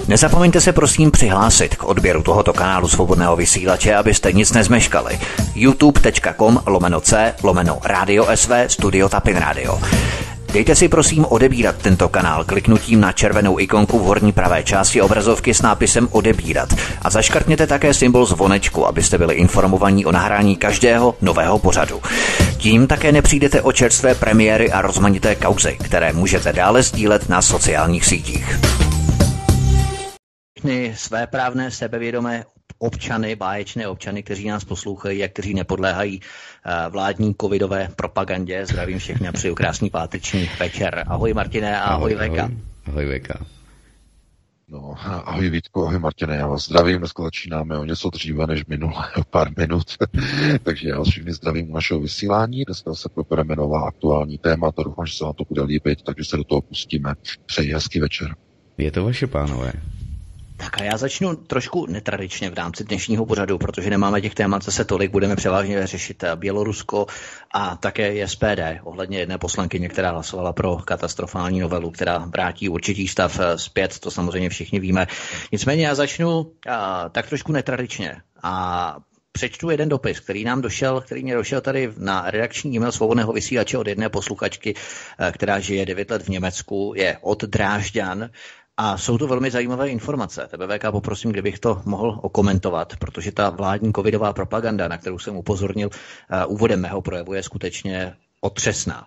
Nezapomeňte se prosím přihlásit k odběru tohoto kanálu Svobodného vysílače, abyste nic nezmeškali. youtube.com/c/Radio SV Studio Tapin Radio. Dejte si prosím odebírat tento kanál kliknutím na červenou ikonku v horní pravé části obrazovky s nápisem odebírat a zaškrtněte také symbol zvonečku, abyste byli informovaní o nahrání každého nového pořadu. Tím také nepřijdete o čerstvé premiéry a rozmanité kauzy, které můžete dále sdílet na sociálních sítích. Svéprávné, sebevědomé občany, báječné občany, kteří nás poslouchají a kteří nepodléhají vládní covidové propagandě. Zdravím všechny a přeju krásný páteční večer. Ahoj Martine a ahoj Veka. Ahoj Veka. No, ahoj Vítko, ahoj Martine, já vás zdravím, dneska začínáme o něco dříve než minule, o pár minut, takže já vás všichni zdravím u našeho vysílání, dneska se probereme nová aktuální témata, doufám, že se vám to bude líbit, takže se do toho pustíme. Přeji hezký večer. Je to vaše, pánové. Tak a já začnu trošku netradičně v rámci dnešního pořadu, protože nemáme těch témat zase tolik, budeme převážně řešit Bělorusko a také SPD ohledně jedné poslankyně, která hlasovala pro katastrofální novelu, která vrátí určitý stav zpět, to samozřejmě všichni víme. Nicméně já začnu tak trošku netradičně a přečtu jeden dopis, který mě došel tady na redakční e-mail Svobodného vysílače od jedné posluchačky, která žije 9 let v Německu, je od Drážďan. A jsou to velmi zajímavé informace. Tebe, VK, poprosím, kdybych to mohl okomentovat, protože ta vládní covidová propaganda, na kterou jsem upozornil úvodem mého projevu, je skutečně otřesná.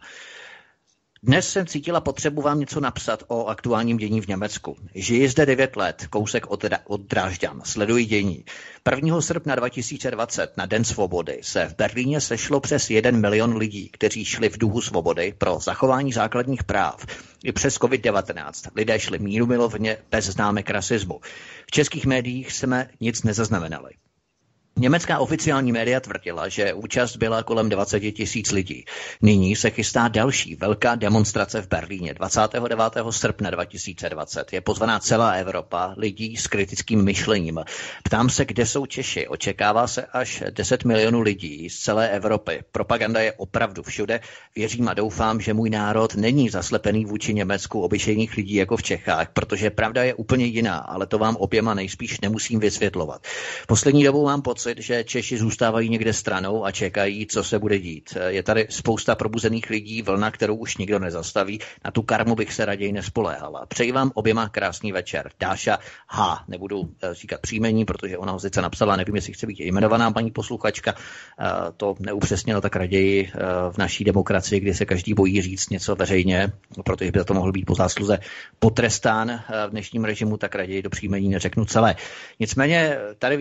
Dnes jsem cítila potřebu vám něco napsat o aktuálním dění v Německu. Žiji zde 9 let, kousek od Drážďan, sleduji dění. 1. srpna 2020 na Den svobody se v Berlíně sešlo přes 1 milion lidí, kteří šli v duchu svobody pro zachování základních práv. I přes COVID-19 lidé šli mírumilovně bez známek rasismu. V českých médiích jsme nic nezaznamenali. Německá oficiální média tvrdila, že účast byla kolem 20 000 lidí. Nyní se chystá další velká demonstrace v Berlíně 29. srpna 2020. Je pozvaná celá Evropa lidí s kritickým myšlením. Ptám se, kde jsou Češi. Očekává se až 10 milionů lidí z celé Evropy. Propaganda je opravdu všude. Věřím a doufám, že můj národ není zaslepený vůči Německu obyčejných lidí jako v Čechách, protože pravda je úplně jiná, ale to vám oběma nejspíš nemusím vysvětlovat. Poslední dobou mám pocit, že Češi zůstávají někde stranou a čekají, co se bude dít. Je tady spousta probuzených lidí, vlna, kterou už nikdo nezastaví. Na tu karmu bych se raději nespoléhala. Přeji vám oběma krásný večer. Dáša H. Nebudu říkat příjmení, protože ona ho sice napsala, nevím, jestli chce být jmenovaná paní posluchačka. To neupřesnila, tak raději v naší demokracii, kdy se každý bojí říct něco veřejně, protože by za to mohl být po zásluze potrestán v dnešním režimu, tak raději do příjmení neřeknu celé. Nicméně tady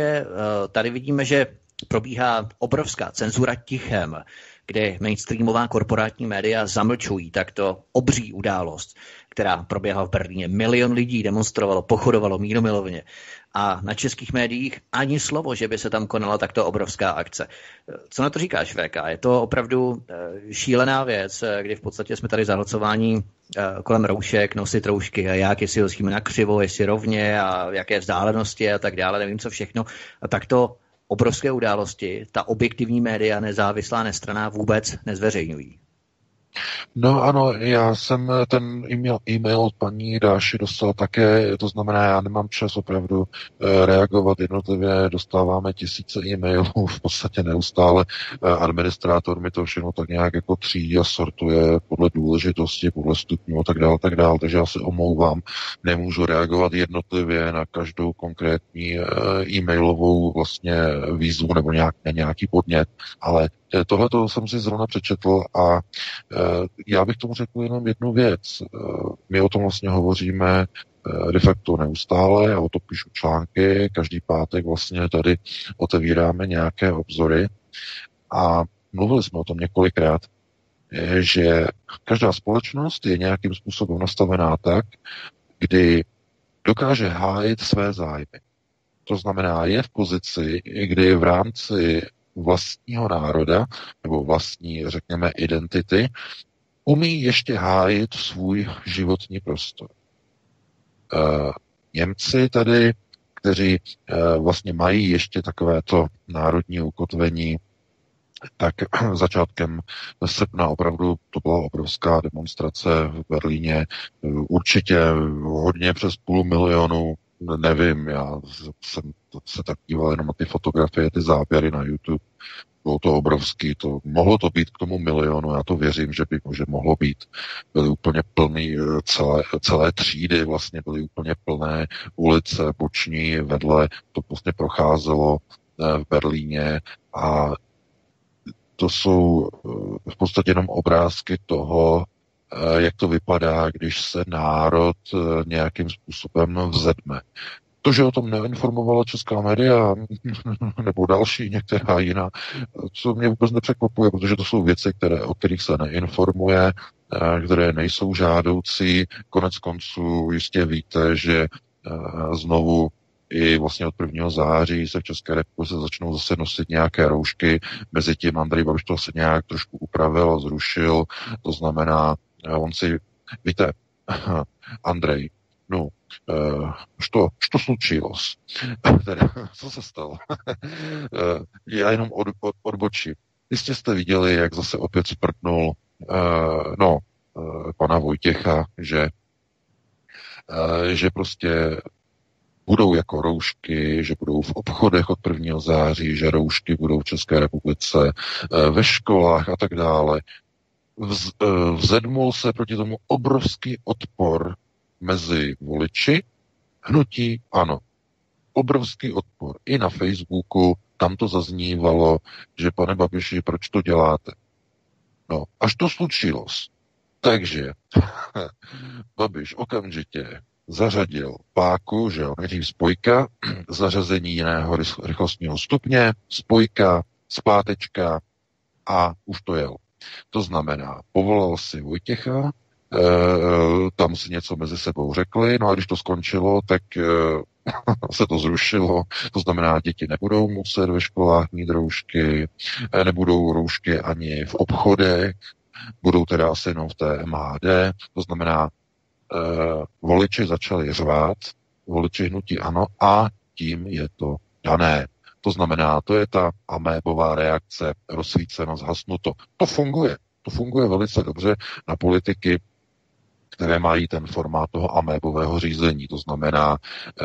vidíme, že probíhá obrovská cenzura tichem, kde mainstreamová korporátní média zamlčují takto obří událost, která proběhla v Berlíně. 1 milion lidí demonstrovalo, pochodovalo mírumilovně. A na českých médiích ani slovo, že by se tam konala takto obrovská akce. Co na to říkáš, VK? Je to opravdu šílená věc, kdy v podstatě jsme tady zahlcováni kolem roušek, nosit roušky a jak, jestli nosíme na křivo, jestli rovně a jaké vzdálenosti a tak dále, nevím co všechno. A takto obrovské události ta objektivní média, nezávislá, nestranná, vůbec nezveřejňují. No ano, já jsem ten e-mail od paní Dáši dostal také, to znamená, já nemám čas opravdu reagovat jednotlivě, dostáváme tisíce e-mailů v podstatě neustále, administrátor mi to všechno tak nějak jako třídí a sortuje podle důležitosti, podle stupňů a tak dále, takže já se omlouvám, nemůžu reagovat jednotlivě na každou konkrétní e-mailovou vlastně výzvu nebo nějaký podnět, ale tohleto jsem si zrovna přečetl a já bych tomu řekl jenom jednu věc. My o tom vlastně hovoříme de facto neustále, já o to píšu články, každý pátek vlastně tady otevíráme nějaké obzory a mluvili jsme o tom několikrát, že každá společnost je nějakým způsobem nastavená tak, kdy dokáže hájit své zájmy. To znamená, je v pozici, kdy v rámci vlastního národa, nebo vlastní, řekněme, identity, umí ještě hájit svůj životní prostor. Němci tady, kteří vlastně mají ještě takovéto národní ukotvení, tak začátkem srpna opravdu to byla obrovská demonstrace v Berlíně. Určitě hodně přes 500 000, nevím, já jsem se tak díval jenom na ty fotografie, ty záběry na YouTube. Bylo to obrovský, mohlo to být k tomu 1 000 000, já to věřím, že mohlo být. Byly úplně plný, celé třídy vlastně byly úplně plné, ulice boční vedle, to vlastně procházelo v Berlíně a to jsou v podstatě jenom obrázky toho, jak to vypadá, když se národ nějakým způsobem vzedme. To, že o tom neinformovala česká média nebo další některá jiná, co mě vůbec nepřekvapuje, protože to jsou věci, o kterých se neinformuje, které nejsou žádoucí. Konec konců jistě víte, že znovu i vlastně od 1. září se v České republice začnou zase nosit nějaké roušky. Mezitím Andrej Babiš to se nějak trošku upravil a zrušil. To znamená, on si, víte, Andrej, no, što slučilось? Teda, co se stalo? Já jenom odbočím. Jistě jste viděli, jak zase opět sprdnul pana Vojtěcha, že prostě budou jako roušky, že budou v obchodech od 1. září, že roušky budou v České republice, ve školách a tak dále. Vzedmul se proti tomu obrovský odpor mezi voliči hnutí ANO. Obrovský odpor. I na Facebooku tam to zaznívalo, že pane Babiši, proč to děláte? No, až to slučilось. Takže Babiš okamžitě zařadil páku, že jo, nejdřív spojka, zařazení jiného rychlostního stupně, spojka, zpátečka a už to jel. To znamená, povolal si Vojtěcha, tam si něco mezi sebou řekli, no a když to skončilo, tak se to zrušilo, to znamená, děti nebudou muset ve školách mít roušky, nebudou roušky ani v obchodech, budou teda asi jenom v té MHD, to znamená, voliči začali řvát, voliči hnutí ANO a tím je to dané. To znamená, to je ta amébová reakce, rozsvíceno, zhasnuto. To funguje velice dobře na politiky, které mají ten formát toho amébového řízení. To znamená,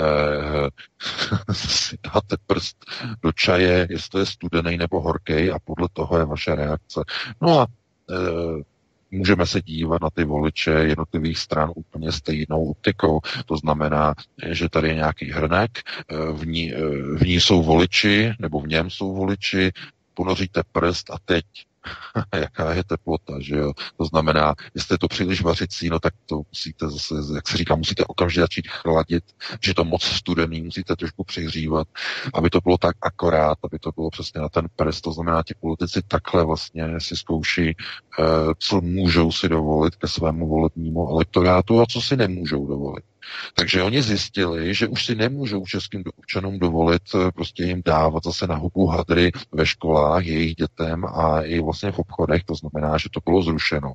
si dáte prst do čaje, jestli je studený nebo horký a podle toho je vaše reakce. No a můžeme se dívat na ty voliče jednotlivých stran úplně stejnou optikou. To znamená, že tady je nějaký hrnek, v ní jsou voliči, nebo v něm jsou voliči, ponoříte prst a teď jaká je teplota, že jo? To znamená, jestli je to příliš vařicí, no tak to musíte zase, jak se říká, musíte okamžitě začít chladit, že to moc studený, musíte trošku přihřívat, aby to bylo tak akorát, aby to bylo přesně na ten prst. To znamená, ti politici takhle vlastně si zkouší, co můžou si dovolit ke svému volebnímu elektorátu a co si nemůžou dovolit. Takže oni zjistili, že už si nemůžou českým občanům dovolit prostě jim dávat zase na hubu hadry ve školách jejich dětem a i vlastně v obchodech, to znamená, že to bylo zrušeno.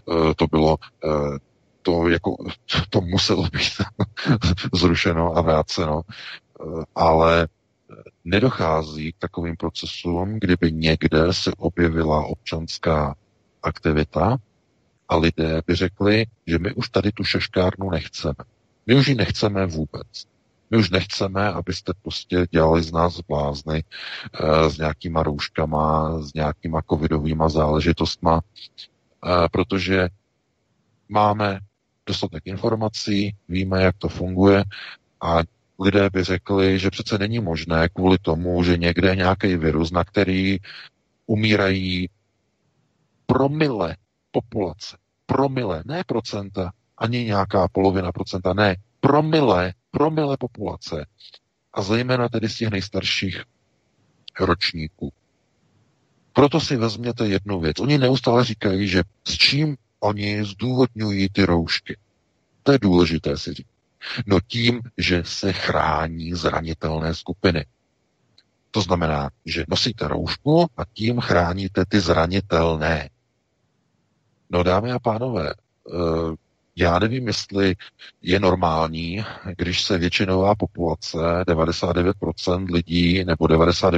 To muselo být zrušeno a vráceno, ale nedochází k takovým procesům, kdyby někde se objevila občanská aktivita a lidé by řekli, že my už tady tu šeškárnu nechceme. My už ji nechceme vůbec. My už nechceme, abyste prostě dělali z nás blázny s nějakýma rouškama, s nějakýma covidovýma záležitostma, protože máme dostatek informací, víme, jak to funguje a lidé by řekli, že přece není možné kvůli tomu, že někde je nějaký virus, na který umírají promile populace. Promile, ne procenta, ani nějaká polovina procenta, ne, promile populace. A zejména tedy z těch nejstarších ročníků. Proto si vezměte jednu věc. Oni neustále říkají, že s čím oni zdůvodňují ty roušky. To je důležité si říct. No tím, že se chrání zranitelné skupiny. To znamená, že nosíte roušku a tím chráníte ty zranitelné. No dámy a pánové, Já nevím, jestli je normální, když se většinová populace, 99% lidí nebo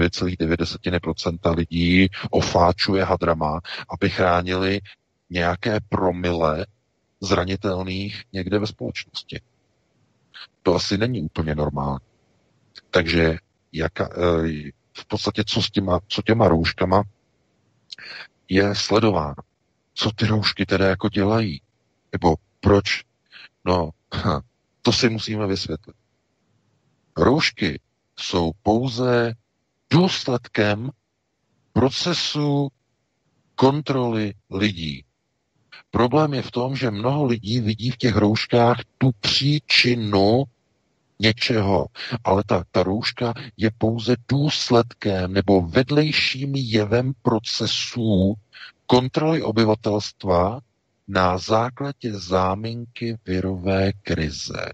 99,9% lidí ofáčuje hadrama, aby chránili nějaké promile zranitelných někde ve společnosti. To asi není úplně normální. Takže v podstatě co těma rouškama je sledováno. Co ty roušky teda jako dělají? Nebo proč? No, to si musíme vysvětlit. Roušky jsou pouze důsledkem procesu kontroly lidí. Problém je v tom, že mnoho lidí vidí v těch rouškách tu příčinu něčeho, ale ta rouška je pouze důsledkem nebo vedlejším jevem procesů kontroly obyvatelstva na základě záminky virové krize.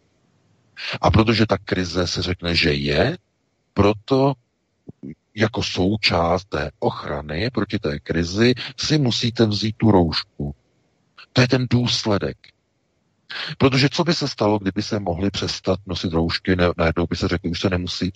A protože ta krize se řekne, že je, proto jako součást té ochrany proti té krizi si musíte vzít tu roušku. To je ten důsledek. Protože co by se stalo, kdyby se mohli přestat nosit roušky, najednou by se řekli, už se nemusí.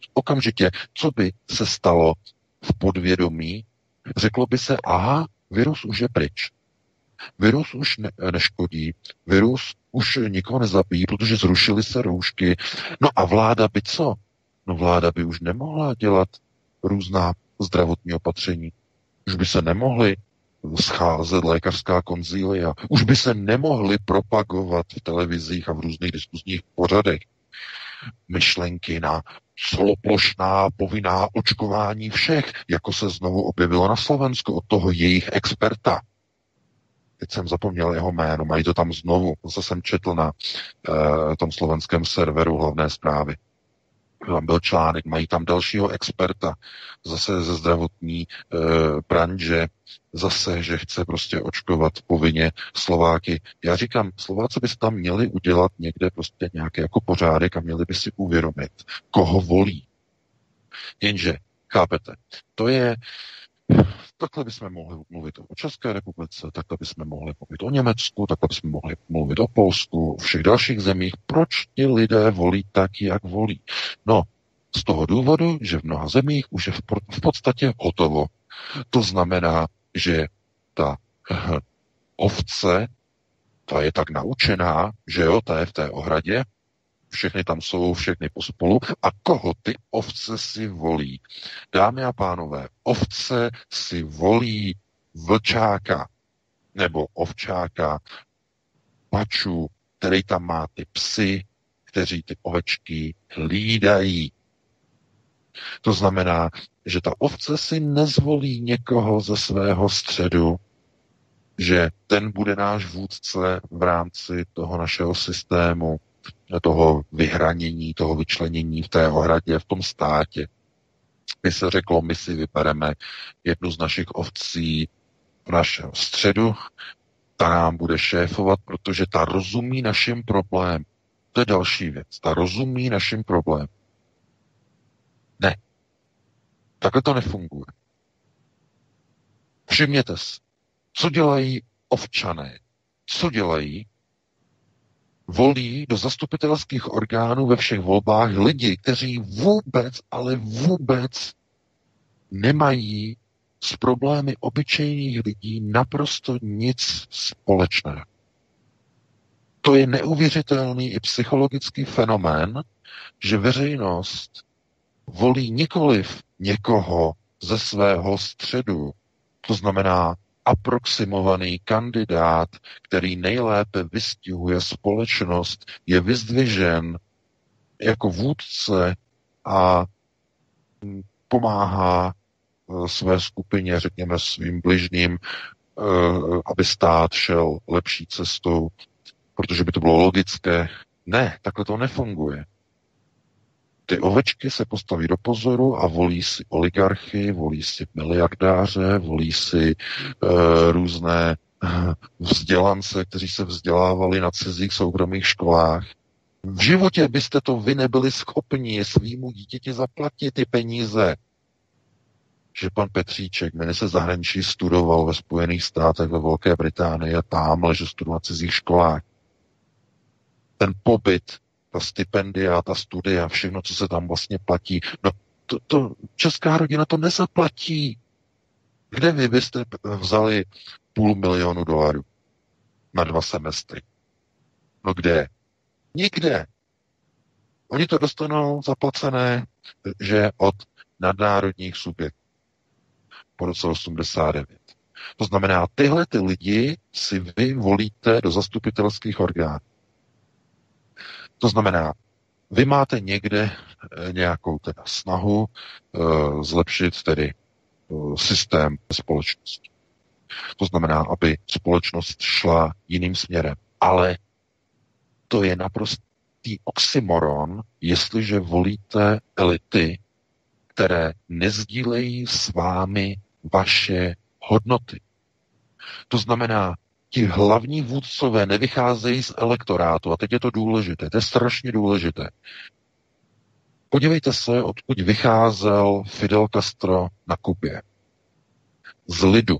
Co by se stalo v podvědomí? Řeklo by se, aha, virus už je pryč. Virus už neškodí. Virus už nikoho nezabíjí, protože zrušily se roušky. No a vláda by co? No vláda by už nemohla dělat různá zdravotní opatření. Už by se nemohly scházet lékařská konzília. Už by se nemohly propagovat v televizích a v různých diskuzních pořadech myšlenky na celoplošná povinná očkování všech, jako se znovu objevilo na Slovensku od toho jejich experta. Teď jsem zapomněl jeho jméno, mají to tam znovu. Zase jsem četl na tom slovenském serveru Hlavné zprávy. Tam byl článek, mají tam dalšího experta, zase ze zdravotní branže, zase, že chce prostě očkovat povinně Slováky. Já říkám, Slováci by se tam měli udělat někde prostě nějaký jako pořádek a měli by si uvědomit, koho volí. Jenže, chápete, to je, takhle bychom mohli mluvit o České republice, takhle bychom mohli mluvit o Německu, takhle bychom mohli mluvit o Polsku, o všech dalších zemích. Proč ti lidé volí tak, jak volí? No, z toho důvodu, že v mnoha zemích už je v podstatě hotovo. To znamená, že ta ovce, ta je tak naučená, že jo, ta je v té ohradě, všechny tam jsou, všechny pospolu. A koho ty ovce si volí? Dámy a pánové, ovce si volí vlčáka nebo ovčáka, paču, který tam má ty psy, kteří ty ovečky hlídají. To znamená, že ta ovce si nezvolí někoho ze svého středu, že ten bude náš vůdce v rámci toho našeho systému, toho vyhranění, toho vyčlenění v té ohradě, v tom státě. By se řeklo, my si vybereme jednu z našich ovcí v našeho středu, ta nám bude šéfovat, protože ta rozumí našim problémům. To je další věc. Ta rozumí našim problémům. Ne. Takhle to nefunguje. Všimněte si, co dělají ovčané. Co dělají? Volí do zastupitelských orgánů ve všech volbách lidi, kteří vůbec, ale vůbec nemají s problémy obyčejných lidí naprosto nic společného. To je neuvěřitelný i psychologický fenomén, že veřejnost volí nikoliv někoho ze svého středu, to znamená aproximovaný kandidát, který nejlépe vystihuje společnost, je vyzdvižen jako vůdce a pomáhá své skupině, řekněme svým bližním, aby stát šel lepší cestou, protože by to bylo logické. Ne, takhle to nefunguje. Ty ovečky se postaví do pozoru a volí si oligarchy, volí si miliardáře, volí si různé vzdělance, kteří se vzdělávali na cizích soukromých školách. V životě byste to vy nebyli schopni svýmu dítěti zaplatit ty peníze. že pan Petříček, ministr zahraničí, studoval ve Spojených státech, ve Velké Británii a tamhle, že studoval v cizích školách. Ten pobyt, ta stipendia, ta studia, všechno, co se tam vlastně platí, no to česká rodina to nezaplatí. Kde vy byste vzali $500 000 na 2 semestry? No kde? Nikde. Oni to dostanou zaplacené, že od nadnárodních subjektů po roce 89. To znamená, tyhle ty lidi si vy volíte do zastupitelských orgánů. To znamená, vy máte někde nějakou teda snahu zlepšit tedy systém společnosti. To znamená, aby společnost šla jiným směrem. Ale to je naprostý oxymoron, jestliže volíte elity, které nezdílejí s vámi vaše hodnoty. To znamená, ti hlavní vůdcové nevycházejí z elektorátu. A teď je to důležité, to je strašně důležité. Podívejte se, odkud vycházel Fidel Castro na Kubě. Z lidu.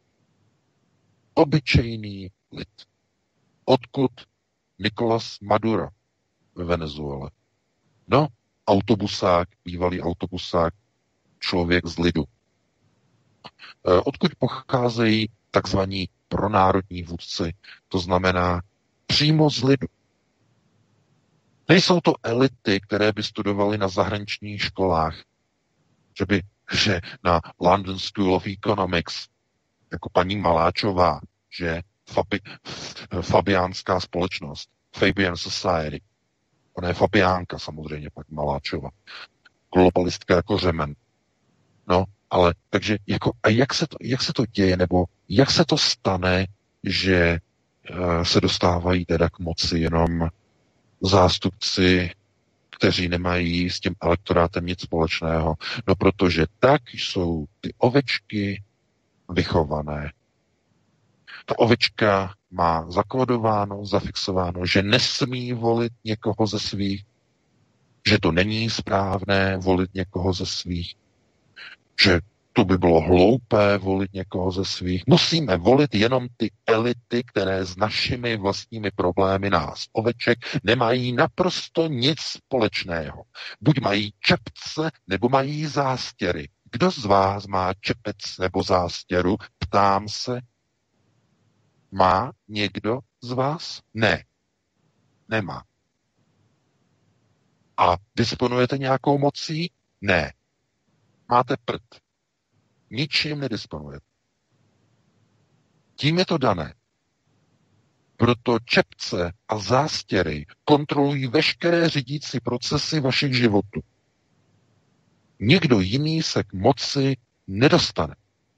Obyčejný lid. Odkud Nicolás Maduro ve Venezuele? No, autobusák, bývalý autobusák, člověk z lidu. Odkud pocházejí takzvaní pronárodní vůdci, to znamená přímo z lidu. Nejsou to elity, které by studovaly na zahraničních školách, že na London School of Economics, jako paní Maláčová, že fabiánská společnost, Fabian Society. Ona je fabiánka samozřejmě, paní Maláčová. Globalistka jako řemen. No, ale takže jako, a jak se to děje, nebo jak se to stane, že se dostávají teda k moci jenom zástupci, kteří nemají s tím elektorátem nic společného? No, protože tak jsou ty ovečky vychované. Ta ovečka má zakódováno, zafixováno, že nesmí volit někoho ze svých, že to není správné volit někoho ze svých, že to by bylo hloupé volit někoho ze svých. Musíme volit jenom ty elity, které s našimi vlastními problémy nás, oveček, nemají naprosto nic společného. Buď mají čepce, nebo mají zástěry. Kdo z vás má čepec nebo zástěru? Ptám se. Má někdo z vás? Ne. Nemá. A disponujete nějakou mocí? Ne. Máte prd. Ničím nedisponujete. Tím je to dané. Proto čepce a zástěry kontrolují veškeré řídící procesy vašich životů. Nikdo jiný se k moci nedostane.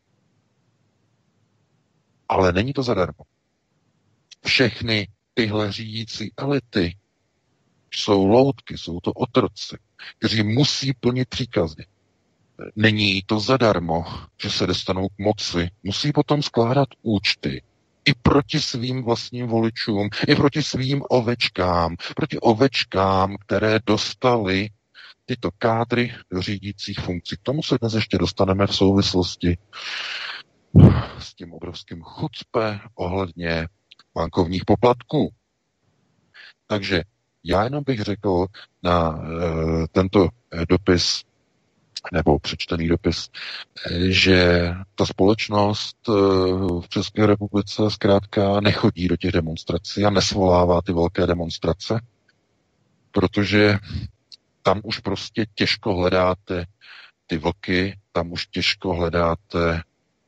Ale není to zadarmo. Všechny tyhle řídící elity jsou loutky, jsou to otroci, kteří musí plnit příkazy. Není to zadarmo, že se dostanou k moci. Musí potom skládat účty. I proti svým vlastním voličům, i proti svým ovečkám. Proti ovečkám, které dostali tyto kádry do řídících funkcí. K tomu se dnes ještě dostaneme v souvislosti s tím obrovským chucpe ohledně bankovních poplatků. Takže já jenom bych řekl na tento dopis nebo přečtený dopis, že ta společnost v České republice zkrátka nechodí do těch demonstrací a nesvolává ty velké demonstrace, protože tam už prostě těžko hledáte ty vlky, tam už těžko hledáte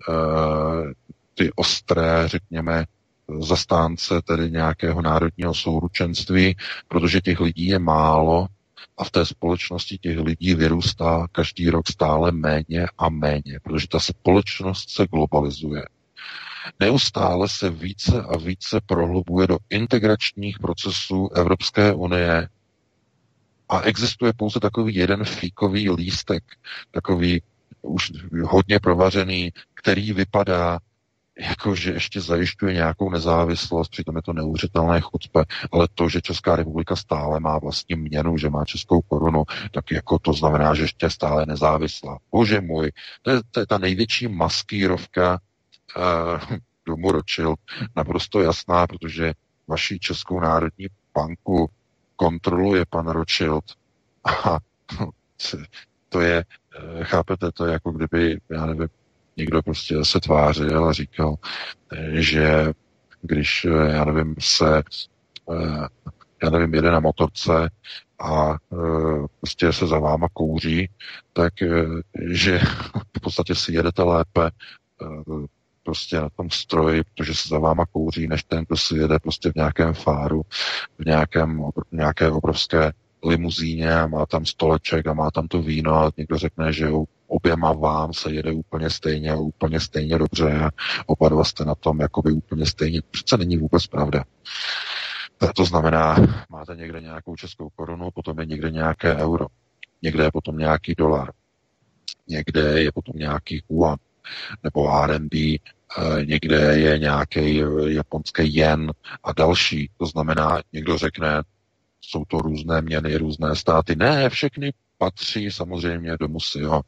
ty ostré, řekněme, zastánce tedy nějakého národního souručenství, protože těch lidí je málo a v té společnosti těch lidí vyrůstá každý rok stále méně a méně, protože ta společnost se globalizuje. Neustále se více a více prohlubuje do integračních procesů Evropské unie a existuje pouze takový jeden fíkový lístek, takový už hodně provařený, který vypadá jakože ještě zajišťuje nějakou nezávislost, přitom je to neuvěřitelné chucpe, ale to, že Česká republika stále má vlastní měnu, že má českou korunu, tak jako to znamená, že ještě stále nezávislá. Bože můj, to je ta největší maskírovka domu Rothschild, naprosto jasná, protože vaši Českou národní banku kontroluje pan Rothschild a to je, chápete, to je jako kdyby, já nevím, někdo prostě se tvářil a říkal, že když, já nevím, jede na motorce a prostě se za váma kouří, tak že v podstatě si jedete lépe prostě na tom stroji, protože se za váma kouří, než ten, kdo si jede prostě v nějakém fáru, v nějaké obrovské limuzíně a má tam stoleček a má tam to víno a někdo řekne, že oběma vám se jede úplně stejně a úplně stejně dobře a oba dva jste na tom jakoby úplně stejně. Přece není vůbec pravda. To znamená, máte někde nějakou českou korunu, potom je někde nějaké euro, někde je potom nějaký dolar, někde je potom nějaký yuan nebo RMB, někde je nějaký japonský jen a další. To znamená, někdo řekne, jsou to různé měny, různé státy. Ne, všechny patří samozřejmě do museo.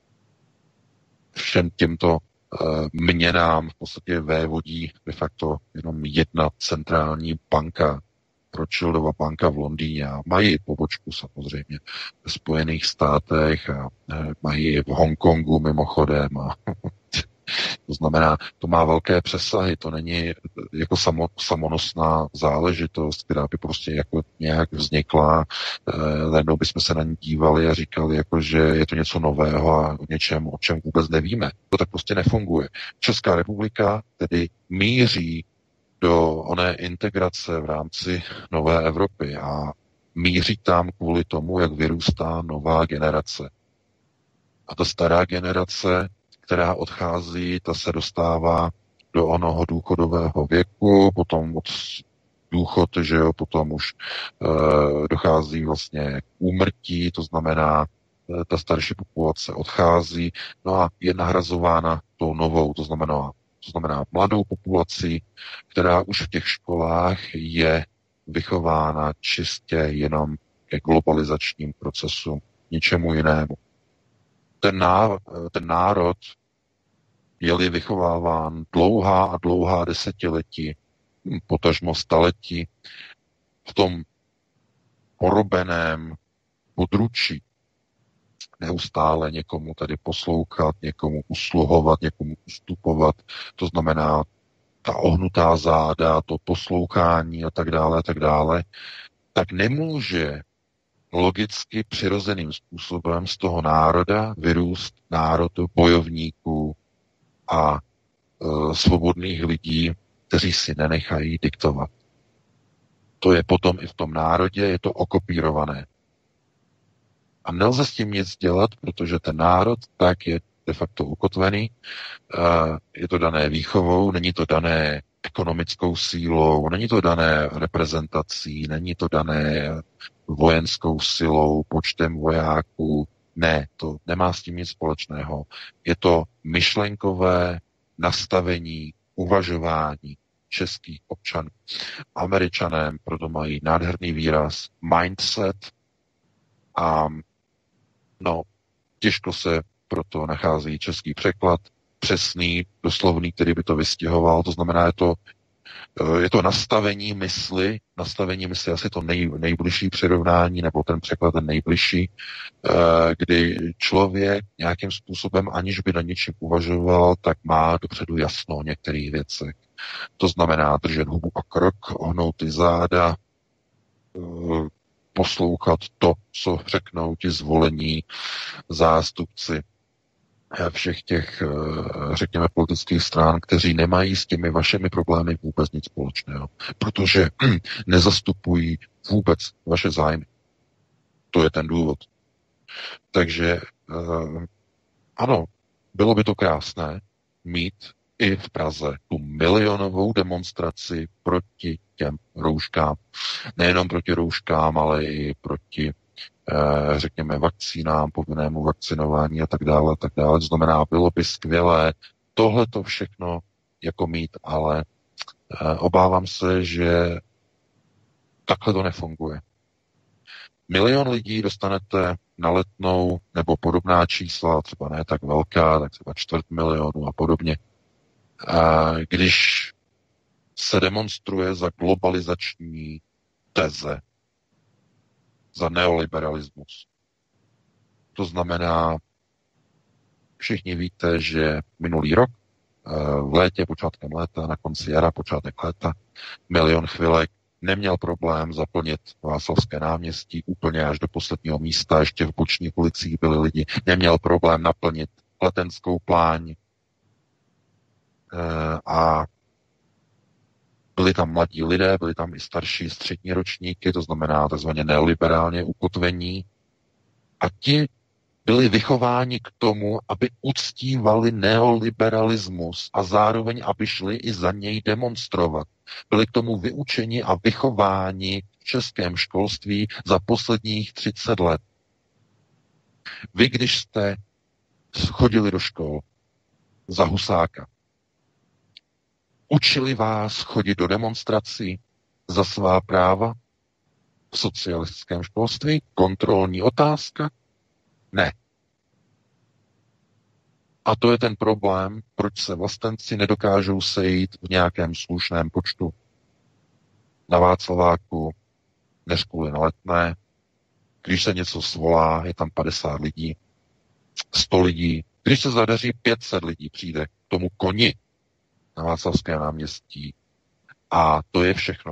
Všem těmto měnám v podstatě vévodí de facto jenom jedna centrální banka, Rothschildova banka v Londýně a mají pobočku samozřejmě ve Spojených státech a mají v Hongkongu mimochodem a to znamená, to má velké přesahy, to není jako samonosná záležitost, která by prostě jako nějak vznikla, najednou bychom se na ní dívali a říkali, jako, že je to něco nového a o čem vůbec nevíme. To tak prostě nefunguje. Česká republika tedy míří do oné integrace v rámci nové Evropy a míří tam kvůli tomu, jak vyrůstá nová generace. A ta stará generace, která odchází, ta se dostává do onoho důchodového věku, potom od důchod, že jo, potom už dochází vlastně k úmrtí, to znamená, ta starší populace odchází, no a je nahrazována tou novou, to znamená mladou populací, která už v těch školách je vychována čistě jenom ke globalizačním procesům, ničemu jinému. Ten národ je-li vychováván dlouhá desetiletí, potažmo staletí, v tom porobeném područí, neustále někomu tady poslouchat, někomu usluhovat, někomu ustupovat, to znamená ta ohnutá záda, to poslouchání a tak dále, tak nemůže logicky přirozeným způsobem z toho národa vyrůst národ bojovníků a svobodných lidí, kteří si nenechají diktovat. To je potom i v tom národě, je to okopírované. A nelze s tím nic dělat, protože ten národ tak je de facto ukotvený, je to dané výchovou, není to dané ekonomickou sílou, není to dané reprezentací, není to dané vojenskou silou, počtem vojáků. Ne, to nemá s tím nic společného. Je to myšlenkové nastavení, uvažování českých občanů. Američané proto mají nádherný výraz mindset a těžko se proto nachází český překlad, přesný, doslovný, který by to vystihoval. To znamená, je to nastavení mysli asi to nejbližší přirovnání, nebo ten překlad ten nejbližší, kdy člověk nějakým způsobem, aniž by na něčem uvažoval, tak má dopředu jasno o některých věcech. To znamená držet hubu a krok, ohnout ty záda, poslouchat to, co řeknou ti zvolení zástupci všech těch, řekněme, politických stran, kteří nemají s těmi vašimi problémy vůbec nic společného, protože nezastupují vůbec vaše zájmy. To je ten důvod. Takže ano, bylo by to krásné mít i v Praze tu milionovou demonstraci proti těm rouškám. Nejenom proti rouškám, ale i proti řekněme, vakcínám, povinnému vakcinování a tak dále. To znamená, bylo by skvělé tohleto všechno jako mít, ale obávám se, že takhle to nefunguje. 1 000 000 lidí dostanete na Letnou nebo podobná čísla, třeba ne tak velká, tak třeba 250 000 a podobně. A když se demonstruje za globalizační teze, za neoliberalismus. To znamená, všichni víte, že minulý rok, v létě, počátkem léta, na konci jara, počátek léta, 1 000 000 chvilek neměl problém zaplnit Václavské náměstí úplně až do posledního místa, ještě v bočních ulicích byli lidi, neměl problém naplnit Letenskou pláň a byli tam mladí lidé, byli tam i starší střední ročníky, to znamená takzvaně neoliberálně ukotvení a ti byli vychováni k tomu, aby uctívali neoliberalismus a zároveň, aby šli i za něj demonstrovat. Byli k tomu vyučeni a vychováni v českém školství za posledních 30 let. Vy, když jste chodili do škol za Husáka, učili vás chodit do demonstrací za svá práva v socialistickém školství? Kontrolní otázka? Ne. A to je ten problém, proč se vlastenci nedokážou sejít v nějakém slušném počtu. Na Václaváku, než kvůli na Letné, když se něco svolá, je tam 50 lidí, 100 lidí. Když se zadaří, 500 lidí přijde k tomu koni na Václavském náměstí. A to je všechno.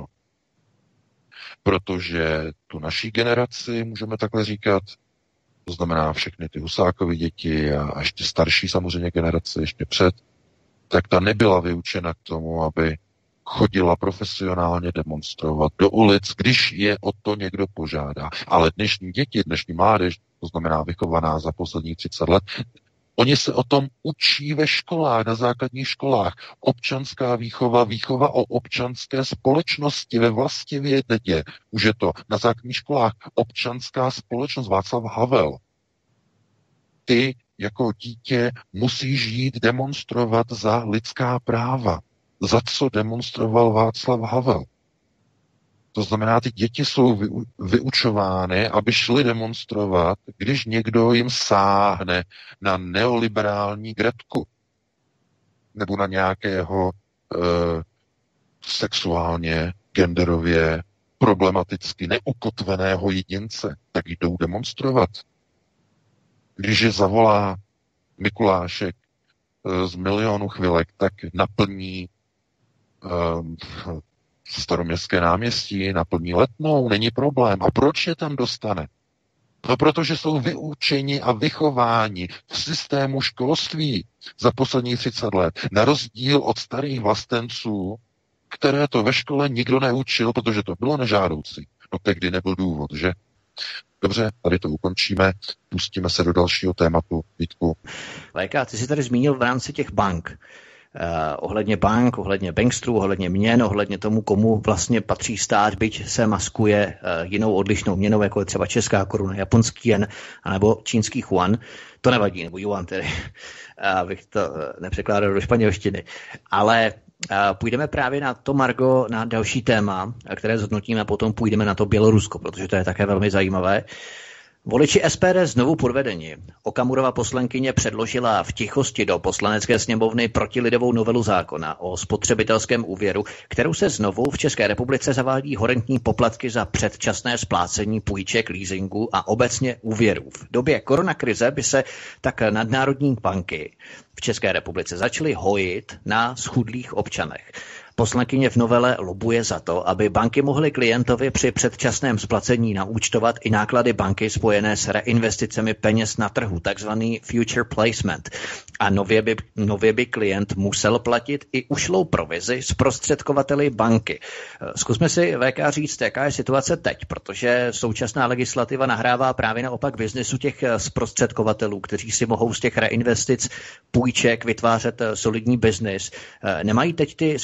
Protože tu naší generaci, můžeme takhle říkat, to znamená všechny ty Husákovy děti a ještě starší samozřejmě generace ještě před, tak ta nebyla vyučena k tomu, aby chodila profesionálně demonstrovat do ulic, když je o to někdo požádá. Ale dnešní děti, dnešní mládež, to znamená vychovaná za posledních 30 let, oni se o tom učí ve školách, na základních školách. Občanská výchova, výchova o občanské společnosti ve vlastivědě. Už je to na základních školách občanská společnost Václav Havel. Ty jako dítě musíš jít demonstrovat za lidská práva. Za co demonstroval Václav Havel? To znamená, ty děti jsou vyučovány, aby šli demonstrovat, když někdo jim sáhne na neoliberální Gretku nebo na nějakého sexuálně, genderově, problematicky neukotveného jedince, tak jdou demonstrovat. Když je zavolá Mikulášek z 1 000 000 chvilek, tak naplní Staroměstské náměstí, naplní Letnou, není problém. A proč je tam dostane? No, protože jsou vyučeni a vychováni v systému školství za posledních 30 let. Na rozdíl od starých vlastenců, které to ve škole nikdo neučil, protože to bylo nežádoucí. No tehdy nebyl důvod, že? Dobře, tady to ukončíme, pustíme se do dalšího tématu. Vítku. VK, ty jsi tady zmínil v rámci těch bank. Ohledně bank, ohledně bankstrů, ohledně měn, ohledně tomu, komu vlastně patří stát, byť se maskuje jinou odlišnou měnou, jako je třeba česká koruna, japonský jen, anebo čínský yuan. To nevadí, nebo yuan tedy, abych to nepřekládal do španělštiny. Ale půjdeme právě na to, Margo, na další téma, které zhodnotíme, a potom půjdeme na to Bělorusko, protože to je také velmi zajímavé. Voliči SPD znovu podvedeni. Okamurova poslankyně předložila v tichosti do Poslanecké sněmovny protilidovou novelu zákona o spotřebitelském úvěru, kterou se znovu v České republice zavádí horentní poplatky za předčasné splácení půjček, leasingu a obecně úvěrů. V době koronakrize by se tak nadnárodní banky v České republice začaly hojit na schudlých občanech. Poslankyně v novele lobuje za to, aby banky mohly klientovi při předčasném splacení naúčtovat i náklady banky spojené s reinvesticemi peněz na trhu, takzvaný future placement. A nově by klient musel platit i ušlou provizi zprostředkovateli banky. Zkusme si, VK, říct, jaká je situace teď, protože současná legislativa nahrává právě naopak biznesu těch zprostředkovatelů, kteří si mohou z těch reinvestic půjček vytvářet solidní biznis. Nemají teď ty zprostředkovatelé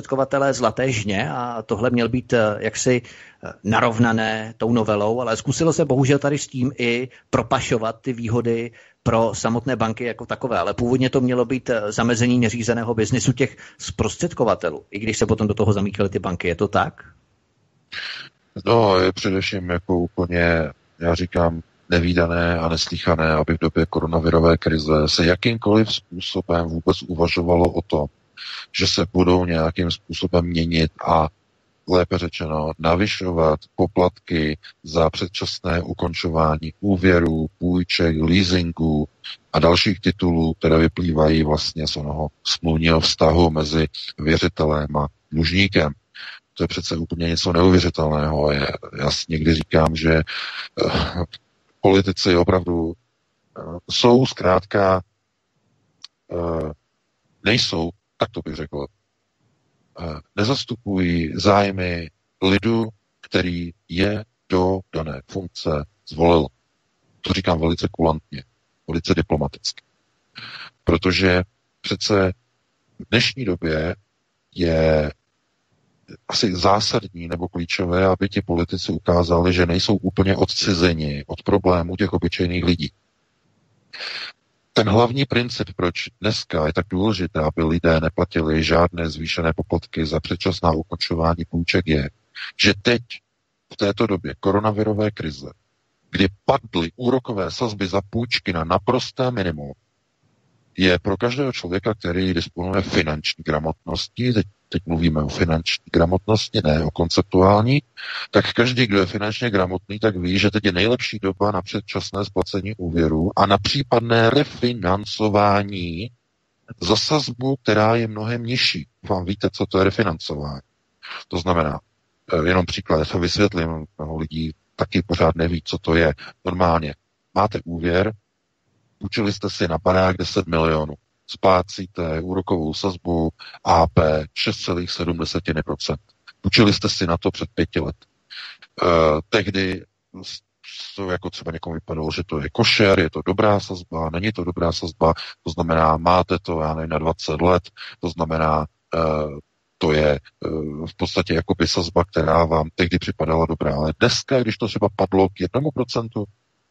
zprostředkovatelé zlaté žně a tohle měl být jaksi narovnané tou novelou, ale zkusilo se bohužel tady s tím i propašovat ty výhody pro samotné banky jako takové, ale původně to mělo být zamezení neřízeného biznisu těch zprostředkovatelů, i když se potom do toho zamíkaly ty banky. Je to tak? No, je především jako úplně, já říkám, nevídané a neslýchané, aby v době koronavirové krize se jakýmkoliv způsobem vůbec uvažovalo o tom, že se budou nějakým způsobem měnit a lépe řečeno navyšovat poplatky za předčasné ukončování úvěrů, půjček, leasingů a dalších titulů, které vyplývají vlastně z onoho smluvního vztahu mezi věřitelem a dlužníkem. To je přece úplně něco neuvěřitelného. Já si někdy říkám, že politici opravdu jsou zkrátka, nejsou, tak to bych řekl, nezastupují zájmy lidu, který je do dané funkce zvolil. To říkám velice kulantně, velice diplomaticky. Protože přece v dnešní době je asi zásadní nebo klíčové, aby ti politici ukázali, že nejsou úplně odcizeni od problémů těch obyčejných lidí. Ten hlavní princip, proč dneska je tak důležité, aby lidé neplatili žádné zvýšené poplatky za předčasná ukončování půjček, je, že teď v této době koronavirové krize, kdy padly úrokové sazby za půjčky na naprosté minimum, je pro každého člověka, který disponuje finanční gramotností, teď mluvíme o finanční gramotnosti, ne o konceptuální, tak každý, kdo je finančně gramotný, tak ví, že teď je nejlepší doba na předčasné splacení úvěru a na případné refinancování za sazbu, která je mnohem nižší. Vám víte, co to je refinancování. To znamená, jenom příklad, vysvětlím, mnoho lidí taky pořád neví, co to je. Normálně máte úvěr, půjčili jste si na barák 10 milionů. Splácíte úrokovou sazbu AP 6,7%. Půjčili jste si na to před 5 let. Tehdy to jako třeba někomu vypadalo, že to je košer, je to dobrá sazba, není to dobrá sazba, to znamená, máte to, já nevím, na 20 let, to znamená, to je v podstatě jakoby sazba, která vám tehdy připadala dobrá. Ale dneska, když to třeba padlo k 1%,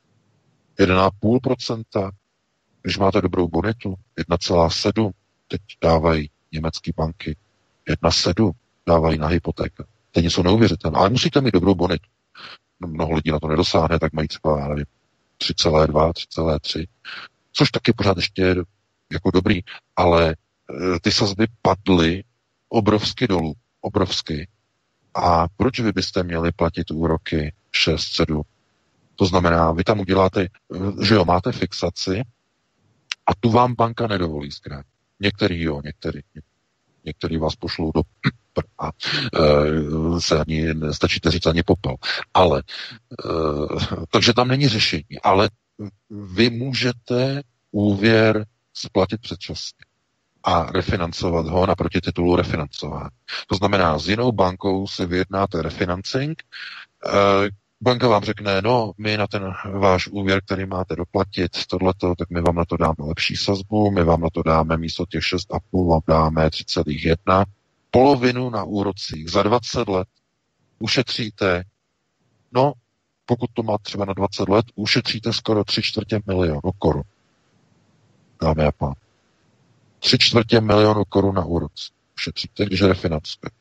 1,5%, když máte dobrou bonitu, 1,7, teď dávají německé banky, 1,7 dávají na hypotéka. To je něco neuvěřitelné, ale musíte mít dobrou bonitu. Mnoho lidí na to nedosáhne, tak mají třeba, já nevím, 3,2, 3,3, což taky pořád ještě je jako dobrý, ale ty sazby padly obrovsky dolů, obrovsky. A proč vy byste měli platit úroky 6, 7? To znamená, vy tam uděláte, že jo, máte fixaci a tu vám banka nedovolí zkrátka. Některý jo, některý vás pošlou do a se ani, stačíte říct ani popel. Ale, takže tam není řešení. Ale vy můžete úvěr splatit předčasně a refinancovat ho na protititulu refinancování. To znamená, s jinou bankou si vyjednáte refinancing, banka vám řekne, no, my na ten váš úvěr, který máte doplatit, tohleto, tak my vám na to dáme lepší sazbu, my vám na to dáme místo těch 6,5, vám dáme 3,1, polovinu na úrocích za 20 let ušetříte, no, pokud to má třeba na 20 let, ušetříte skoro 3/4 milionu korun. Dámy a pán. 3/4 milionu korun na úroc ušetříte, když refinancujete.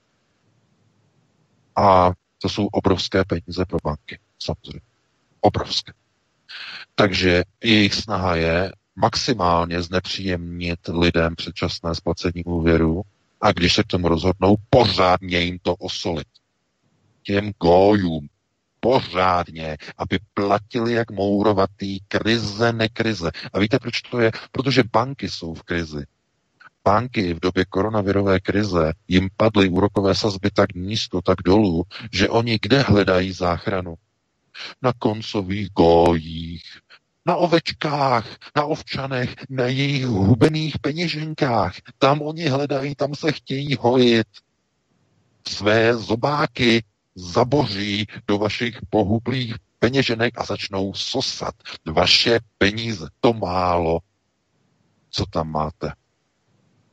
A to jsou obrovské peníze pro banky, samozřejmě. Obrovské. Takže jejich snaha je maximálně znepříjemnit lidem předčasné splacení úvěru a když se k tomu rozhodnou, pořádně jim to osolit. Těm gójům. Pořádně, aby platili jak mourovatý, krize, nekrize. A víte, proč to je? Protože banky jsou v krizi. Banky v době koronavirové krize jim padly úrokové sazby tak nízko, tak dolů, že oni kde hledají záchranu? Na koncových gójích, na ovečkách, na ovčanech, na jejich hubených peněženkách. Tam oni hledají, tam se chtějí hojit. Své zobáky zaboří do vašich pohublých peněženek a začnou sosat vaše peníze. To málo, co tam máte.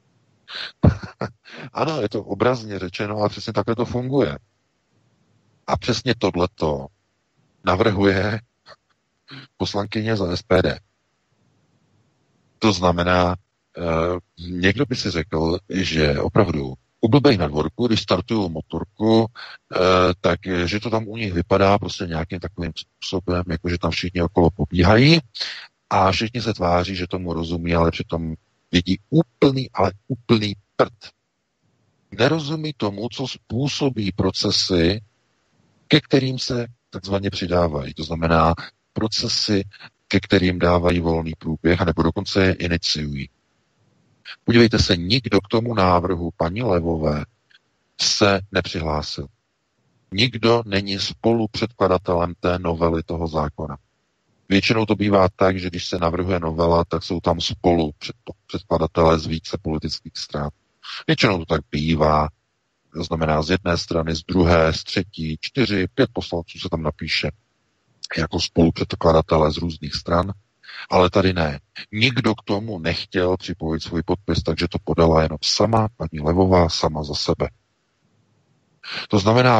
Ano, je to obrazně řečeno, ale přesně takhle to funguje. A přesně tohleto navrhuje poslankyně za SPD. To znamená, někdo by si řekl, že opravdu u blbej na dvorku, když startují motorku, takže to tam u nich vypadá prostě nějakým takovým způsobem, jako že tam všichni okolo pobíhají a všichni se tváří, že tomu rozumí, ale přitom vidí úplný prd. Nerozumí tomu, co způsobí procesy, ke kterým se takzvaně přidávají. To znamená procesy, ke kterým dávají volný průběh, anebo dokonce je iniciují. Podívejte se, nikdo k tomu návrhu paní Levové se nepřihlásil. Nikdo není spolupředkladatelem té novely toho zákona. Většinou to bývá tak, že když se navrhuje novela, tak jsou tam spolu předkladatelé z více politických stran. Většinou to tak bývá, to znamená z jedné strany, z druhé, z třetí, 4, 5 poslanců se tam napíše jako spolupředkladatelé z různých stran, ale tady ne. Nikdo k tomu nechtěl připojit svůj podpis, takže to podala jenom sama paní Levová, sama za sebe. To znamená,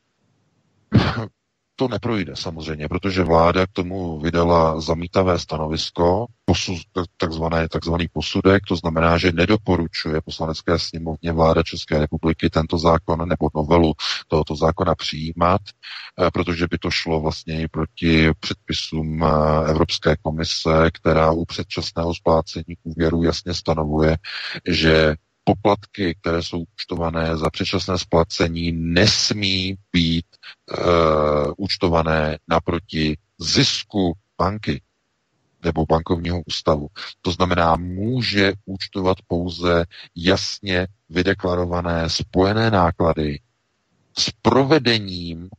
to neprojde samozřejmě, protože vláda k tomu vydala zamítavé stanovisko, takzvaný posudek, to znamená, že nedoporučuje Poslanecké sněmovně vláda České republiky tento zákon nebo novelu tohoto zákona přijímat, protože by to šlo vlastně i proti předpisům Evropské komise, která u předčasného splácení úvěru jasně stanovuje, že poplatky, které jsou účtované za předčasné splacení, nesmí být účtované naproti zisku banky nebo bankovního ústavu. To znamená, může účtovat pouze jasně vydeklarované spojené náklady s provedením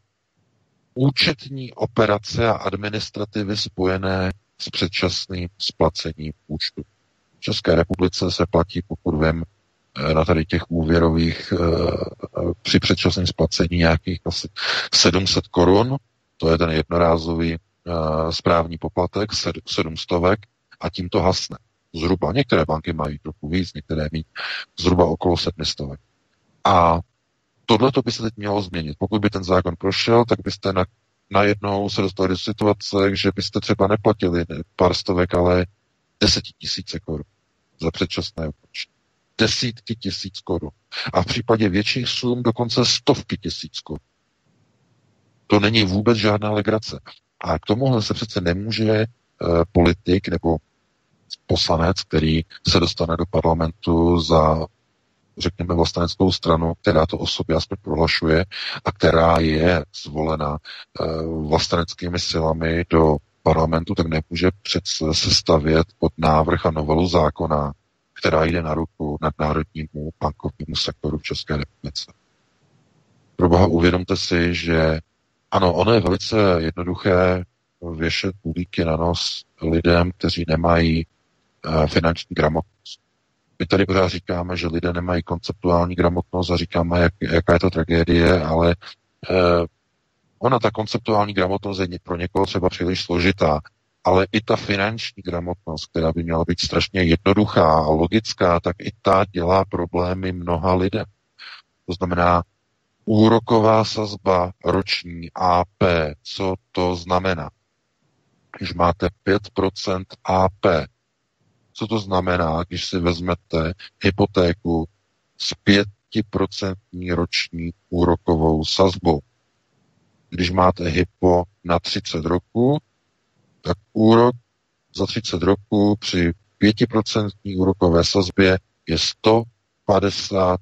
účetní operace a administrativy spojené s předčasným splacením účtu. V České republice se platí, pokud vím, na tady těch úvěrových při předčasném splacení nějakých asi 700 korun, to je ten jednorázový správní poplatek, 700 a tím to hasne. Zhruba. Některé banky mají trochu víc, některé mít zhruba okolo 700. A tohle by se teď mělo změnit. Pokud by ten zákon prošel, tak byste najednou se dostali do situace, že byste třeba neplatili pár stovek, ale 10 000 korun za předčasné účty. Desítky tisíc korun. A v případě větších sum dokonce stovky tisíc korun. To není vůbec žádná legrace. A k tomuhle se přece nemůže politik nebo poslanec, který se dostane do parlamentu za, řekněme, vlasteneckou stranu, která to o sobě aspoň prohlašuje a která je zvolena vlasteneckými silami do parlamentu, tak nemůže přece se stavět pod návrh a novelu zákona, která jde na ruku nadnárodnímu bankovnímu sektoru v České republice. Proboha, uvědomte si, že ano, ono je velice jednoduché věšet bulíky na nos lidem, kteří nemají finanční gramotnost. My tady pořád říkáme, že lidé nemají konceptuální gramotnost a říkáme, jaká je to tragédie, ale ona, ta konceptuální gramotnost je pro někoho třeba příliš složitá, ale i ta finanční gramotnost, která by měla být strašně jednoduchá a logická, tak i ta dělá problémy mnoha lidem. To znamená, úroková sazba roční AP, co to znamená? Když máte 5% AP, co to znamená, když si vezmete hypotéku s 5% roční úrokovou sazbou? Když máte hypo na 30 roků, tak úrok za 30 roků při 5% úrokové sazbě je 150%.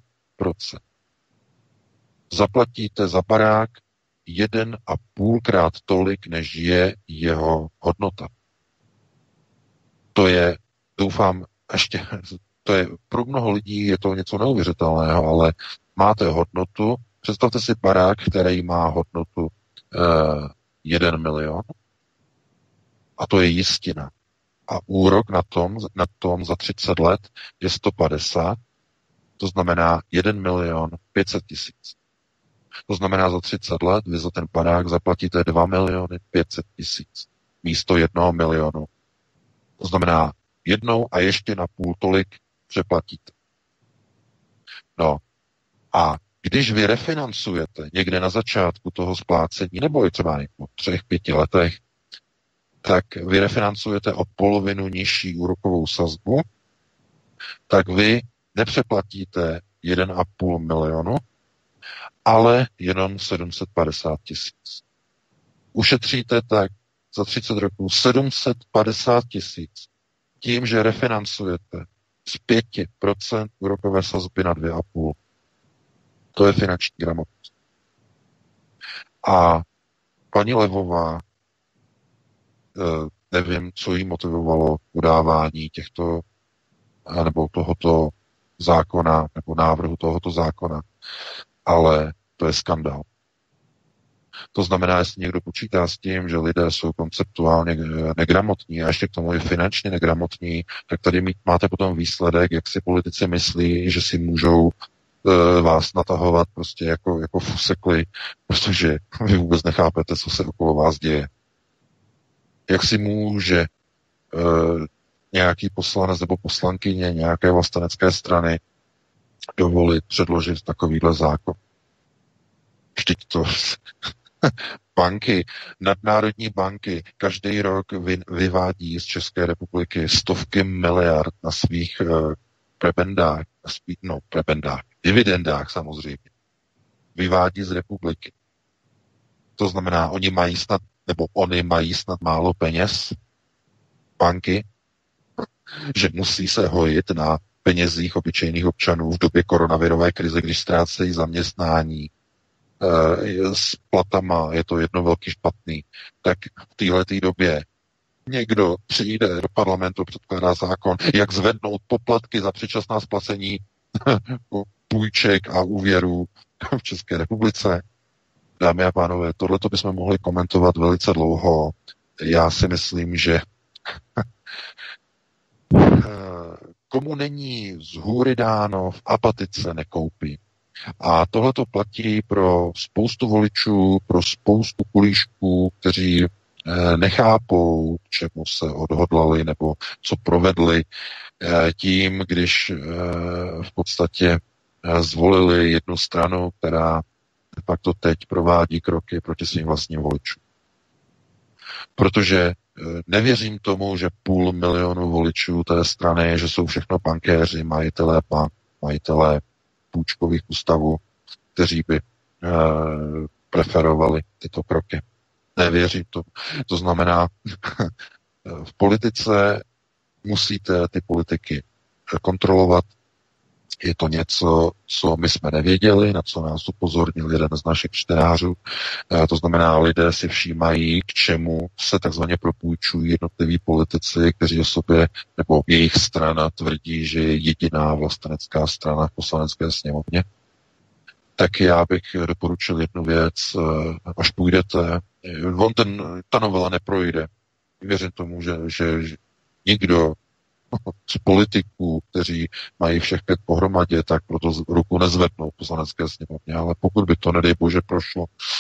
Zaplatíte za barák 1,5krát tolik, než je jeho hodnota. To je, doufám, ještě, to je pro mnoho lidí je to něco neuvěřitelného, ale máte hodnotu, představte si barák, který má hodnotu 1 milion, a to je jistina. A úrok na tom za 30 let je 150, to znamená 1 500 000. To znamená, za 30 let vy za ten barák zaplatíte 2 500 000 místo 1 milionu. To znamená jednou a ještě na půl tolik přeplatíte. No a když vy refinancujete někde na začátku toho splácení, nebo i třeba po 3-5 letech, tak vy refinancujete o polovinu nižší úrokovou sazbu, tak vy nepřeplatíte 1,5 milionu, ale jenom 750 000. Ušetříte tak za 30 roků 750 000 tím, že refinancujete z 5% úrokové sazby na 2,5. To je finanční gramotnost. A paní Levová, nevím, co jí motivovalo udávání těchto nebo tohoto zákona, nebo návrhu tohoto zákona, ale to je skandál. To znamená, jestli někdo počítá s tím, že lidé jsou konceptuálně negramotní a ještě k tomu je finančně negramotní, tak tady máte potom výsledek, jak si politici myslí, že si můžou vás natahovat prostě jako fusekli, protože vy vůbec nechápete, co se okolo vás děje. Jak si může nějaký poslanec nebo poslankyně nějaké vlastenecké strany dovolit předložit takovýhle zákon? Vždyť to banky, nadnárodní banky každý rok vyvádí z České republiky stovky miliard na svých prebendách, dividendách samozřejmě. Vyvádí z republiky. To znamená, oni mají snad málo peněz, banky, že musí se hojit na penězích obyčejných občanů v době koronavirové krize, když ztrácejí zaměstnání, s platama je to jedno velký špatný, tak v téhleté době někdo přijde do parlamentu, předkládá zákon, jak zvednout poplatky za předčasná splacení půjček a úvěrů v České republice. Dámy a pánové, tohleto bychom mohli komentovat velice dlouho. Já si myslím, že komu není z hůry dáno, v apatice nekoupí. A tohleto platí pro spoustu voličů, pro spoustu kulíšků, kteří nechápou, k čemu se odhodlali nebo co provedli tím, když v podstatě zvolili jednu stranu, která pak to teď provádí kroky proti svým vlastním voličům. Protože nevěřím tomu, že 500 000 voličů té strany, že jsou všechno bankéři, majitelé půjčkových ústavů, kteří by preferovali tyto kroky. Nevěřím to. To znamená, v politice musíte ty politiky kontrolovat. Je to něco, co my jsme nevěděli, na co nás upozornil jeden z našich čtenářů. To znamená, lidé si všímají, k čemu se takzvaně propůjčují jednotliví politici, kteří o sobě nebo jejich strana tvrdí, že je jediná vlastenecká strana v poslanecké sněmovně. Tak já bych doporučil jednu věc, až půjdete, ta novela neprojde. Věřím tomu, že nikdo z politiků, kteří mají všech 5 pohromadě, tak proto ruku nezvednou v poslanecké sněmovně, ale pokud by to, nedej bože, prošlo,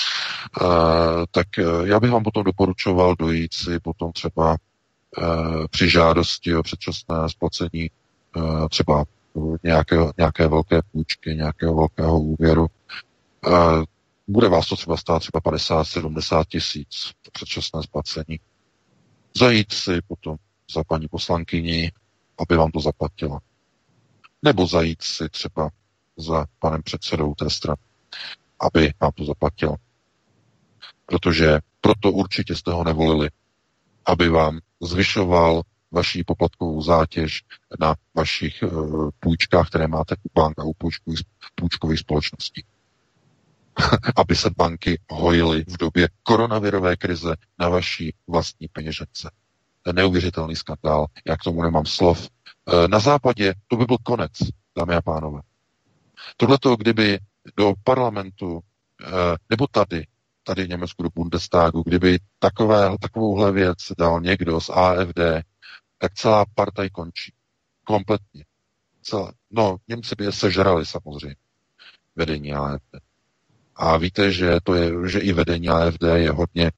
tak já bych vám potom doporučoval dojít si potom třeba při žádosti o předčasné splacení třeba nějaké velké půjčky, nějakého velkého úvěru. Bude vás to třeba stát třeba 50-70 tisíc předčasné splacení. Zajít si potom za paní poslankyni, aby vám to zaplatila. Nebo zajít si třeba za panem předsedou té strany, aby vám to zaplatil. Protože proto určitě jste ho nevolili, aby vám zvyšoval vaši poplatkovou zátěž na vašich půjčkách, které máte u bank a u půjčkových společností. Aby se banky hojily v době koronavirové krize na vaší vlastní peněžence. To je neuvěřitelný skandál, já k tomu nemám slov. Na západě to by byl konec, dámy a pánové. Tohleto, kdyby do parlamentu, nebo tady v Německu do Bundestagu, kdyby takovouhle věc dal někdo z AfD, tak celá partaj končí. Kompletně. Němci by je sežrali samozřejmě. Vedení AfD. A víte, že i vedení AfD je hodně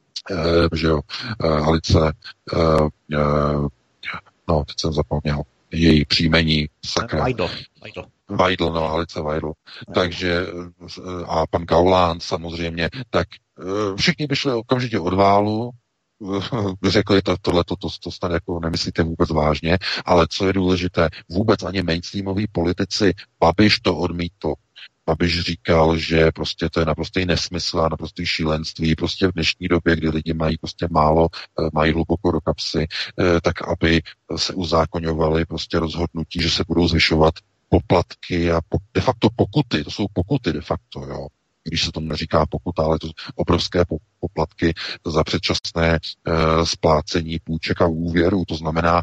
že jo, Alice, teď jsem zapomněl, její příjmení, sakra. Weidl, no, Alice Weidl. Takže a pan Gauland samozřejmě, tak všichni by šli okamžitě od válu, řekli, to snad jako nemyslíte vůbec vážně, ale co je důležité, vůbec ani mainstreamoví politici, Babiš to odmítl. Babiš říkal, že prostě to je naprostý nesmysl a naprostý šílenství, prostě v dnešní době, kdy lidi mají prostě málo, mají hluboko do kapsy, tak aby se uzákoňovaly prostě rozhodnutí, že se budou zvyšovat poplatky a de facto pokuty, to jsou pokuty de facto, jo. Když se tomu neříká pokuta, ale to obrovské poplatky za předčasné splácení půjček a úvěrů. To znamená,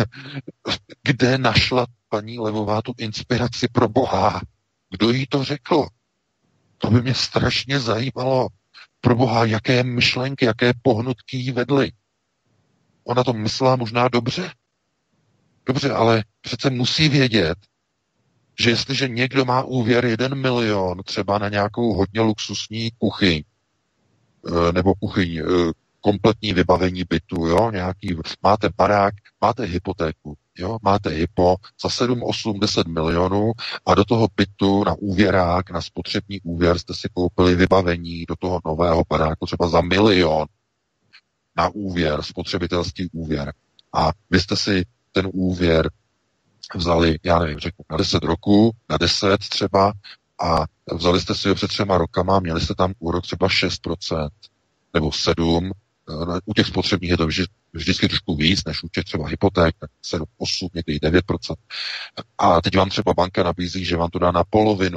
kde našla paní Levová tu inspiraci pro Boha? Kdo jí to řekl? To by mě strašně zajímalo. Pro Boha, jaké myšlenky, jaké pohnutky jí vedly. Ona to myslela možná dobře. Dobře, ale přece musí vědět, že jestliže někdo má úvěr 1 milion třeba na nějakou hodně luxusní kuchyň, nebo kuchyň, kompletní vybavení bytu, jo, nějaký, máte barák, máte hypotéku, jo, máte hypo za 7, 8, 10 milionů a do toho bytu na úvěrák, na spotřební úvěr jste si koupili vybavení do toho nového baráku třeba za 1 milion na úvěr, spotřebitelský úvěr. A vy jste si ten úvěr vzali, já nevím, řeknu, na 10 roků, na 10 třeba a vzali jste si ho před 3 rokama, měli jste tam úrok třeba 6% nebo 7%, u těch spotřebních je to vždycky trošku víc, než u těch třeba hypoték, tak 7, 8, někdy 9%. A teď vám třeba banka nabízí, že vám to dá na polovinu.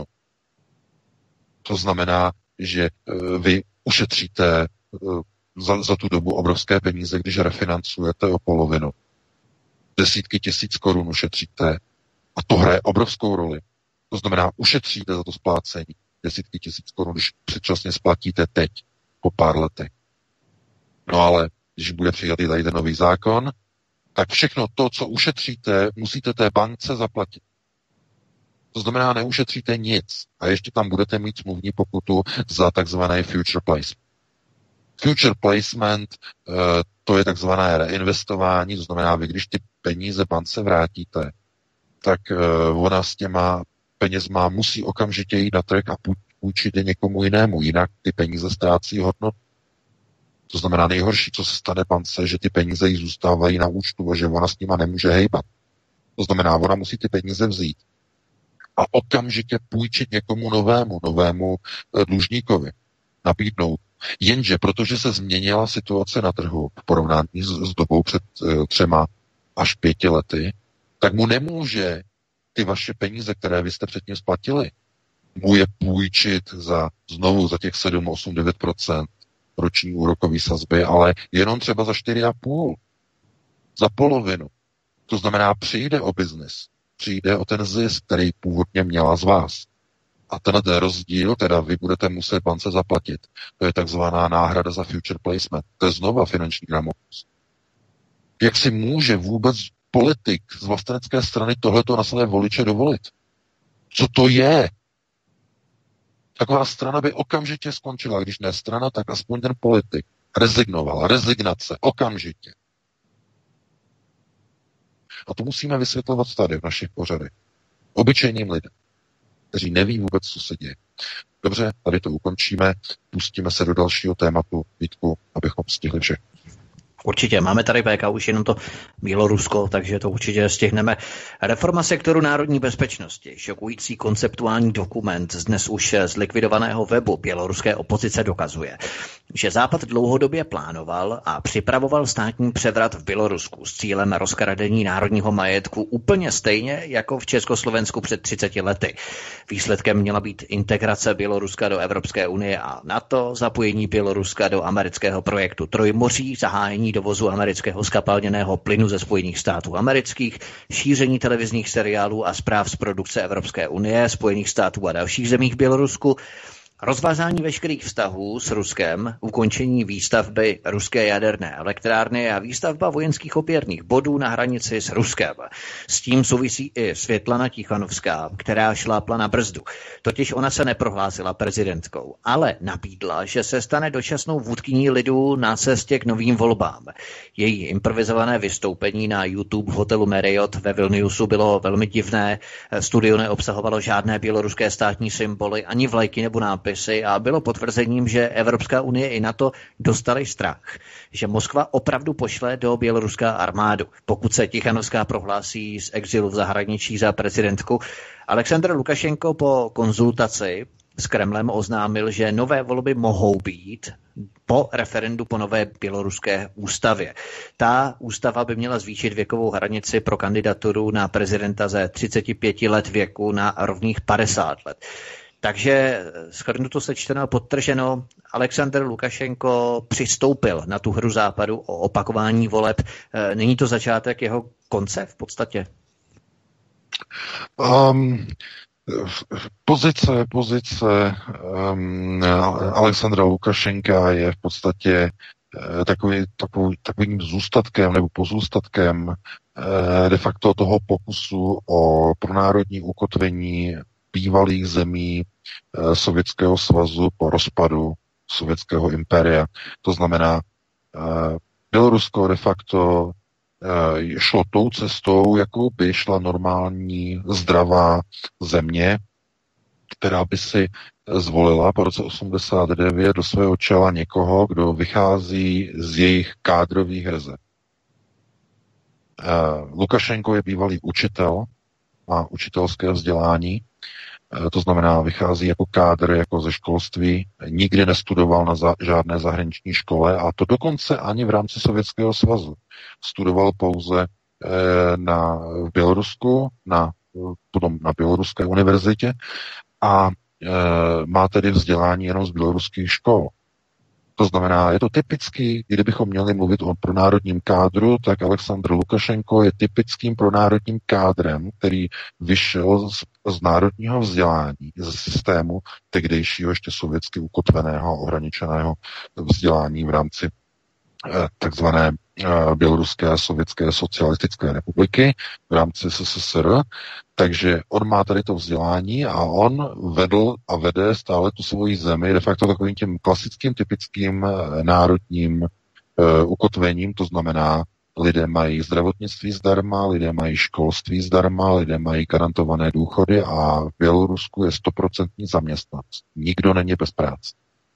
To znamená, že vy ušetříte za tu dobu obrovské peníze, když refinancujete o polovinu. Desítky tisíc korun ušetříte a to hraje obrovskou roli. To znamená, ušetříte za to splácení desítky tisíc korun, když předčasně splatíte teď, po pár letech. No ale, když bude přijatý tady ten nový zákon, tak všechno to, co ušetříte, musíte té bankce zaplatit. To znamená, neušetříte nic a ještě tam budete mít smluvní pokutu za takzvané future placement. Future placement, to je takzvané reinvestování, to znamená, vy když ty peníze bance vrátíte, tak ona s těma penězma musí okamžitě jít na trh a půjčit je někomu jinému, jinak ty peníze ztrácí hodnotu. To znamená nejhorší, co se stane bance, že ty peníze jí zůstávají na účtu a že ona s nima nemůže hejbat. To znamená, ona musí ty peníze vzít a okamžitě půjčit někomu novému dlužníkovi, nabídnout. Jenže protože se změnila situace na trhu v porovnání s dobou před 3 až 5 lety, tak mu nemůže ty vaše peníze, které vy jste předtím splatili, mu je půjčit znovu za těch 7, 8, 9% roční úrokový sazby, ale jenom třeba za 4,5%. Za polovinu. To znamená, přijde o biznis. Přijde o ten zisk, který původně měla z vás. A tenhle rozdíl, teda vy budete muset bance zaplatit. To je takzvaná náhrada za future placement. To je znova finanční gramotnost. Jak si může vůbec politik z vlastenecké strany tohleto na své voliče dovolit? Co to je? Taková strana by okamžitě skončila, když ne strana, tak aspoň ten politik rezignoval. Rezignace, okamžitě. A to musíme vysvětlovat tady v našich pořadech. Obyčejným lidem, kteří neví vůbec, co se děje. Dobře, tady to ukončíme, pustíme se do dalšího tématu, Vítku, abychom stihli všechno. Určitě, máme tady PK už jenom to Bělorusko, takže to určitě stihneme. Reforma sektoru národní bezpečnosti, šokující konceptuální dokument z dnes už zlikvidovaného webu běloruské opozice dokazuje, že Západ dlouhodobě plánoval a připravoval státní převrat v Bělorusku s cílem rozkradení národního majetku úplně stejně jako v Československu před 30 lety. Výsledkem měla být integrace Běloruska do Evropské unie a NATO, zapojení Běloruska do amerického projektu Trojmoří, zahájení dovozu amerického skapalněného plynu ze Spojených států amerických, šíření televizních seriálů a zpráv z produkce Evropské unie, Spojených států a dalších zemí v Bělorusku, Rozvázání veškerých vztahů s Ruskem, ukončení výstavby ruské jaderné elektrárny a výstavba vojenských opěrných bodů na hranici s Ruskem. S tím souvisí i Světlana Tichanovská, která šlápla na brzdu. Totiž ona se neprohlásila prezidentkou, ale nabídla, že se stane dočasnou vůdkyní lidu na cestě k novým volbám. Její improvizované vystoupení na YouTube v hotelu Marriott ve Vilniusu bylo velmi divné. Studio neobsahovalo žádné běloruské státní symboly, ani vlajky nebo nápisy a bylo potvrzením, že Evropská unie i NATO dostali strach, že Moskva opravdu pošle do Běloruska armádu, pokud se Tichanovská prohlásí z exilu v zahraničí za prezidentku. Alexandr Lukašenko po konzultaci s Kremlem oznámil, že nové volby mohou být po referendu po nové běloruské ústavě. Ta ústava by měla zvýšit věkovou hranici pro kandidaturu na prezidenta ze 35 let věku na rovných 50 let. Takže shrnuto sečteno, podtrženo, Alexandr Lukašenko přistoupil na tu hru západu o opakování voleb. Není to začátek jeho konce v podstatě? Pozice Alexandra Lukašenka je v podstatě takovým zůstatkem nebo pozůstatkem de facto toho pokusu o pronárodní ukotvení bývalých zemí Sovětského svazu po rozpadu Sovětského impéria. To znamená, Bělorusko de facto šlo tou cestou, jakou by šla normální, zdravá země, která by si zvolila po roce 89 do svého čela někoho, kdo vychází z jejich kádrových rezerv. Lukašenko je bývalý učitel, má učitelské vzdělání, to znamená, vychází jako kádr, jako ze školství, nikdy nestudoval na žádné zahraniční škole, a to dokonce ani v rámci Sovětského svazu. Studoval pouze v Bělorusku, potom na Běloruské univerzitě a má tedy vzdělání jenom z běloruských škol. To znamená, je to typický, kdybychom měli mluvit o pronárodním kádru, tak Alexandr Lukašenko je typickým pronárodním kádrem, který vyšel z národního vzdělání, ze systému tehdejšího ještě sovětsky ukotveného, ohraničeného vzdělání v rámci takzvané Běloruské sovětské socialistické republiky v rámci SSSR. Takže on má tady to vzdělání a on vedl a vede stále tu svoji zemi de facto takovým tím klasickým, typickým národním ukotvením, to znamená, lidé mají zdravotnictví zdarma, lidé mají školství zdarma, lidé mají garantované důchody a v Bělorusku je 100% zaměstnanost. Nikdo není bez práce.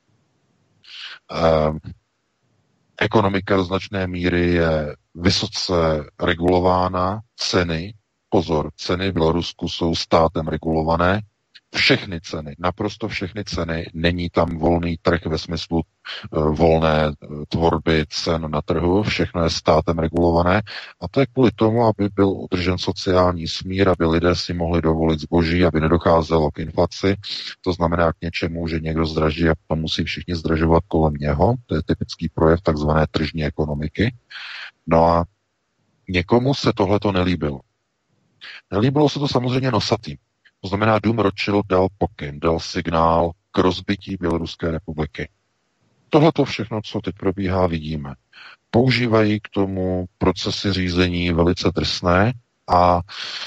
Ekonomika do značné míry je vysoce regulována, ceny v Bělorusku jsou státem regulované, všechny ceny, naprosto všechny ceny, není tam volný trh ve smyslu volné tvorby cen na trhu, všechno je státem regulované a to je kvůli tomu, aby byl udržen sociální smír, aby lidé si mohli dovolit zboží, aby nedocházelo k inflaci, to znamená k něčemu, že někdo zdraží a potom musí všichni zdražovat kolem něho, to je typický projev takzvané tržní ekonomiky. No a někomu se tohleto nelíbilo. Nelíbilo se to samozřejmě nosatým. To znamená, dům Rothschild dal pokyn, dal signál k rozbití Běloruské republiky. Tohleto všechno, co teď probíhá, vidíme. Používají k tomu procesy řízení velice drsné a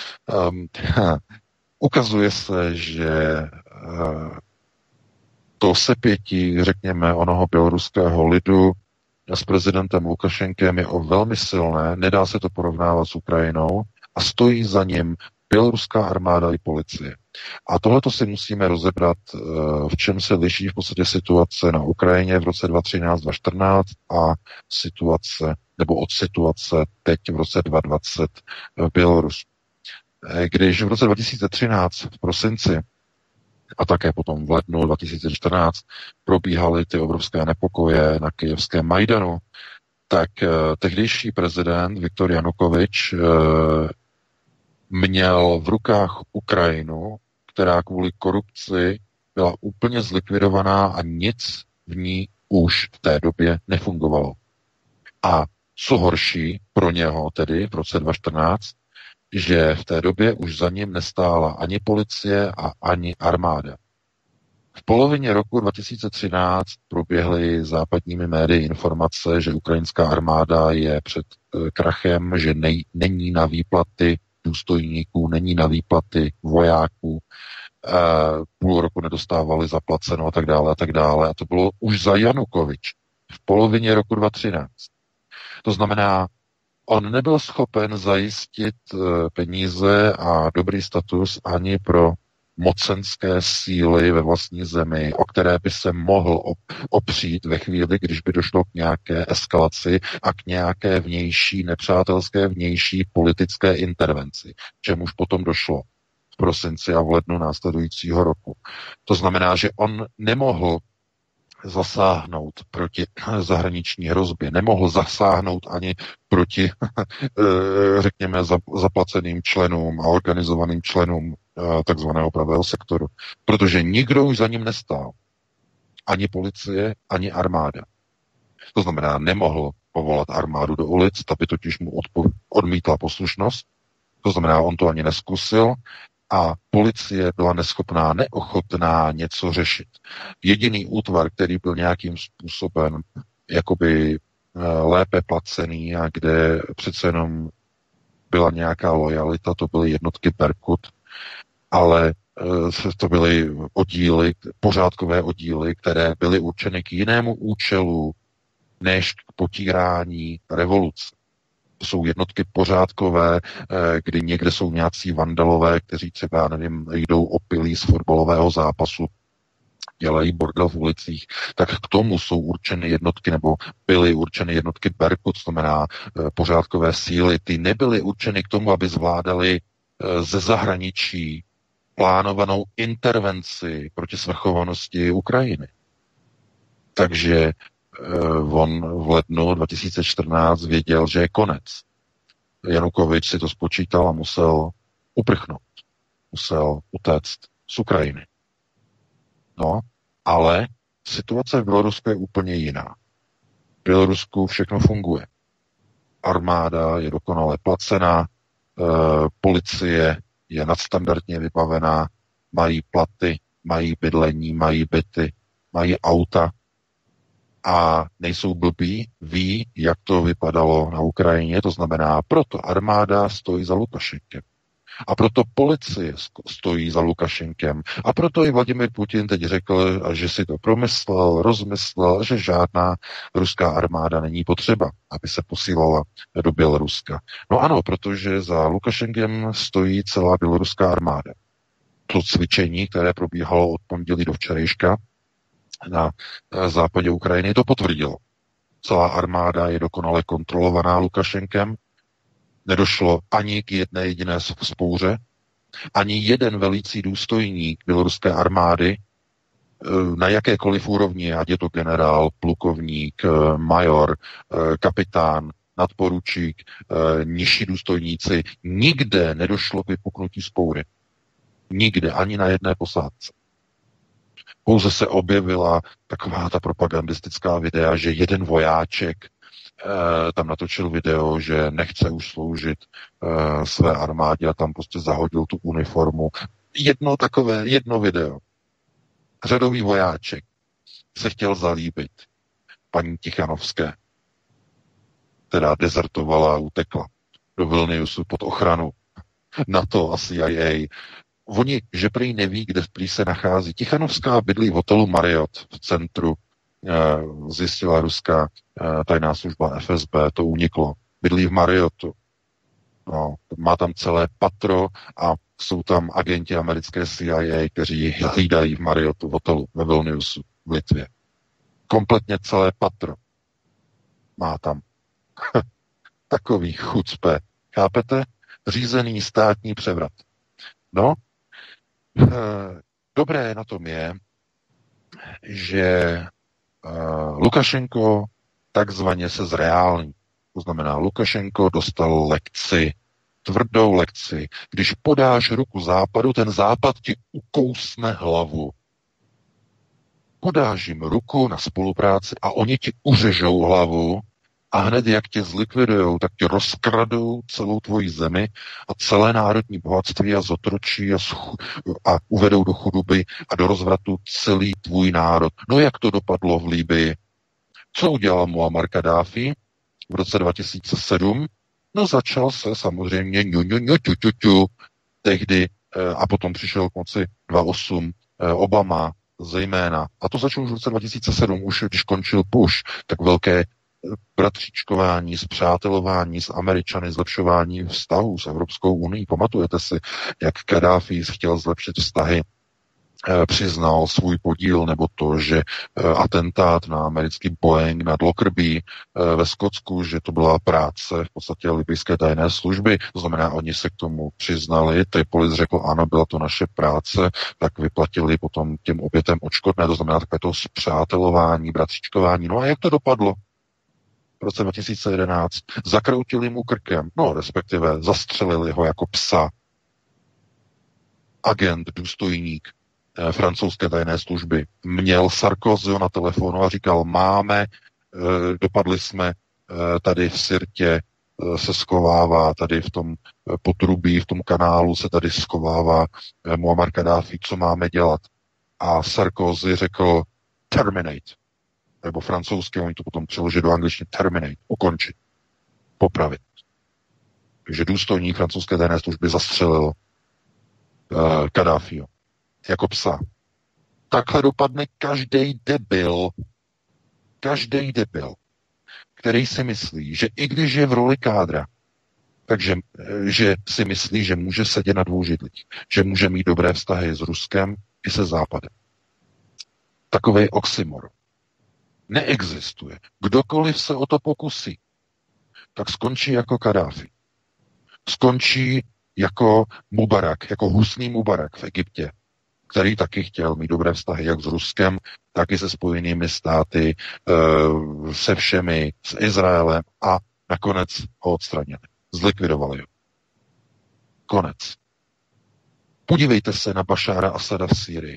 ukazuje se, že to sepětí, řekněme, onoho běloruského lidu s prezidentem Lukašenkem je velmi silné, nedá se to porovnávat s Ukrajinou a stojí za ním běloruská armáda i policie. A tohleto si musíme rozebrat, v čem se liší v podstatě situace na Ukrajině v roce 2013-2014 a situace, nebo od situace teď v roce 2020 v Bělorusku. Když v roce 2013 v prosinci a také potom v lednu 2014 probíhaly ty obrovské nepokoje na kyjevském Majdanu, tak tehdejší prezident Viktor Janukovič měl v rukách Ukrajinu, která kvůli korupci byla úplně zlikvidovaná a nic v ní už v té době nefungovalo. A co horší pro něho tedy v roce 2014, že v té době už za ním nestála ani policie a ani armáda. V polovině roku 2013 proběhly západními médii informace, že ukrajinská armáda je před krachem, že není na výplaty důstojníků, není na výplaty vojáků, půl roku nedostávali zaplaceno a tak dále a tak dále. A to bylo už za Janukovič v polovině roku 2013. To znamená, on nebyl schopen zajistit peníze a dobrý status ani pro mocenské síly ve vlastní zemi, o které by se mohl opřít ve chvíli, když by došlo k nějaké eskalaci a k nějaké vnější, nepřátelské vnější politické intervenci, čemuž potom došlo v prosinci a v lednu následujícího roku. To znamená, že on nemohl zasáhnout proti zahraniční hrozbě, nemohl zasáhnout ani proti, řekněme, zaplaceným členům a organizovaným členům takzvaného pravého sektoru, protože nikdo už za ním nestál. Ani policie, ani armáda. To znamená, nemohl povolat armádu do ulic, ta by totiž mu odmítla poslušnost, to znamená, on to ani neskusil, a policie byla neschopná, neochotná něco řešit. Jediný útvar, který byl nějakým způsobem jakoby lépe placený a kde přece jenom byla nějaká lojalita, to byly jednotky Berkut, ale to byly oddíly, pořádkové oddíly, které byly určeny k jinému účelu, než k potírání revoluce. To jsou jednotky pořádkové, kdy někde jsou nějací vandalové, kteří třeba, já nevím, jdou opilí z fotbalového zápasu, dělají bordel v ulicích, tak k tomu jsou určeny jednotky, nebo byly určeny jednotky Berkut, to znamená pořádkové síly. Ty nebyly určeny k tomu, aby zvládali ze zahraničí plánovanou intervenci proti svrchovanosti Ukrajiny. Takže on v lednu 2014 věděl, že je konec. Janukovič si to spočítal a musel uprchnout. Musel utéct z Ukrajiny. No, ale situace v Bělorusku je úplně jiná. V Bělorusku všechno funguje. Armáda je dokonale placená, policie je nadstandardně vybavená, mají platy, mají bydlení, mají byty, mají auta a nejsou blbí, ví, jak to vypadalo na Ukrajině, to znamená, proto armáda stojí za Lukašenkem. A proto policie stojí za Lukašenkem. A proto i Vladimir Putin teď řekl, že si to promyslel, rozmyslel, že žádná ruská armáda není potřeba, aby se posílala do Běloruska. No ano, protože za Lukašenkem stojí celá běloruská armáda. To cvičení, které probíhalo od pondělí do včerejška na západě Ukrajiny, to potvrdilo. Celá armáda je dokonale kontrolovaná Lukašenkem. Nedošlo ani k jedné jediné vzpouře, ani jeden velící důstojník běloruské armády na jakékoliv úrovni, ať je to generál, plukovník, major, kapitán, nadporučík, nižší důstojníci, nikde nedošlo k vypuknutí vzpoury. Nikde, ani na jedné posádce. Pouze se objevila taková ta propagandistická videa, že jeden vojáček tam natočil video, že nechce už sloužit své armádě a tam prostě zahodil tu uniformu. Jedno video. Řadový vojáček se chtěl zalíbit paní Tichanovské, která dezertovala a utekla do Vilniusu pod ochranu NATO a CIA. Oni, že prý neví, kde prý se nachází. Tichanovská bydlí v hotelu Marriott v centru, zjistila ruská tajná služba FSB, to uniklo. Bydlí v Marriottu. No, má tam celé patro a jsou tam agenti americké CIA, kteří hlídají v Marriottu v hotelu ve Vilniusu v Litvě. Kompletně celé patro. Má tam takový chucpe. Chápete? Řízený státní převrat. No, dobré na tom je, že Lukašenko takzvaně se zreální. To znamená, Lukašenko dostal lekci, tvrdou lekci. Když podáš ruku západu, ten západ ti ukousne hlavu. Podáš jim ruku na spolupráci a oni ti uřežou hlavu A hned jak tě zlikvidujou, tak tě rozkradou celou tvoji zemi a celé národní bohatství a zotročí a uvedou do chudoby a do rozvratu celý tvůj národ. No jak to dopadlo v Libyi? Co udělal Muammar Kaddáfi v roce 2007? No začal se samozřejmě tehdy a potom přišel k moci 2008 Obama zejména. A to začalo už v roce 2007, už když končil Bush, tak velké bratříčkování, spřátelování s Američany, zlepšování vztahů s Evropskou unií. Pamatujete si, jak Kaddáfi chtěl zlepšit vztahy, přiznal svůj podíl, nebo to, že atentát na americký Boeing nad Lockerbie ve Skotsku, že to byla práce v podstatě libyjské tajné služby, to znamená, oni se k tomu přiznali, Tripolis řekl, ano, byla to naše práce, tak vyplatili potom těm obětem odškodné, to znamená takové to spřátelování, bratříčkování. No a jak to dopadlo? V roce 2011 zakroutili mu krkem, no respektive zastřelili ho jako psa. Agent, důstojník francouzské tajné služby měl Sarkozyho na telefonu a říkal, dopadli jsme tady v Sirtě, se schovává tady v tom potrubí, v tom kanálu se tady schovává Muammar Kaddáfi, co máme dělat? A Sarkozy řekl terminate, nebo francouzsky, oni to potom přeložili do angličtiny terminate, ukončit, popravit. Takže důstojník francouzské tajné služby zastřelil Kaddáfího jako psa. Takhle dopadne každý debil, který si myslí, že i když je v roli kádra, takže že si myslí, že může sedět na dvou židlích, že může mít dobré vztahy s Ruskem i se Západem. Takovej oxymor neexistuje. Kdokoliv se o to pokusí, tak skončí jako Kaddáfi. Skončí jako Mubarak, jako Husný Mubarak v Egyptě, který taky chtěl mít dobré vztahy jak s Ruskem, tak i se Spojenými státy, se všemi, s Izraelem a nakonec ho odstranili. Zlikvidovali ho. Konec. Podívejte se na Bašára Asada v Sýrii.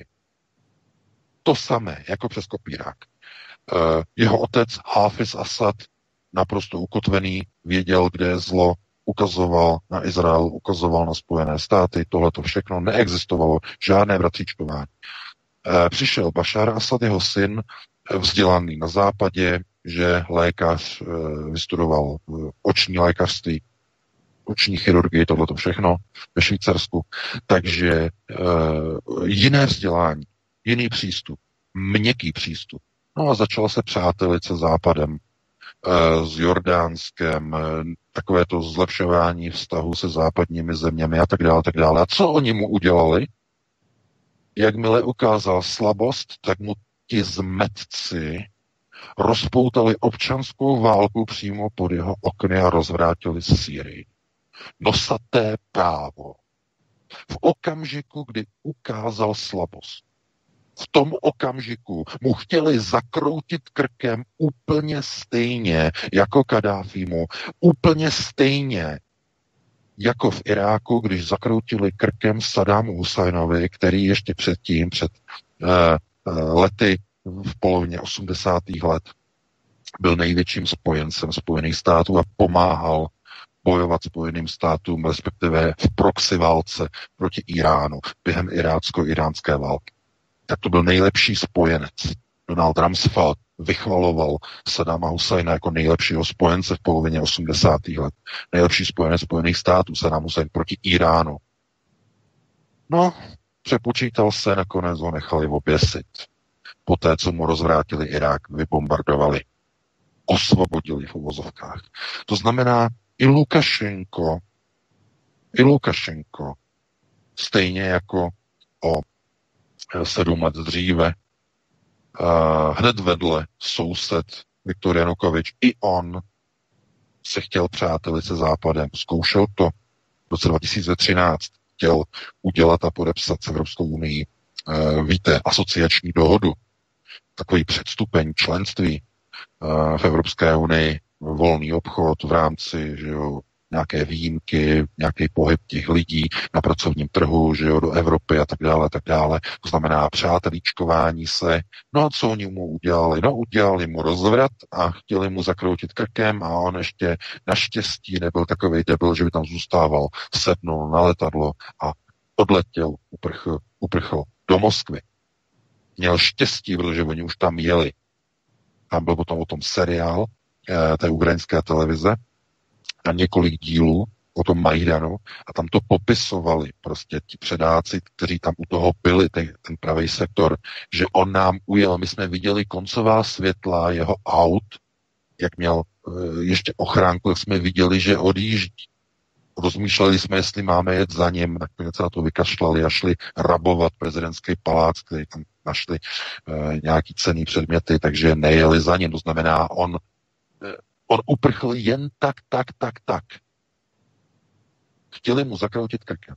To samé, jako přes kopírák. Jeho otec Hafiz Asad, naprosto ukotvený, věděl, kde je zlo, ukazoval na Izrael, ukazoval na Spojené státy, tohle to všechno neexistovalo, žádné bratříčkování. Přišel Bašár Asad, jeho syn, vzdělaný na západě, že lékař, vystudoval oční lékařství, oční chirurgii, tohle to všechno ve Švýcarsku, takže jiné vzdělání, jiný přístup, měkký přístup. No a začal se přátelit se Západem, s Jordánskem, takové to zlepšování vztahu se západními zeměmi a tak dále, tak dále. A co oni mu udělali? Jakmile ukázal slabost, tak mu ti zmetci rozpoutali občanskou válku přímo pod jeho okny a rozvrátili Sýrii. Nosaté právo. V okamžiku, kdy ukázal slabost, v tom okamžiku mu chtěli zakroutit krkem úplně stejně jako Kaddáfímu, úplně stejně jako v Iráku, když zakroutili krkem Saddamu Husajnovi, který ještě předtím, před lety v polovině 80. let, byl největším spojencem Spojených států a pomáhal bojovat Spojeným státům, respektive v proxy válce proti Iránu během irácko-iránské války. Tak to byl nejlepší spojenec. Donald Rumsfeld vychvaloval Saddama Husajna jako nejlepšího spojence v polovině 80. let. Nejlepší spojenec Spojených států, Saddam Husajn proti Iránu. No, přepočítal se, nakonec ho nechali oběsit. Poté, co mu rozvrátili Irák, vybombardovali, osvobodili v uvozovkách. To znamená, i Lukašenko, stejně jako o 7 let dříve, hned vedle soused Viktor Janukovič, i on se chtěl přátelit se Západem. Zkoušel to v roce 2013, chtěl udělat a podepsat s Evropskou unii, víte, asociační dohodu, takový předstupeň členství v Evropské unii, volný obchod v rámci nějaké výjimky, nějaký pohyb těch lidí na pracovním trhu, že jo, do Evropy a tak dále, tak dále. To znamená přátelíčkování se. No a co oni mu udělali? No, udělali mu rozvrat a chtěli mu zakroutit krkem a on ještě naštěstí nebyl takovej debil, že by tam zůstával, sednul na letadlo a odletěl, uprchl do Moskvy. Měl štěstí, protože oni už tam jeli. Tam byl potom o tom seriál té ukrajinské televize na několik dílů o tom Majdanu a tam to popisovali prostě ti předáci, kteří tam u toho byli, ten pravý sektor, že on nám ujel. My jsme viděli koncová světla jeho aut, jak měl ještě ochránku, jak jsme viděli, že odjíždí. Rozmýšleli jsme, jestli máme jet za ním, nakonec se na to vykašlali a šli rabovat prezidentský palác, který tam našli nějaký cenný předměty, takže nejeli za ním. To znamená, on uprchl jen tak. Chtěli mu zakroutit krkem.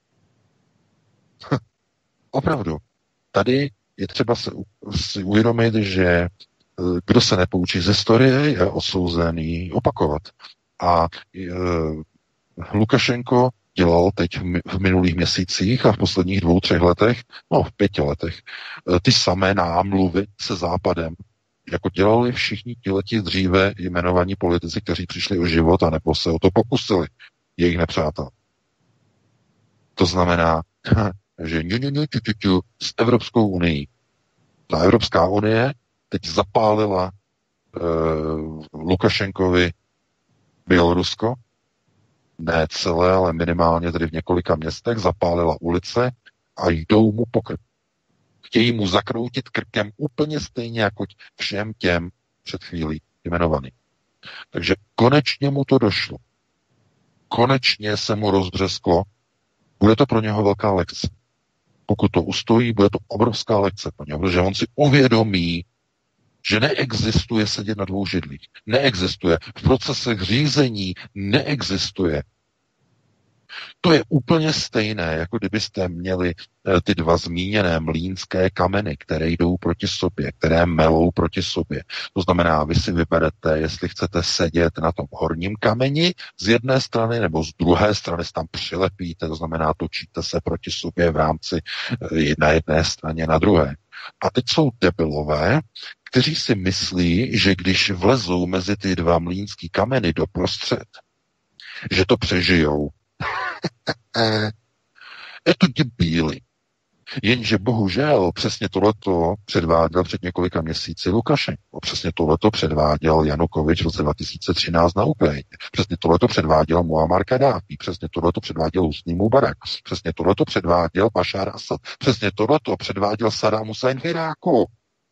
Opravdu. Tady je třeba si uvědomit, že kdo se nepoučí z historie, je osouzený opakovat. A Lukašenko dělal teď v minulých měsících a v posledních 2-3 letech, no v 5 letech, ty samé námluvy se Západem, jako dělali všichni tileti dříve jmenovaní politici, kteří přišli o život a nebo se o to pokusili, jejich nepřátel. To znamená, že s Evropskou unii. Ta Evropská unie teď zapálila Lukašenkovi Bělorusko, ne celé, ale minimálně tedy v několika městech, zapálila ulice a jdou mu po krku. Chtějí mu zakroutit krkem úplně stejně jako všem těm před chvílí jmenovaným. Takže konečně mu to došlo. Konečně se mu rozbřesklo. Bude to pro něho velká lekce. Pokud to ustojí, bude to obrovská lekce pro něho, protože on si uvědomí, že neexistuje sedět na 2 židlích. Neexistuje. V procesech řízení neexistuje. To je úplně stejné, jako kdybyste měli ty 2 zmíněné mlýnské kameny, které jdou proti sobě, které melou proti sobě. To znamená, vy si vyberete, jestli chcete sedět na tom horním kameni z jedné strany, nebo z druhé strany tam přilepíte, to znamená, točíte se proti sobě v rámci na jedné straně, na druhé. A teď jsou debilové, kteří si myslí, že když vlezou mezi ty 2 mlýnský kameny doprostřed, že to přežijou. Je to debíli. Jenže bohužel přesně tohleto předváděl před několika měsíci Lukašenko. Přesně tohleto předváděl Janukovič v roce 2013 na Ukrajině. Přesně tohleto předváděl Muammar Kaddáfi. Přesně tohleto předváděl Husní Mubarak. Přesně tohleto předváděl Bašár Asad. Přesně tohleto předváděl Saddam Hussein v Iráku.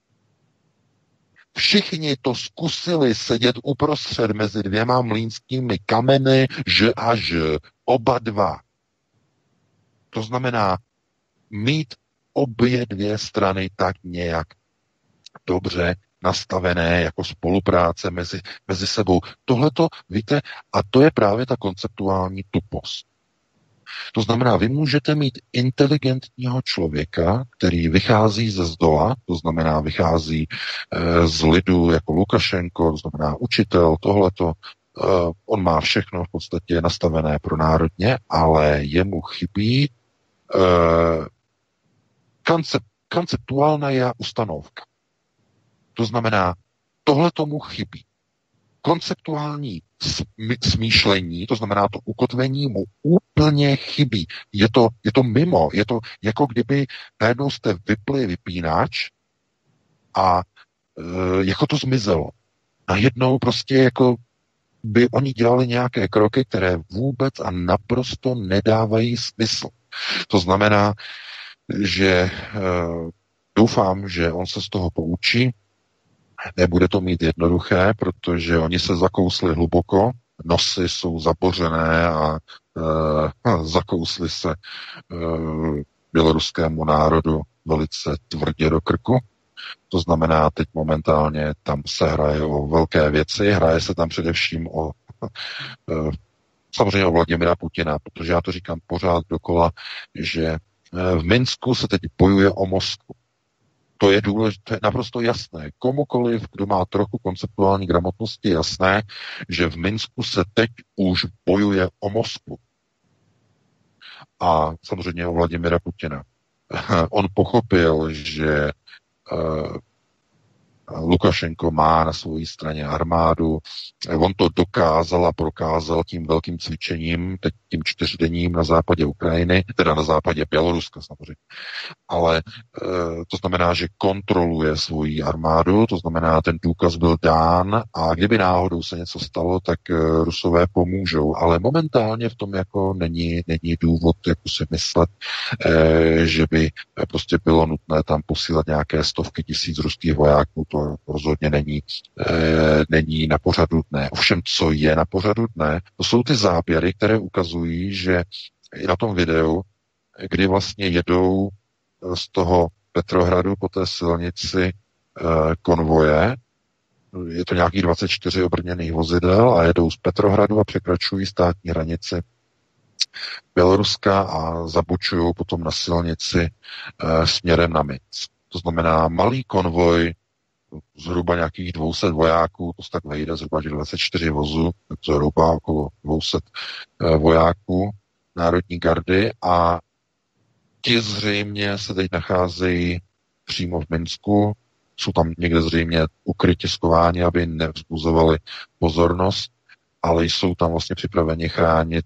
Všichni to zkusili sedět uprostřed mezi 2 mlýnskými kameny, oba 2. To znamená mít obě 2 strany tak nějak dobře nastavené jako spolupráce mezi sebou. Tohleto, víte, a to je právě ta konceptuální tupost. To znamená, vy můžete mít inteligentního člověka, který vychází ze zdola, to znamená, vychází z lidu jako Lukašenko, to znamená učitel, tohleto, on má všechno v podstatě nastavené pro národně, ale jemu chybí konceptuálna ustanovka. To znamená, tohle tomu chybí. Konceptuální smýšlení, to znamená to ukotvení, mu úplně chybí. Je to mimo, je to jako kdyby najednou jste vypli vypínač a jako to zmizelo. Najednou prostě jako by oni dělali nějaké kroky, které vůbec a naprosto nedávají smysl. To znamená, že doufám, že on se z toho poučí. Nebude to mít jednoduché, protože oni se zakousli hluboko, nosy jsou zabořené a zakousli se běloruskému národu velice tvrdě do krku. To znamená, teď momentálně tam se hraje o velké věci, hraje se tam především samozřejmě o Vladimira Putina, protože já to říkám pořád dokola, že v Minsku se teď bojuje o Moskvu. To je důležité, to je naprosto jasné. Komukoliv, kdo má trochu konceptuální gramotnosti, je jasné, že v Minsku se teď už bojuje o Moskvu. A samozřejmě o Vladimira Putina. On pochopil, že Lukašenko má na své straně armádu. On to dokázal a prokázal tím velkým cvičením, teď tím 4denním na západě Ukrajiny, teda na západě Běloruska samozřejmě. Ale to znamená, že kontroluje svoji armádu, to znamená, ten důkaz byl dán a kdyby náhodou se něco stalo, tak Rusové pomůžou. Ale momentálně v tom jako není důvod jako si myslet, že by prostě bylo nutné tam posílat nějaké stovky tisíc ruských vojáků. To rozhodně není na pořadu dne. Ovšem, co je na pořadu dne, to jsou ty záběry, které ukazují, že i na tom videu, kdy vlastně jedou z toho Petrohradu po té silnici konvoje, je to nějakých 24 obrněných vozidel a jedou z Petrohradu a překračují státní hranici Běloruska a zabočují potom na silnici směrem na Minsk. To znamená malý konvoj, zhruba nějakých 200 vojáků, to se tak vejde, zhruba 24 vozů, zhruba okolo 200 vojáků Národní gardy a ti zřejmě se teď nacházejí přímo v Minsku, jsou tam někde zřejmě ukryti skováni, aby nevzbuzovali pozornost, ale jsou tam vlastně připraveni chránit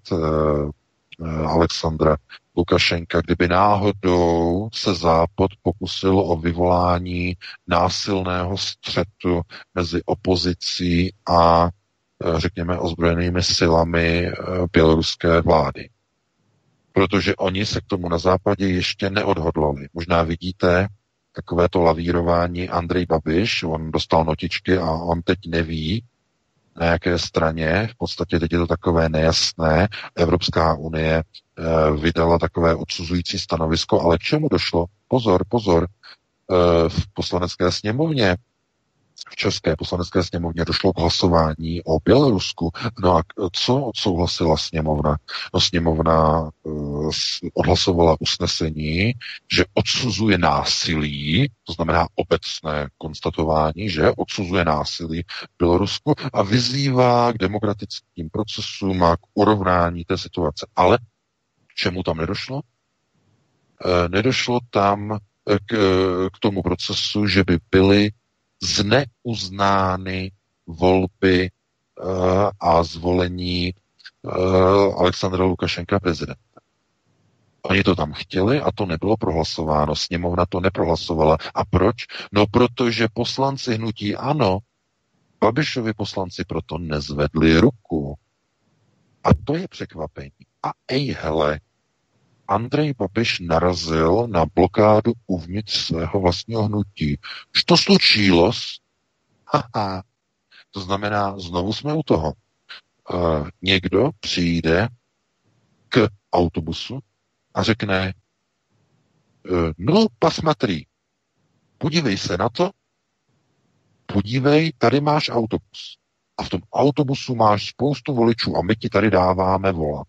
Alexandra Lukašenka, kdyby náhodou se Západ pokusil o vyvolání násilného střetu mezi opozicí a řekněme ozbrojenými silami běloruské vlády. Protože oni se k tomu na západě ještě neodhodlali. Možná vidíte takovéto lavírování Andrej Babiš, on dostal notičky a on teď neví, na jaké straně, v podstatě teď je to takové nejasné. Evropská unie vydala takové odsuzující stanovisko, ale k čemu došlo? Pozor, v poslanecké sněmovně, v české poslanecké sněmovně došlo k hlasování o Bělorusku. No a co odsouhlasila sněmovna? No sněmovna odhlasovala usnesení, že odsuzuje násilí, to znamená obecné konstatování, že odsuzuje násilí v Bělorusku a vyzývá k demokratickým procesům a k urovnání té situace. Ale k čemu tam nedošlo? Nedošlo tam k tomu procesu, že by byly zneuznány volby a zvolení Alexandra Lukašenka prezidenta. Oni to tam chtěli a to nebylo prohlasováno. Sněmovna to neprohlasovala. A proč? No, protože poslanci hnutí ANO, Babišovi poslanci proto nezvedli ruku. A to je překvapení. A hele, Andrej Babiš narazil na blokádu uvnitř svého vlastního hnutí. Što slučilo? Haha. To znamená, znovu jsme u toho. Někdo přijde k autobusu a řekne, no, pasmatrí, podívej se na to, podívej, tady máš autobus. A v tom autobusu máš spoustu voličů a my ti tady dáváme volat.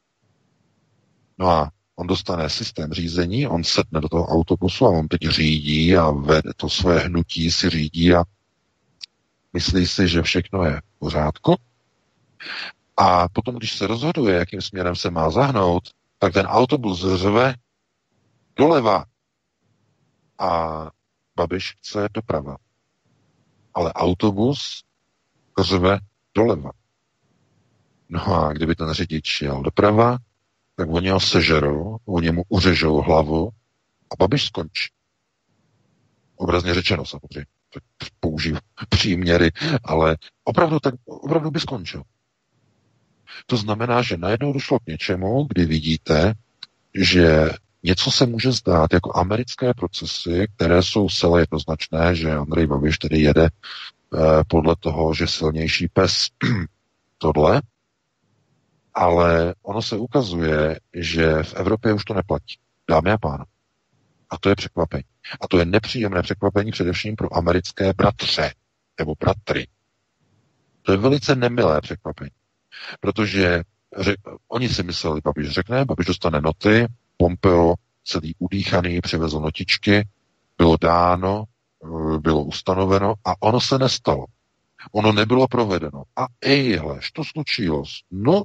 No a on dostane systém řízení, on sedne do toho autobusu a on teď řídí a vede to své hnutí, si řídí a myslí si, že všechno je v pořádku. A potom, když se rozhoduje, jakým směrem se má zahnout, tak ten autobus řve doleva a Babiš chce doprava. Ale autobus řve doleva. No a kdyby ten řidič jel doprava, tak oni ho sežerou, oni mu uřežou hlavu a Babiš skončí. Obrazně řečeno samozřejmě. Použiju příměry, ale opravdu by skončil. To znamená, že najednou došlo k něčemu, kdy vidíte, že něco se může zdát jako americké procesy, které jsou zcela jednoznačné, že Andrej Babiš tedy jede podle toho, že silnější pes tohle, ale ono se ukazuje, že v Evropě už to neplatí. Dámy a pánové. A to je překvapení. A to je nepříjemné překvapení především pro americké bratře nebo bratry. To je velice nemilé překvapení. Protože oni si mysleli, Babiš řekne, Babiš dostane noty, Pompeo celý udýchaný, přivezl notičky bylo dáno, bylo ustanoveno a ono se nestalo. Ono nebylo provedeno. A ejhle, to slučilo. No,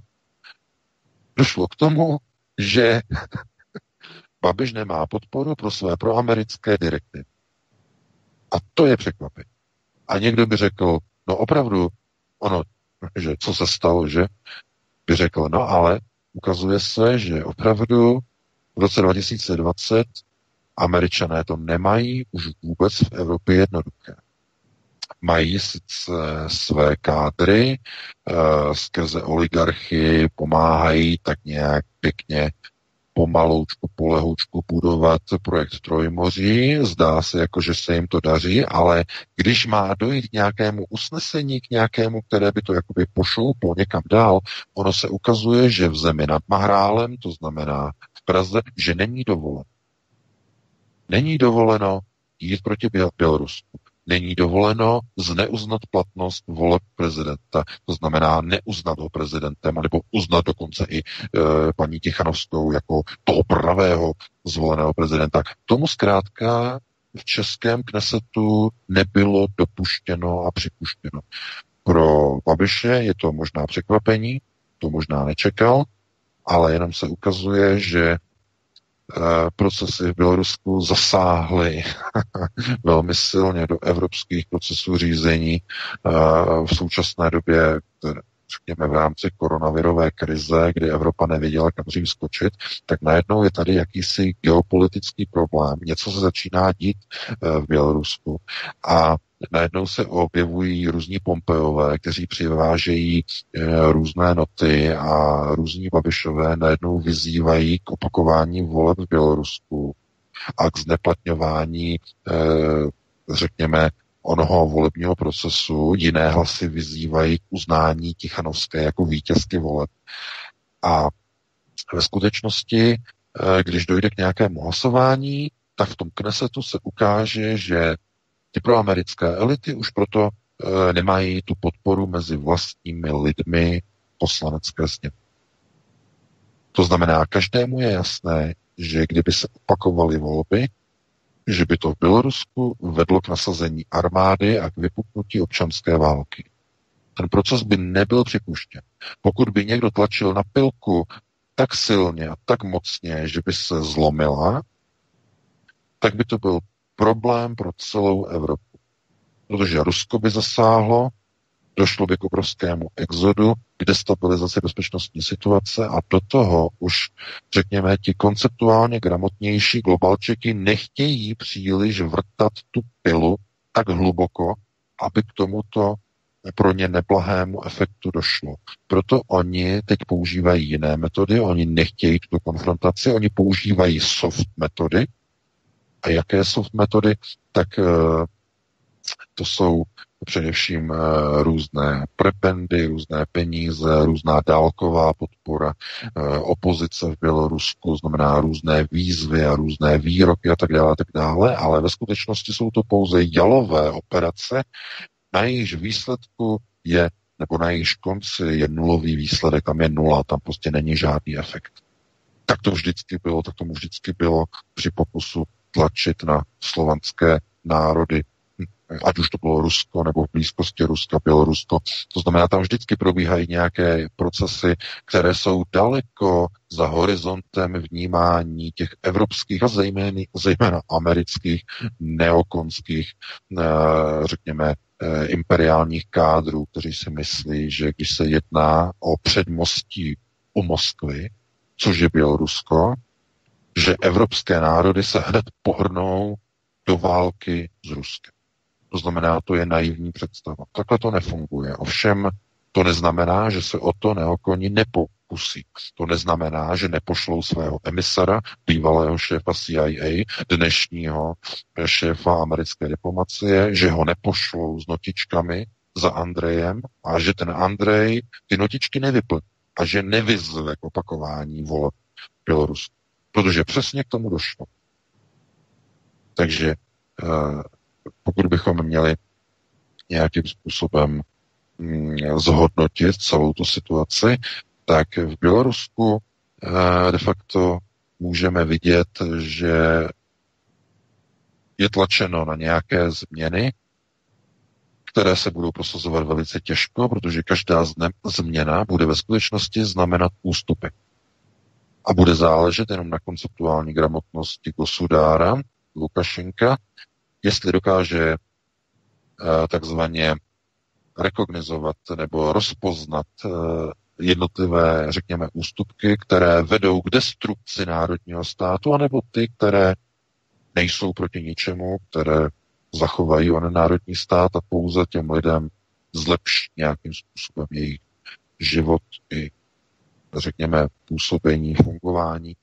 došlo k tomu, že Babiš nemá podporu pro své proamerické direktivy. A to je překvapení. A někdo by řekl, no opravdu, ono, že co se stalo, že? By řekl, no ale ukazuje se, že opravdu v roce 2020 Američané to nemají už vůbec v Evropě jednoduché. Mají sice své kádry, skrze oligarchy pomáhají tak nějak pěkně pomaloučku, polehoučku budovat projekt Trojmoří. Zdá se, jako že se jim to daří, ale když má dojít k nějakému usnesení, k nějakému, které by to jakoby pošouplo někam dál, ono se ukazuje, že v zemi nad Mahrálem, to znamená v Praze, že není dovoleno. Není dovoleno jít proti Bělorusku. Není dovoleno zneuznat platnost voleb prezidenta, to znamená neuznat ho prezidentem, nebo uznat dokonce i paní Tichanovskou jako toho pravého zvoleného prezidenta. K tomu zkrátka v českém Knesetu nebylo dopuštěno a připuštěno. Pro Babiše je to možná překvapení, to možná nečekal, ale jenom se ukazuje, že procesy v Bělorusku zasáhly velmi silně do evropských procesů řízení v současné době, řekněme v rámci koronavirové krize, kdy Evropa nevěděla, kam dřív skočit, tak najednou je tady jakýsi geopolitický problém. Něco se začíná dít v Bělorusku a najednou se objevují různí Pompeové, kteří přivážejí různé noty a různí Babišové najednou vyzývají k opakování voleb v Bělorusku a k zneplatňování, řekněme, onoho volebního procesu. Jiné hlasy vyzývají k uznání Tichanovské jako vítězky voleb. A ve skutečnosti, když dojde k nějakému hlasování, tak v tom Knesetu se ukáže, že ty proamerické elity už proto nemají tu podporu mezi vlastními lidmi poslanecké sněmovny. To znamená, každému je jasné, že kdyby se opakovaly volby, že by to v Bělorusku vedlo k nasazení armády a k vypuknutí občanské války. Ten proces by nebyl připuštěn. Pokud by někdo tlačil na pilku tak silně a tak mocně, že by se zlomila, tak by to byl problém pro celou Evropu. Protože Rusko by zasáhlo, došlo by k obrovskému exodu, k destabilizaci bezpečnostní situace a do toho už, řekněme, ti konceptuálně gramotnější globalčeky nechtějí příliš vrtat tu pilu tak hluboko, aby k tomuto pro ně neblahému efektu došlo. Proto oni teď používají jiné metody, oni nechtějí tuto konfrontaci, oni používají soft metody. A jaké soft metody? Tak to jsou především různé prebendy, různé peníze, různá dálková podpora, opozice v Bělorusku, znamená různé výzvy a různé výroky a tak dále, ale ve skutečnosti jsou to pouze jalové operace, na jejíž výsledku je, nebo na jejíž konci je nulový výsledek, tam je nula, tam prostě není žádný efekt. Tak to vždycky bylo, tak tomu vždycky bylo při pokusu tlačit na slovanské národy, ať už to bylo Rusko, nebo v blízkosti Ruska, Bělorusko. To znamená, tam vždycky probíhají nějaké procesy, které jsou daleko za horizontem vnímání těch evropských a zejména amerických neokonských, řekněme, imperiálních kádrů, kteří si myslí, že když se jedná o předmostí u Moskvy, což je Bělorusko, že evropské národy se hned pohrnou do války s Ruskem. To znamená, to je naivní představa. Takhle to nefunguje. Ovšem, to neznamená, že se o to neokoní nepokusí. To neznamená, že nepošlou svého emisara, bývalého šéfa CIA, dnešního šéfa americké diplomacie, že ho nepošlou s notičkami za Andrejem a že ten Andrej ty notičky nevyplní a že nevyzve k opakování voleb v Bělorusku. Protože přesně k tomu došlo. Takže pokud bychom měli nějakým způsobem zhodnotit celou tu situaci, tak v Bělorusku de facto můžeme vidět, že je tlačeno na nějaké změny, které se budou prosazovat velice těžko, protože každá změna bude ve skutečnosti znamenat ústupy. A bude záležet jenom na konceptuální gramotnosti Gosudára, Lukašenka, jestli dokáže takzvaně rekognizovat nebo rozpoznat jednotlivé, řekněme, ústupky, které vedou k destrukci národního státu, anebo ty, které nejsou proti ničemu, které zachovají onen národní stát a pouze těm lidem zlepší nějakým způsobem jejich život i, řekněme, působení, fungování.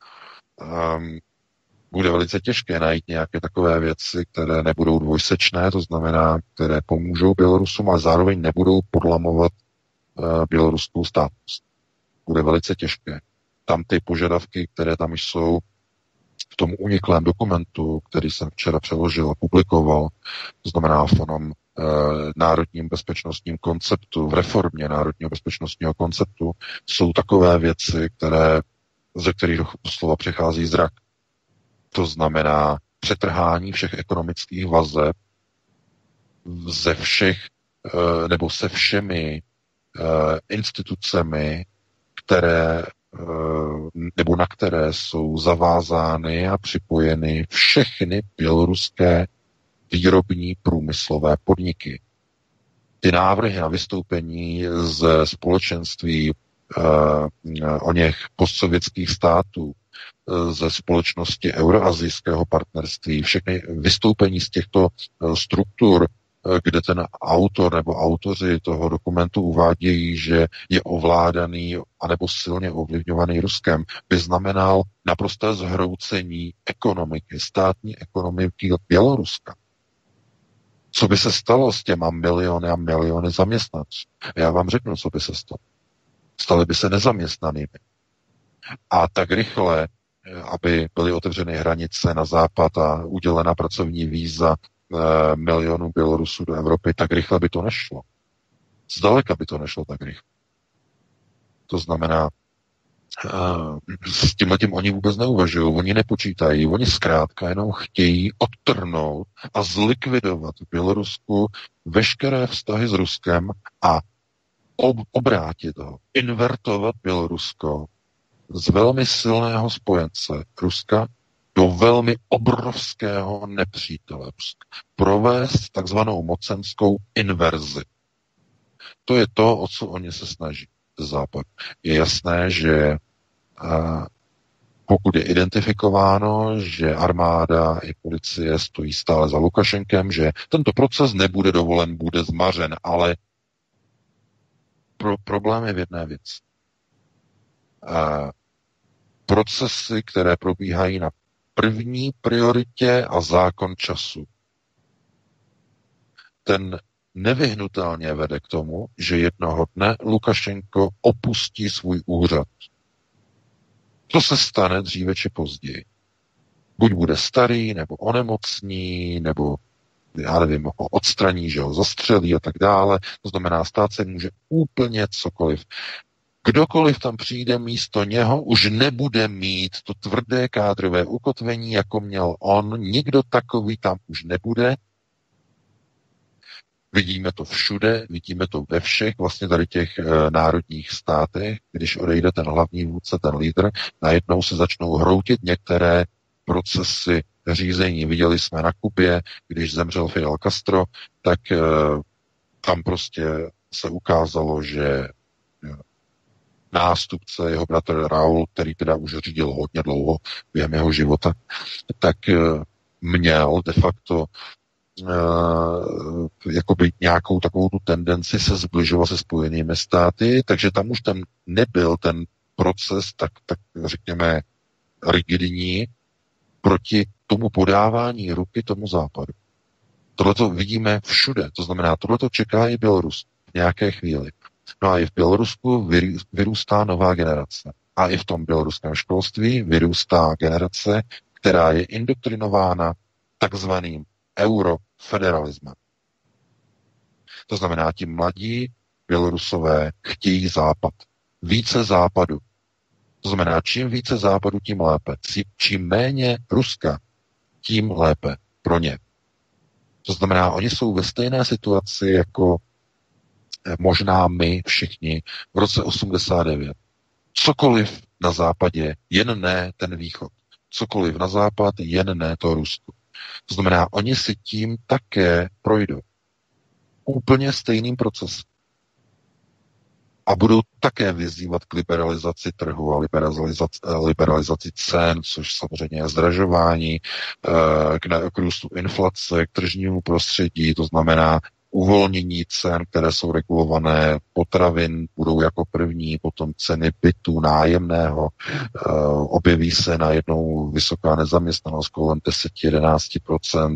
Bude velice těžké najít nějaké takové věci, které nebudou dvojsečné, to znamená, které pomůžou Bělorusům, ale zároveň nebudou podlamovat běloruskou státnost. Bude velice těžké. Tam ty požadavky, které tam jsou v tom uniklém dokumentu, který jsem včera přeložil a publikoval, to znamená v onom národním bezpečnostním konceptu, v reformě národního bezpečnostního konceptu, jsou takové věci, ze kterých doslova přichází zrak. To znamená přetrhání všech ekonomických vazeb ze všech nebo se všemi institucemi, které nebo na které jsou zavázány a připojeny všechny běloruské výrobní průmyslové podniky. Ty návrhy na vystoupení ze společenství oněch postsovětských států, ze společnosti euroazijského partnerství, všechny vystoupení z těchto struktur, kde ten autor nebo autoři toho dokumentu uvádějí, že je ovládaný anebo silně ovlivňovaný Ruskem, by znamenal naprosté zhroucení ekonomiky, státní ekonomiky Běloruska. Co by se stalo s těma miliony a miliony zaměstnanců? Já vám řeknu, co by se stalo. Staly by se nezaměstnanými. A tak rychle, aby byly otevřeny hranice na západ a udělena pracovní víza milionů Bělorusů do Evropy, tak rychle by to nešlo. Zdaleka by to nešlo tak rychle. To znamená, s tímhletím oni vůbec neuvažují, oni nepočítají, oni zkrátka jenom chtějí odtrhnout a zlikvidovat v Bělorusku veškeré vztahy s Ruskem a obrátit ho, invertovat Bělorusko z velmi silného spojence Ruska do velmi obrovského nepřítele Ruska. Provést takzvanou mocenskou inverzi. To je to, o co oni se snaží ze západu. Je jasné, že pokud je identifikováno, že armáda i policie stojí stále za Lukašenkem, že tento proces nebude dovolen, bude zmařen, ale problém je v jedné věci. Procesy, které probíhají na první prioritě a zákon času. Ten nevyhnutelně vede k tomu, že jednoho dne Lukašenko opustí svůj úřad. To se stane dříve či později. Buď bude starý, nebo onemocní, nebo já nevím, ho odstraní, že ho zastřelí a tak dále. To znamená, stát se může úplně cokoliv. Kdokoliv tam přijde místo něho, už nebude mít to tvrdé kádrové ukotvení, jako měl on. Nikdo takový tam už nebude. Vidíme to všude, vidíme to ve všech vlastně tady těch národních státech, když odejde ten hlavní vůdce, ten lídr, najednou se začnou hroutit některé procesy řízení. Viděli jsme na Kubě, když zemřel Fidel Castro, tak tam prostě se ukázalo, že nástupce, jeho bratr Raúl, který teda už řídil hodně dlouho během jeho života, tak měl de facto jakoby nějakou takovou tu tendenci se zbližovat se Spojenými státy, takže tam už tam nebyl ten proces tak řekněme rigidní proti tomu podávání ruky tomu západu. Tohleto vidíme všude, to znamená, tohleto čeká i Bělorus v nějaké chvíli. No a i v Bělorusku vyrůstá nová generace. A i v tom běloruském školství vyrůstá generace, která je indoktrinována takzvaným eurofederalismem. To znamená, ti mladí Bělorusové chtějí západ. Více západu. To znamená, čím více západu, tím lépe. Čím méně Ruska, tím lépe. pro ně. To znamená, oni jsou ve stejné situaci jako možná my všichni v roce 89. Cokoliv na západě, jen ne ten východ. Cokoliv na západ, jen ne to Rusko. To znamená, oni si tím také projdou. Úplně stejným procesem. A budou také vyzývat k liberalizaci trhu a liberalizaci cen, což samozřejmě je zdražování, k růstu inflace, k tržnímu prostředí, to znamená uvolnění cen, které jsou regulované, potravin budou jako první, potom ceny bytů, nájemného, objeví se najednou vysoká nezaměstnanost kolem 10-11%,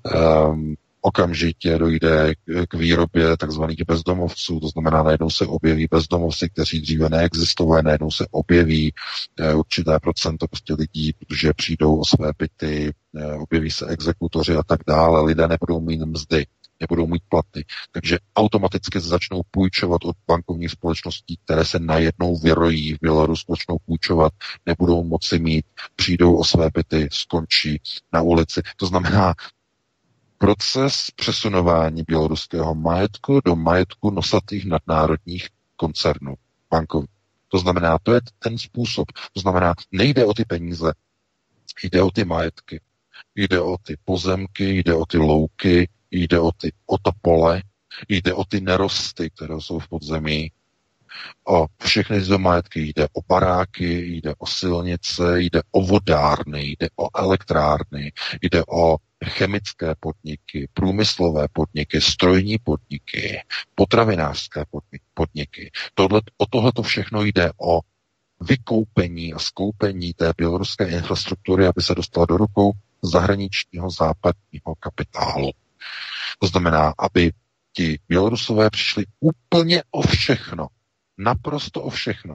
okamžitě dojde k výrobě takzvaných bezdomovců, to znamená, najednou se objeví bezdomovci, kteří dříve neexistovali, najednou se objeví určité procento prostě lidí, protože přijdou o své byty, objeví se exekutoři a tak dále, lidé nebudou mít mzdy, nebudou mít platy, takže automaticky začnou půjčovat od bankovních společností, které se najednou vyrojí v Bělorusku, začnou půjčovat, nebudou moci mít, přijdou o své byty, skončí na ulici. To znamená, proces přesunování běloruského majetku do majetku nosatých nadnárodních koncernů bankovních. To znamená, to je ten způsob. To znamená, nejde o ty peníze, jde o ty majetky, jde o ty pozemky, jde o ty louky, jde o to pole, jde o ty nerosty, které jsou v podzemí, o všechny tyto majetky, jde o baráky, jde o silnice, jde o vodárny, jde o elektrárny, jde o chemické podniky, průmyslové podniky, strojní podniky, potravinářské podniky. O tohleto všechno jde o vykoupení a skoupení té běloruské infrastruktury, aby se dostala do rukou zahraničního západního kapitálu. To znamená, aby ti Bělorusové přišli úplně o všechno, naprosto o všechno.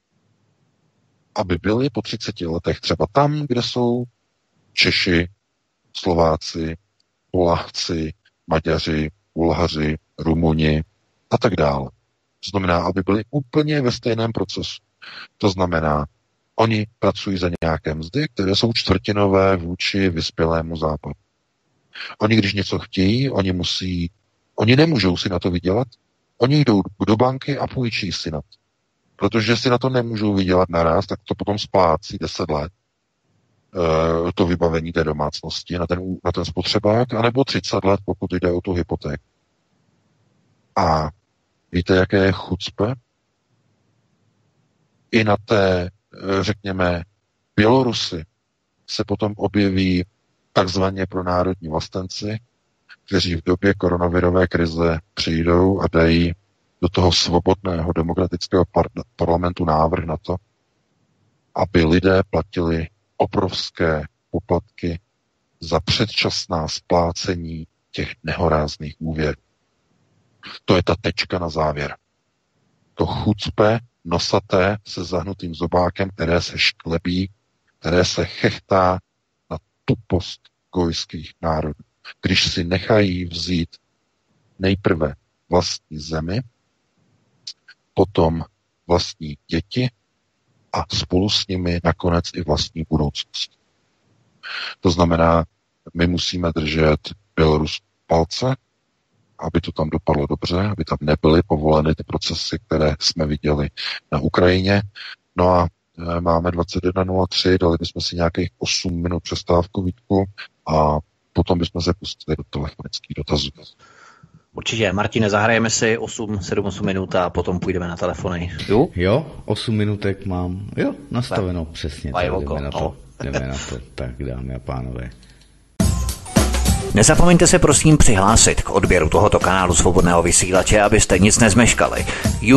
Aby byli po 30 letech třeba tam, kde jsou Češi, Slováci, Poláci, Maďaři, Bulhaři, Rumuni a tak dále. To znamená, aby byli úplně ve stejném procesu. To znamená, oni pracují za nějaké mzdy, které jsou čtvrtinové vůči vyspělému západu. Oni, když něco chtějí, oni nemůžou si na to vydělat, oni jdou do banky a půjčí si na to. Protože si na to nemůžou vydělat naraz, tak to potom splácí 10 let. To vybavení té domácnosti na ten spotřebák, anebo 30 let, pokud jde o tu hypotéku. A víte, jaké je chucpe? I na té, řekněme, Bělorusy se potom objeví takzvaně pronárodní vlastenci, kteří v době koronavirové krize přijdou a dají do toho svobodného demokratického parlamentu návrh na to, aby lidé platili obrovské poplatky za předčasná splácení těch nehorázných úvěrů. To je ta tečka na závěr. To chucpe nosaté se zahnutým zobákem, které se šklebí, které se chechtá na tupost gojských národů. Když si nechají vzít nejprve vlastní zemi, potom vlastní děti a spolu s nimi nakonec i vlastní budoucnost. To znamená, my musíme držet Bělorusku palce, aby to tam dopadlo dobře, aby tam nebyly povoleny ty procesy, které jsme viděli na Ukrajině. No a máme 21:03, dali bychom si nějakých 8 minut přestávku, Vítku, a potom bychom se pustili do telefonických dotazů. Určitě. Martine, zahrajeme si 7-8 minut a potom půjdeme na telefony. Jo, 8 minutek mám. Jo, nastaveno přesně. Jdeme na to. Tak, dámy a pánové. Nezapomeňte se prosím přihlásit k odběru tohoto kanálu Svobodného vysílače, abyste nic nezmeškali.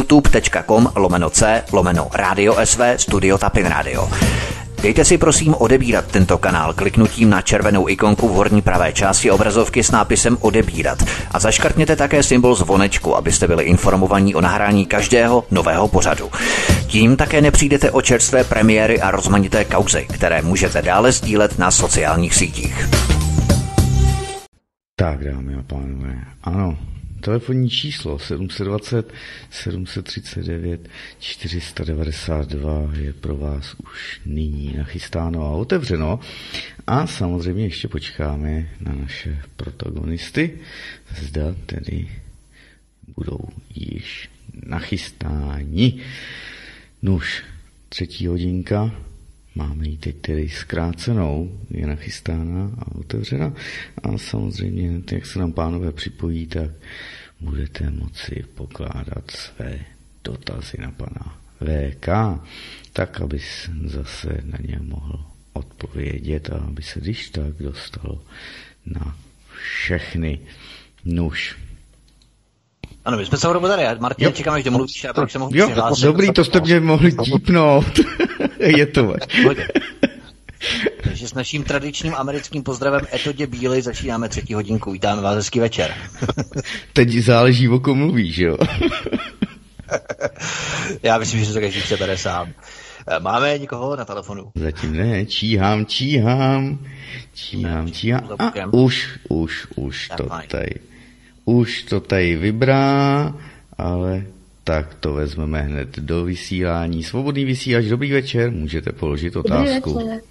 youtube.com/c/Radio SV Studio Tapin Radio. Dejte si prosím odebírat tento kanál kliknutím na červenou ikonku v horní pravé části obrazovky s nápisem odebírat a zaškrtněte také symbol zvonečku, abyste byli informovaní o nahrání každého nového pořadu. Tím také nepřijdete o čerstvé premiéry a rozmanité kauzy, které můžete dále sdílet na sociálních sítích. Tak, dámy a pánové, ano, telefonní číslo 720 739 492 je pro vás už nyní nachystáno a otevřeno. A samozřejmě ještě počkáme na naše protagonisty. Zda tedy budou již nachystáni. Nuž, 3. hodinka. Máme ji teď tedy zkrácenou, je nachystána a otevřena a samozřejmě, jak se nám pánové připojí, tak budete moci pokládat své dotazy na pana VK, tak, aby zase na ně mohl odpovědět a aby se když tak dostalo na všechny. Nuž. Ano, my jsme se ho tady. Martin, čekám, až domluvíš, abych se mohl přihlásit. Dobrý, to jste mě mohli típnout. Je to vaš. Takže s naším tradičním americkým pozdravem Etodě Bílej začínáme 3. hodinku. Vítáme vás, hezký večer. Teď záleží, o kom mluvíš, jo? Já myslím, že to každý přebere sám. Máme někoho na telefonu? Zatím ne, číhám. A už to tady. Už to tady vybrá, ale tak to vezmeme hned do vysílání. Svobodný vysílač, dobrý večer, můžete položit otázku. Dobrý večer.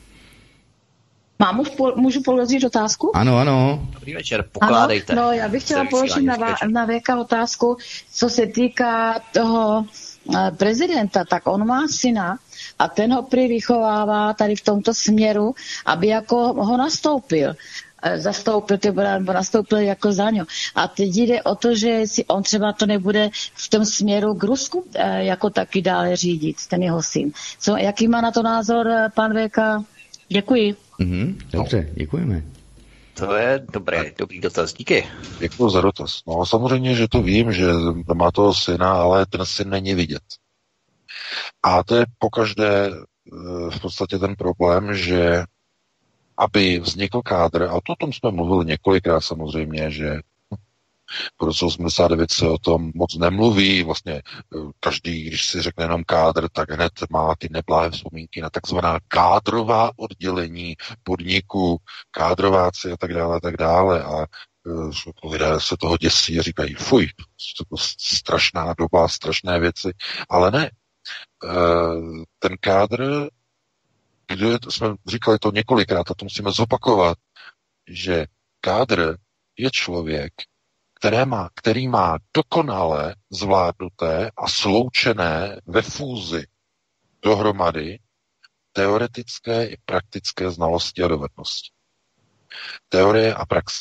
Můžu položit otázku? Ano. Dobrý večer, pokládejte. Ano, no, já bych chtěla položit na Věka otázku, co se týká toho prezidenta, tak on má syna a ten ho prý vychovává tady v tomto směru, aby jako ho nastoupil jako za ňo. A teď jde o to, že si on třeba to nebude v tom směru k Rusku jako taky dále řídit, ten jeho syn. Jaký má na to názor pan VK? Děkuji. Dobře, děkujeme. To je dobrý dotaz, díky. Děkuji za dotaz. No samozřejmě, že to vím, že má toho syna, ale ten syn není vidět. A to je pokaždé v podstatě ten problém, že aby vznikl kádr, a o tom jsme mluvili několikrát samozřejmě, že v roce 89 se o tom moc nemluví, vlastně každý, když si řekne jenom kádr, tak hned má ty neblahé vzpomínky na takzvaná kádrová oddělení podniku, kádrováci a tak dále a lidé se toho děsí a říkají, fuj, to je strašná doba, strašné věci, ale ne. Ten kádr, jsme říkali to několikrát a to musíme zopakovat, že kádr je člověk, který má dokonale zvládnuté a sloučené ve fúzi dohromady teoretické i praktické znalosti a dovednosti. Teorie a praxe.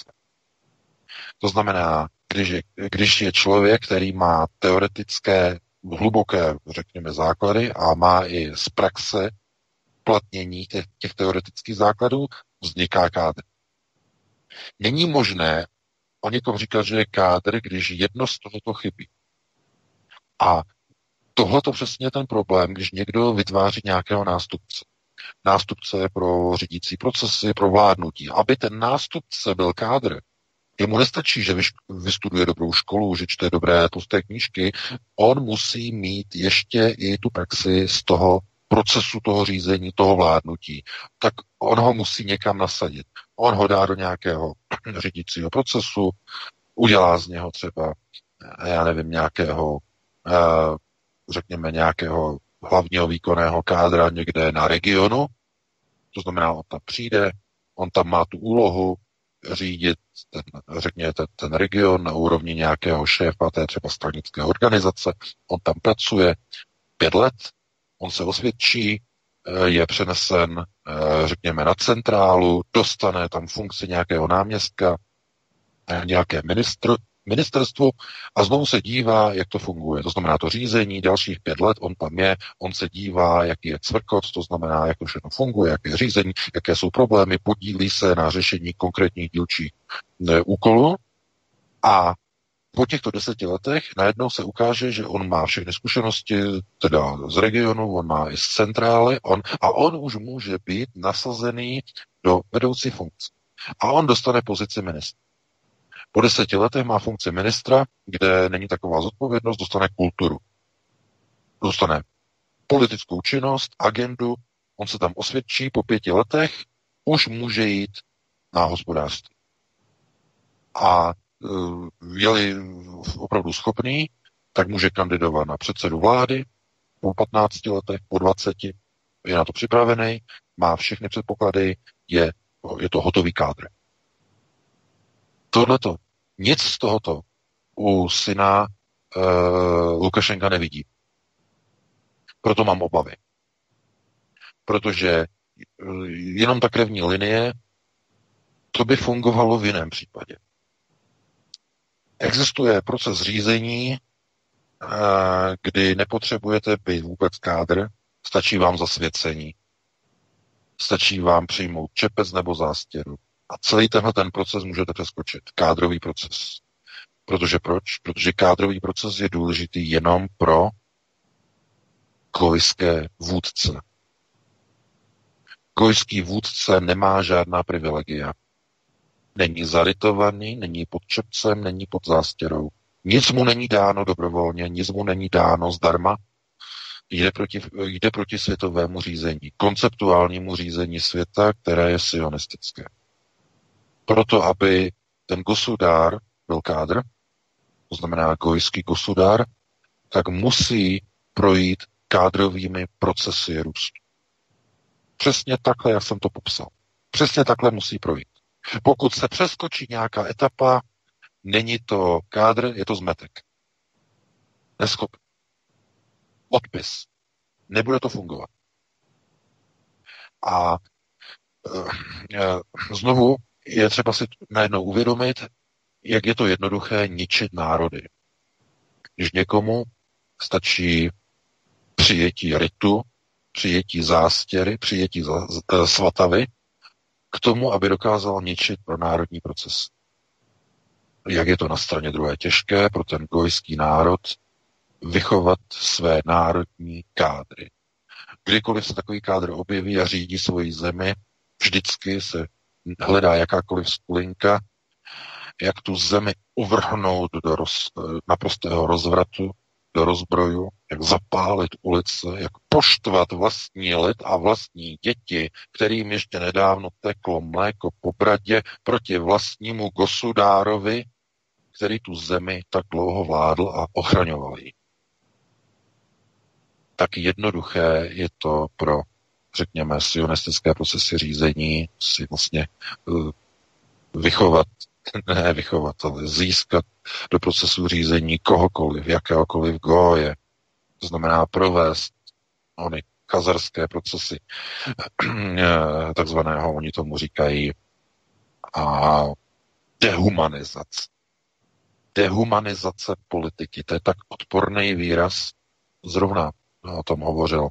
To znamená, když je člověk, který má teoretické, hluboké, řekněme, základy a má i z praxe platnění těch teoretických základů, vzniká kádr. Není možné o někom říkat, že je kádr, když jedno z tohoto chybí. A tohleto přesně je ten problém, když někdo vytváří nějakého nástupce. Nástupce pro řídící procesy, pro vládnutí. Aby ten nástupce byl kádr, jemu nestačí, že vystuduje dobrou školu, že čte dobré tlusté knížky, on musí mít ještě i tu praxi z toho procesu toho řízení, toho vládnutí, tak on ho musí někam nasadit. On ho dá do nějakého řídícího procesu, udělá z něho třeba, já nevím, nějakého, řekněme, nějakého hlavního výkonného kádra někde na regionu, to znamená, on tam přijde, on tam má tu úlohu řídit ten region na úrovni nějakého šéfa té třeba stranické organizace, on tam pracuje 5 let, on se osvědčí, je přenesen, řekněme, na centrálu, dostane tam funkci nějakého náměstka, nějaké ministerstvo a znovu se dívá, jak to funguje. To znamená to řízení, dalších 5 let, on tam je, on se dívá, jaký je cvrkot, to znamená, jak to všechno funguje, jaké je řízení, jaké jsou problémy, podílí se na řešení konkrétních dílčích úkolů a po těchto 10 letech najednou se ukáže, že on má všechny zkušenosti, teda z regionu, on má i z centrály, on už může být nasazený do vedoucí funkce. A on dostane pozici ministra. Po 10 letech má funkci ministra, kde není taková zodpovědnost, dostane kulturu. Dostane politickou činnost, agendu, on se tam osvědčí, po 5 letech už může jít na hospodářství. A je-li opravdu schopný, tak může kandidovat na předsedu vlády po 15 letech, po 20, je na to připravený, má všechny předpoklady, je to hotový kádr. Tohleto, nic z tohoto u syna Lukašenka nevidí. Proto mám obavy. Protože jenom ta krevní linie, to by fungovalo v jiném případě. Existuje proces řízení, kdy nepotřebujete být vůbec kádr, stačí vám zasvěcení, stačí vám přijmout čepec nebo zástěru. A celý tenhle ten proces můžete přeskočit. Kádrový proces. Protože proč? Protože kádrový proces je důležitý jenom pro gojské vůdce. Gojský vůdce nemá žádná privilegia. Není zarytovaný, není pod čepcem, není pod zástěrou. Nic mu není dáno dobrovolně, nic mu není dáno zdarma. Jde proti světovému řízení, konceptuálnímu řízení světa, které je sionistické. Proto, aby ten gosudár byl kádr, to znamená gojský gosudár, tak musí projít kádrovými procesy růstu. Přesně takhle, jak jsem to popsal. Přesně takhle musí projít. Pokud se přeskočí nějaká etapa, není to kádr, je to zmetek. Neschopný. Odpis. Nebude to fungovat. A znovu je třeba si najednou uvědomit, jak je to jednoduché ničit národy. Když někomu stačí přijetí ritu, přijetí zástěry, přijetí svatavy k tomu, aby dokázal ničit pro národní proces. Jak je to na straně druhé těžké pro ten gojský národ vychovat své národní kádry. Kdykoliv se takový kádr objeví a řídí svoji zemi, vždycky se hledá jakákoliv skulinka, jak tu zemi uvrhnout do naprostého rozvratu, do rozbroju, jak zapálit ulice, jak poštvat vlastní lid a vlastní děti, kterým ještě nedávno teklo mléko po bradě proti vlastnímu gosudárovi, který tu zemi tak dlouho vládl a ochraňoval ji. Tak jednoduché je to pro, řekněme, sionistické procesy řízení si vlastně ale získat do procesu řízení kohokoliv, jakéhokoliv goje. To znamená provést ony kazarské procesy, takzvaného, oni tomu říkají, a dehumanizace. Dehumanizace politiky, to je tak odporný výraz, zrovna o tom hovořil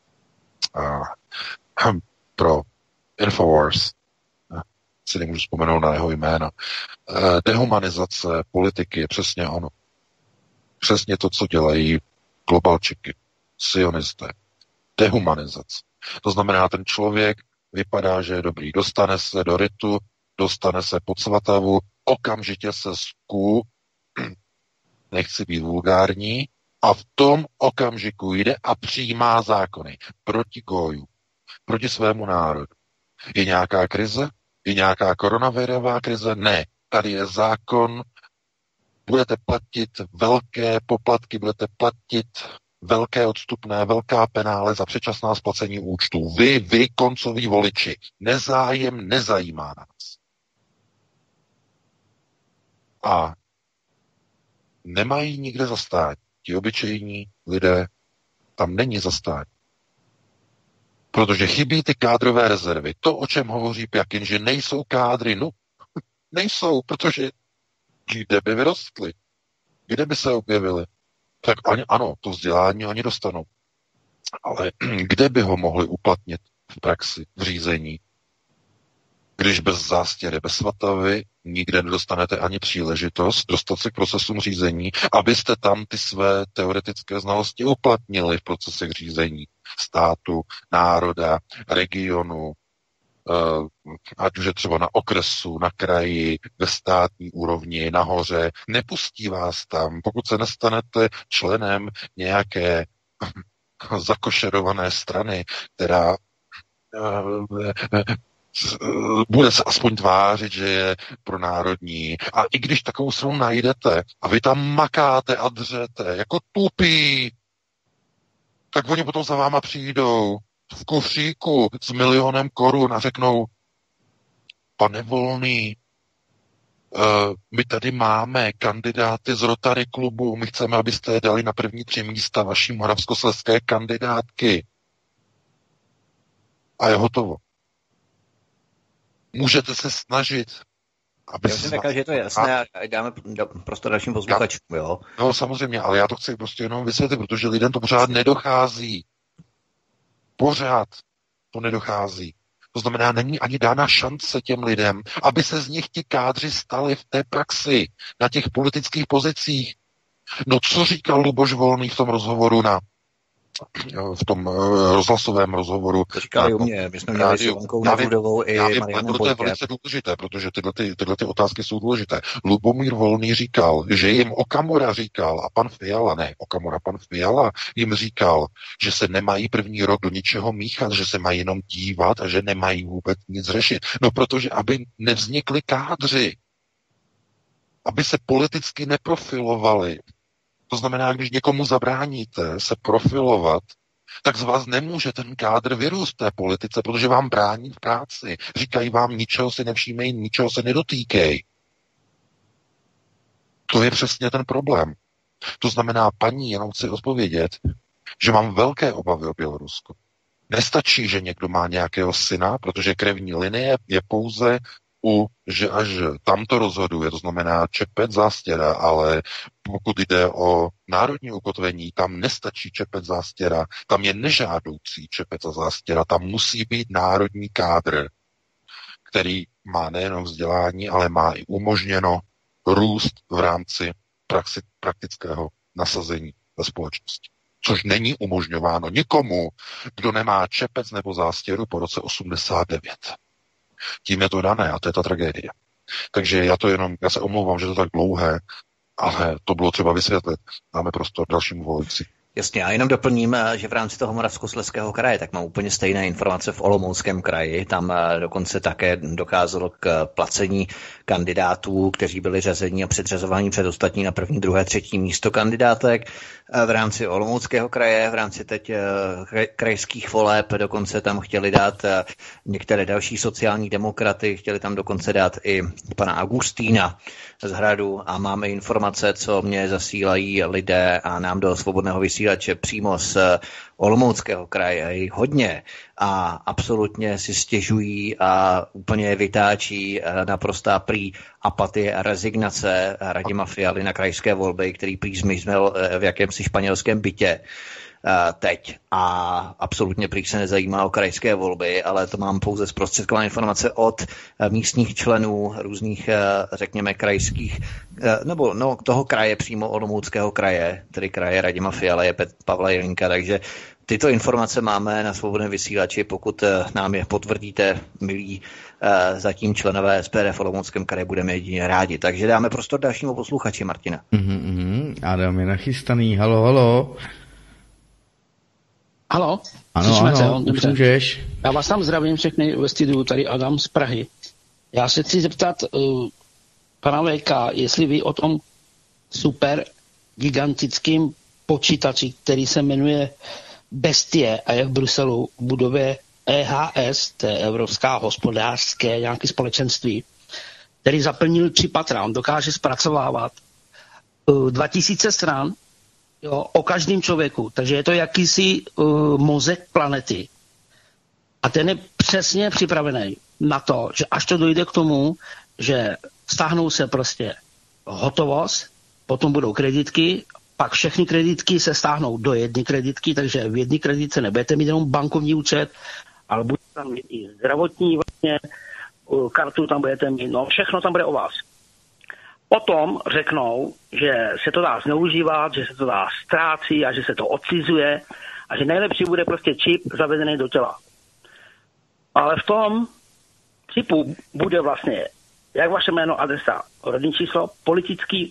pro Infowars, si nemůžu vzpomenout na jeho jméno. Dehumanizace politiky je přesně ono. Přesně to, co dělají globalčiky, sionisté. Dehumanizace. To znamená, ten člověk vypadá, že je dobrý. Dostane se do ritu, dostane se pod svatavu, okamžitě se sků, nechci být vulgární, a v tom okamžiku jde a přijímá zákony proti goju, proti svému národu. Je nějaká krize? Je nějaká koronavirová krize? Ne. Tady je zákon, budete platit velké poplatky, budete platit velké odstupné, velká penále za předčasná splacení účtů. Vy, koncoví voliči, nezájem nezajímá nás. A nemají nikde zastát. Ti obyčejní lidé, tam není zastání. Protože chybí ty kádrové rezervy. To, o čem hovoří Pjakin, že nejsou kádry, no, nejsou, protože kde by vyrostly? Kde by se objevily? Tak ano, to vzdělání oni dostanou. Ale kde by ho mohli uplatnit v praxi, v řízení? Když bez zástěry, bez svatavy nikde nedostanete ani příležitost dostat se k procesům řízení, abyste tam ty své teoretické znalosti uplatnili v procesech řízení státu, národa, regionu, ať už je třeba na okresu, na kraji, ve státní úrovni, nahoře. Nepustí vás tam, pokud se nestanete členem nějaké zakošerované strany, která bude se aspoň tvářit, že je pronárodní. A i když takovou stranu najdete a vy tam makáte a dřete jako tupí, tak oni potom za váma přijdou v kufříku s 1 000 000 korun a řeknou: pane Volný, my tady máme kandidáty z Rotary klubu, my chceme, abyste je dali na první 3 místa vaší moravskoslezské kandidátky. A je hotovo. Můžete se snažit, aby já jsem řekl, že to je jasné a dáme prostor dalším posluchačům, jo? No samozřejmě, ale já to chci prostě jenom vysvětlit, protože lidem to pořád nedochází. Pořád to nedochází. To znamená, není ani dána šance těm lidem, aby se z nich ti kádři stali v té praxi, na těch politických pozicích. No co říkal Luboš Volný v tom rozhovoru v tom rozhlasovém rozhovoru. To říkali u mě, my jsme měli s Ivankou Nevludovou i Marianem to je velice důležité, protože tyhle otázky jsou důležité. Lubomír Volný říkal, že jim Okamura říkal, a pan Fiala jim říkal, že se nemají první rok do ničeho míchat, že se mají jenom dívat a že nemají vůbec nic řešit. No protože, aby nevznikly kádři, aby se politicky neprofilovali. To znamená, když někomu zabráníte se profilovat, tak z vás nemůže ten kádr vyrůst v té politice, protože vám brání v práci. Říkají vám, ničeho si nevšímej, ničeho se nedotýkej. To je přesně ten problém. To znamená, paní, jenom chci odpovědět, že mám velké obavy o Bělorusko. Nestačí, že někdo má nějakého syna, protože krevní linie je pouze že až tam to rozhoduje, to znamená čepet zástěra, ale pokud jde o národní ukotvení, tam nestačí čepet zástěra, tam je nežádoucí čepet a zástěra, tam musí být národní kádr, který má nejenom vzdělání, ale má i umožněno růst v rámci praktického nasazení ve společnosti. Což není umožňováno nikomu, kdo nemá čepec nebo zástěru po roce 89. Tím je to dané a to je ta tragédie. Takže já se omlouvám, že to tak dlouhé, ale to bylo třeba vysvětlit. Dáme prostor dalšímu volici. Jasně, a jenom doplním, že v rámci toho Moravskoslezského kraje, tak mám úplně stejné informace v Olomouckém kraji. Tam dokonce také docházelo k placení kandidátů, kteří byli řazeni a předřazováni před ostatní na 1., 2., 3. místo kandidátek. V rámci Olomouckého kraje, v rámci teď krajských voleb, dokonce tam chtěli dát některé další sociální demokraty, chtěli tam dokonce dát i pana Augustína z Hradu a máme informace, co mě zasílají lidé a nám do svobodného vysílače přímo z Olomouckého kraje, jich hodně a absolutně si stěžují a úplně je vytáčí naprostá prý apatie a rezignace Radima Fialy na krajské volby, který prý zmizel v jakémsi španělském bytě teď a absolutně prý se nezajímá o krajské volby, ale to mám pouze zprostředkované informace od místních členů různých, řekněme, krajských, nebo toho kraje přímo Olomouckého kraje, tedy kraje Radima Fialy, Pavla Jelínka, takže tyto informace máme na svobodném vysílači, pokud nám je potvrdíte, milí zatím členové SPD v Olomouckém kraji, budeme jedině rádi. Takže dáme prostor dalšímu posluchači, Martina. Adam je nachystaný, halo. Halo? Ano, už můžeš. Já vás tam zdravím všechny ve studiu, tady Adam z Prahy. Já se chci zeptat pana VK, jestli ví o tom super gigantickým počítači, který se jmenuje Bestie a je v Bruselu v budově EHS, to je Evropská hospodářské nějaké společenství, který zaplnil 3 patra. On dokáže zpracovávat 2000 stran o každém člověku. Takže je to jakýsi mozek planety. A ten je přesně připravený na to, že až to dojde k tomu, že stáhnou se prostě hotovost, potom budou kreditky, pak všechny kreditky se stáhnou do jedné kreditky, takže v jedné kreditce nebudete mít jenom bankovní účet, ale bude tam mít i zdravotní vlastně, kartu tam budete mít, no všechno tam bude o vás. Potom řeknou, že se to dá zneužívat, že se to dá ztrácí a že se to odcizuje a že nejlepší bude prostě čip zavedený do těla. Ale v tom čipu bude vlastně jak vaše jméno, adresa, rodné číslo, politický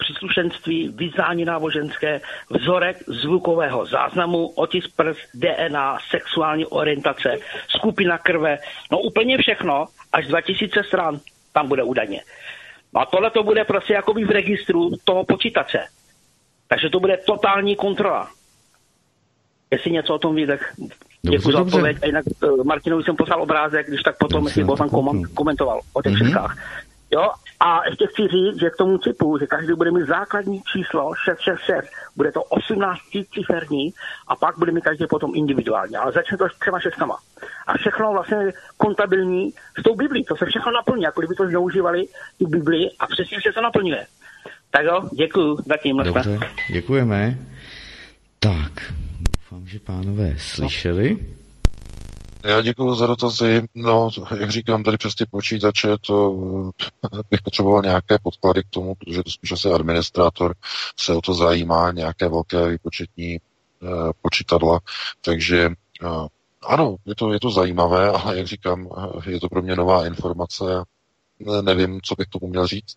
příslušenství, vyznání náboženské, vzorek zvukového záznamu, otisk prst, DNA, sexuální orientace, skupina krve, no úplně všechno, až 2000 stran tam bude údajně. No a tohle to bude prostě jakoby v registru toho počítače. Takže to bude totální kontrola. Jestli něco o tom ví, tak děkuji za odpověď. A jinak Martinovi jsem poslal obrázek, když tak potom, jestli byl tam komentoval o těch všetkách. Jo? A ještě chci říct, že k tomu čipu, že každý bude mít základní číslo 666, bude to 18 ciferní a pak bude mít každý potom individuálně. Ale začne to s 3 šestama. A všechno vlastně kontabilní s tou Biblí. To se všechno naplní, jako kdyby to zneužívali tu Bibli a přesně se to naplňuje. Tak jo, děkuju. Zatím. Dobře, děkujeme. Tak, doufám, že pánové slyšeli. Já děkuji za dotazy. No, jak říkám, tady přes ty počítače, to bych potřeboval nějaké podklady k tomu, protože to spíš asi administrátor se o to zajímá, nějaké velké výpočetní počítadla. Takže ano, je to zajímavé, ale jak říkám, je to pro mě nová informace. Nevím, co bych tomu měl říct.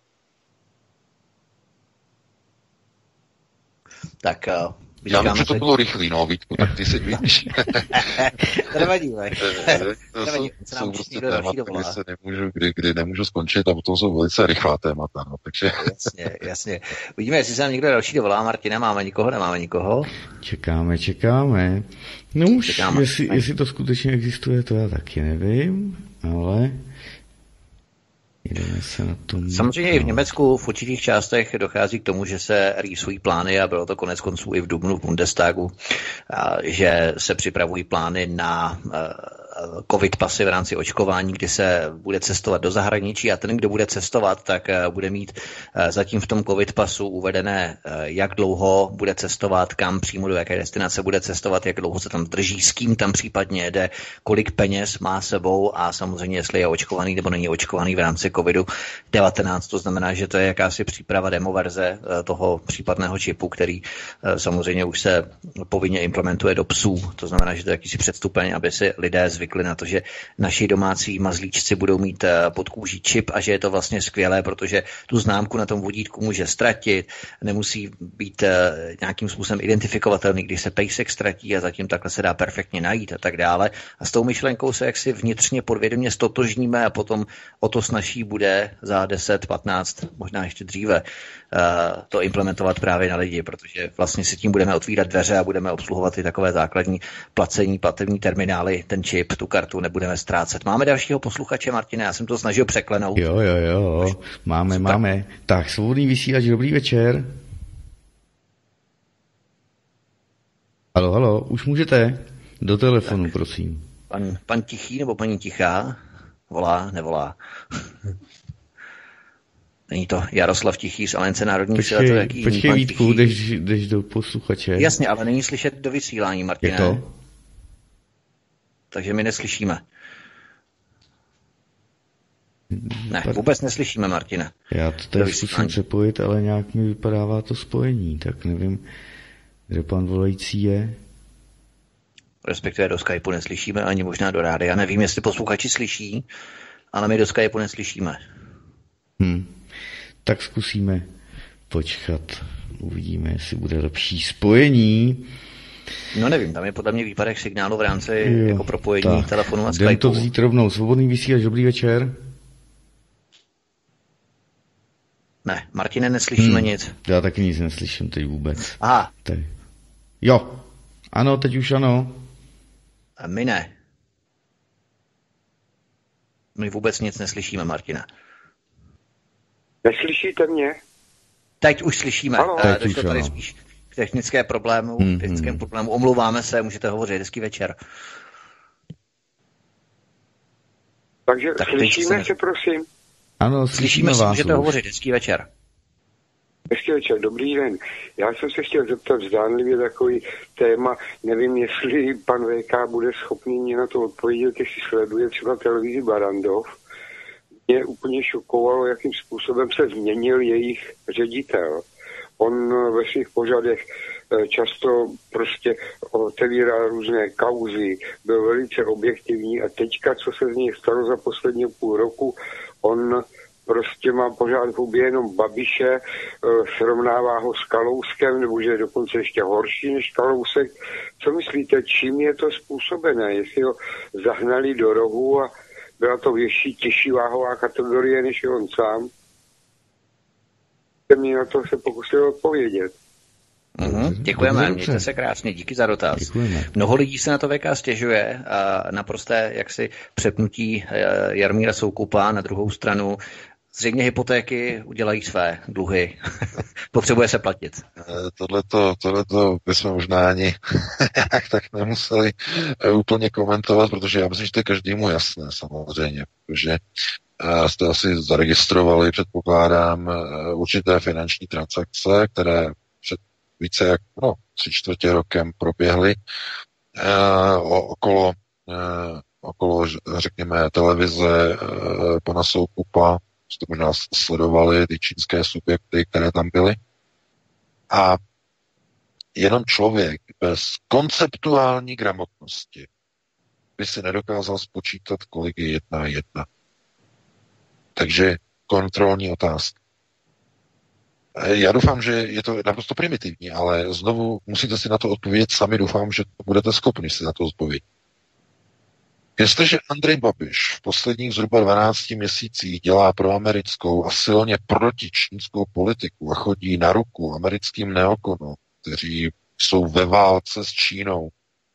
Tak já vím, že to bylo rychlý, no, Vítku, tak ty si víš. To nevadí, jsou prostě témata, kdy nemůžu skončit a potom jsou velice rychlá témata, no, takže... Jasně. Uvidíme, jestli se nám někdo další dovolá. Martina, nemáme nikoho? Čekáme. No už, jestli to skutečně existuje, to já taky nevím, ale... Samozřejmě i v Německu v určitých částech dochází k tomu, že se rýsují plány, a bylo to konec konců i v dubnu v Bundestagu, že se připravují plány na covid pasy v rámci očkování, kdy se bude cestovat do zahraničí a ten, kdo bude cestovat, tak bude mít zatím v tom covid pasu uvedené, jak dlouho bude cestovat, kam přímo do jaké destinace bude cestovat, jak dlouho se tam drží, s kým tam případně jede, kolik peněz má sebou a samozřejmě, jestli je očkovaný nebo není očkovaný v rámci COVID-19. To znamená, že to je jakási příprava demoverze toho případného čipu, který samozřejmě už se povinně implementuje do psů. To znamená, že to je jakýsi předstupeň, aby si lidé zvykli na to, že naši domácí mazlíčci budou mít pod kůží čip a že je to vlastně skvělé, protože tu známku na tom vodítku může ztratit, nemusí být nějakým způsobem identifikovatelný, když se pejsek ztratí a zatím takhle se dá perfektně najít a tak dále. A s tou myšlenkou se jaksi vnitřně podvědomě stotožníme a potom o to snazší bude za 10, 15, možná ještě dříve to implementovat právě na lidi, protože vlastně si tím budeme otvírat dveře a budeme obsluhovat i takové základní platební terminály, ten čip, tu kartu nebudeme ztrácet. Máme dalšího posluchače, Martine, já jsem to snažil překlenout. Jo, máme. Tak, svobodný vysílač, dobrý večer. Halo, už můžete? Do telefonu, tak, prosím. Pan Tichý nebo paní Tichá? Nevolá. Není to Jaroslav Tichý z Aliance národních sil. Počkej Vítku, jdeš do posluchače. Jasně, ale není slyšet do vysílání, Martine. Je to? Takže my neslyšíme. Ne, vůbec neslyšíme, Martine. Já to tady zkusím přepojit, ale nějak mi vypadává to spojení, tak nevím, kde pan volající je. Respektive do Skypeu neslyšíme, ani možná do rádia. Nevím, jestli posluchači slyší, ale my do Skypeu neslyšíme. Tak zkusíme počkat. Uvidíme, jestli bude lepší spojení. No nevím, tam je podle mě výpadek signálu v rámci jako propojení telefonu a Skypeu. Jdem to vzít rovnou. Svobodný vysílač, dobrý večer. Ne, Martine, neslyšíme nic. Já taky nic neslyším teď vůbec. Aha. Tady. Jo. Ano, teď už ano. A my ne. My vůbec nic neslyšíme, Martina. Neslyšíte mě? Teď už slyšíme. Došlo tady spíš k technickém problému. Omlouváme se, můžete hovořit. Hezký večer. Takže tak slyšíme se, prosím? Ano, slyšíme vás. Můžete hovořit. Hezký večer. Hezký večer, dobrý den. Já jsem se chtěl zeptat zdánlivě takový téma, nevím, jestli pan VK bude schopný mě na to odpovědět, jestli sleduje třeba televizi Barrandov. Mě úplně šokovalo, jakým způsobem se změnil jejich ředitel. On ve svých pořadech často prostě otevíral různé kauzy, byl velice objektivní a teďka, co se z něj stalo za poslední půl roku, on prostě má pořád v hubě jenom Babiše, srovnává ho s Kalouskem, nebo že je dokonce ještě horší než Kalousek. Co myslíte, čím je to způsobené? Jestli ho zahnali do rohu a byla to větší, těžší váhová kategorie než je on sám? Mě na to se pokusil odpovědět. Děkujeme, mějte se krásně, díky za dotaz. Děkujeme. Mnoho lidí se na to VK stěžuje a naprosté jaksi přepnutí Jarmíra Soukupa na druhou stranu. Zřejmě hypotéky udělají své dluhy. Potřebuje se platit. Tohleto bychom možná ani jak tak nemuseli úplně komentovat, protože já myslím, že to je každému jasné samozřejmě, protože jste asi zaregistrovali, předpokládám, určité finanční transakce, které před více jak 3/4 rokem proběhly okolo, řekněme, televize pana Soukupa. Jste možná sledovali ty čínské subjekty, které tam byly. A jenom člověk bez konceptuální gramotnosti by si nedokázal spočítat, kolik je 1:1. Takže kontrolní otázka. Já doufám, že je to naprosto primitivní, ale znovu musíte si na to odpovědět sami. Doufám, že budete schopni si na to odpovědět. Jestliže Andrej Babiš v posledních zhruba 12 měsících dělá proamerickou a silně protičínskou politiku a chodí na ruku americkým neokonům, kteří jsou ve válce s Čínou,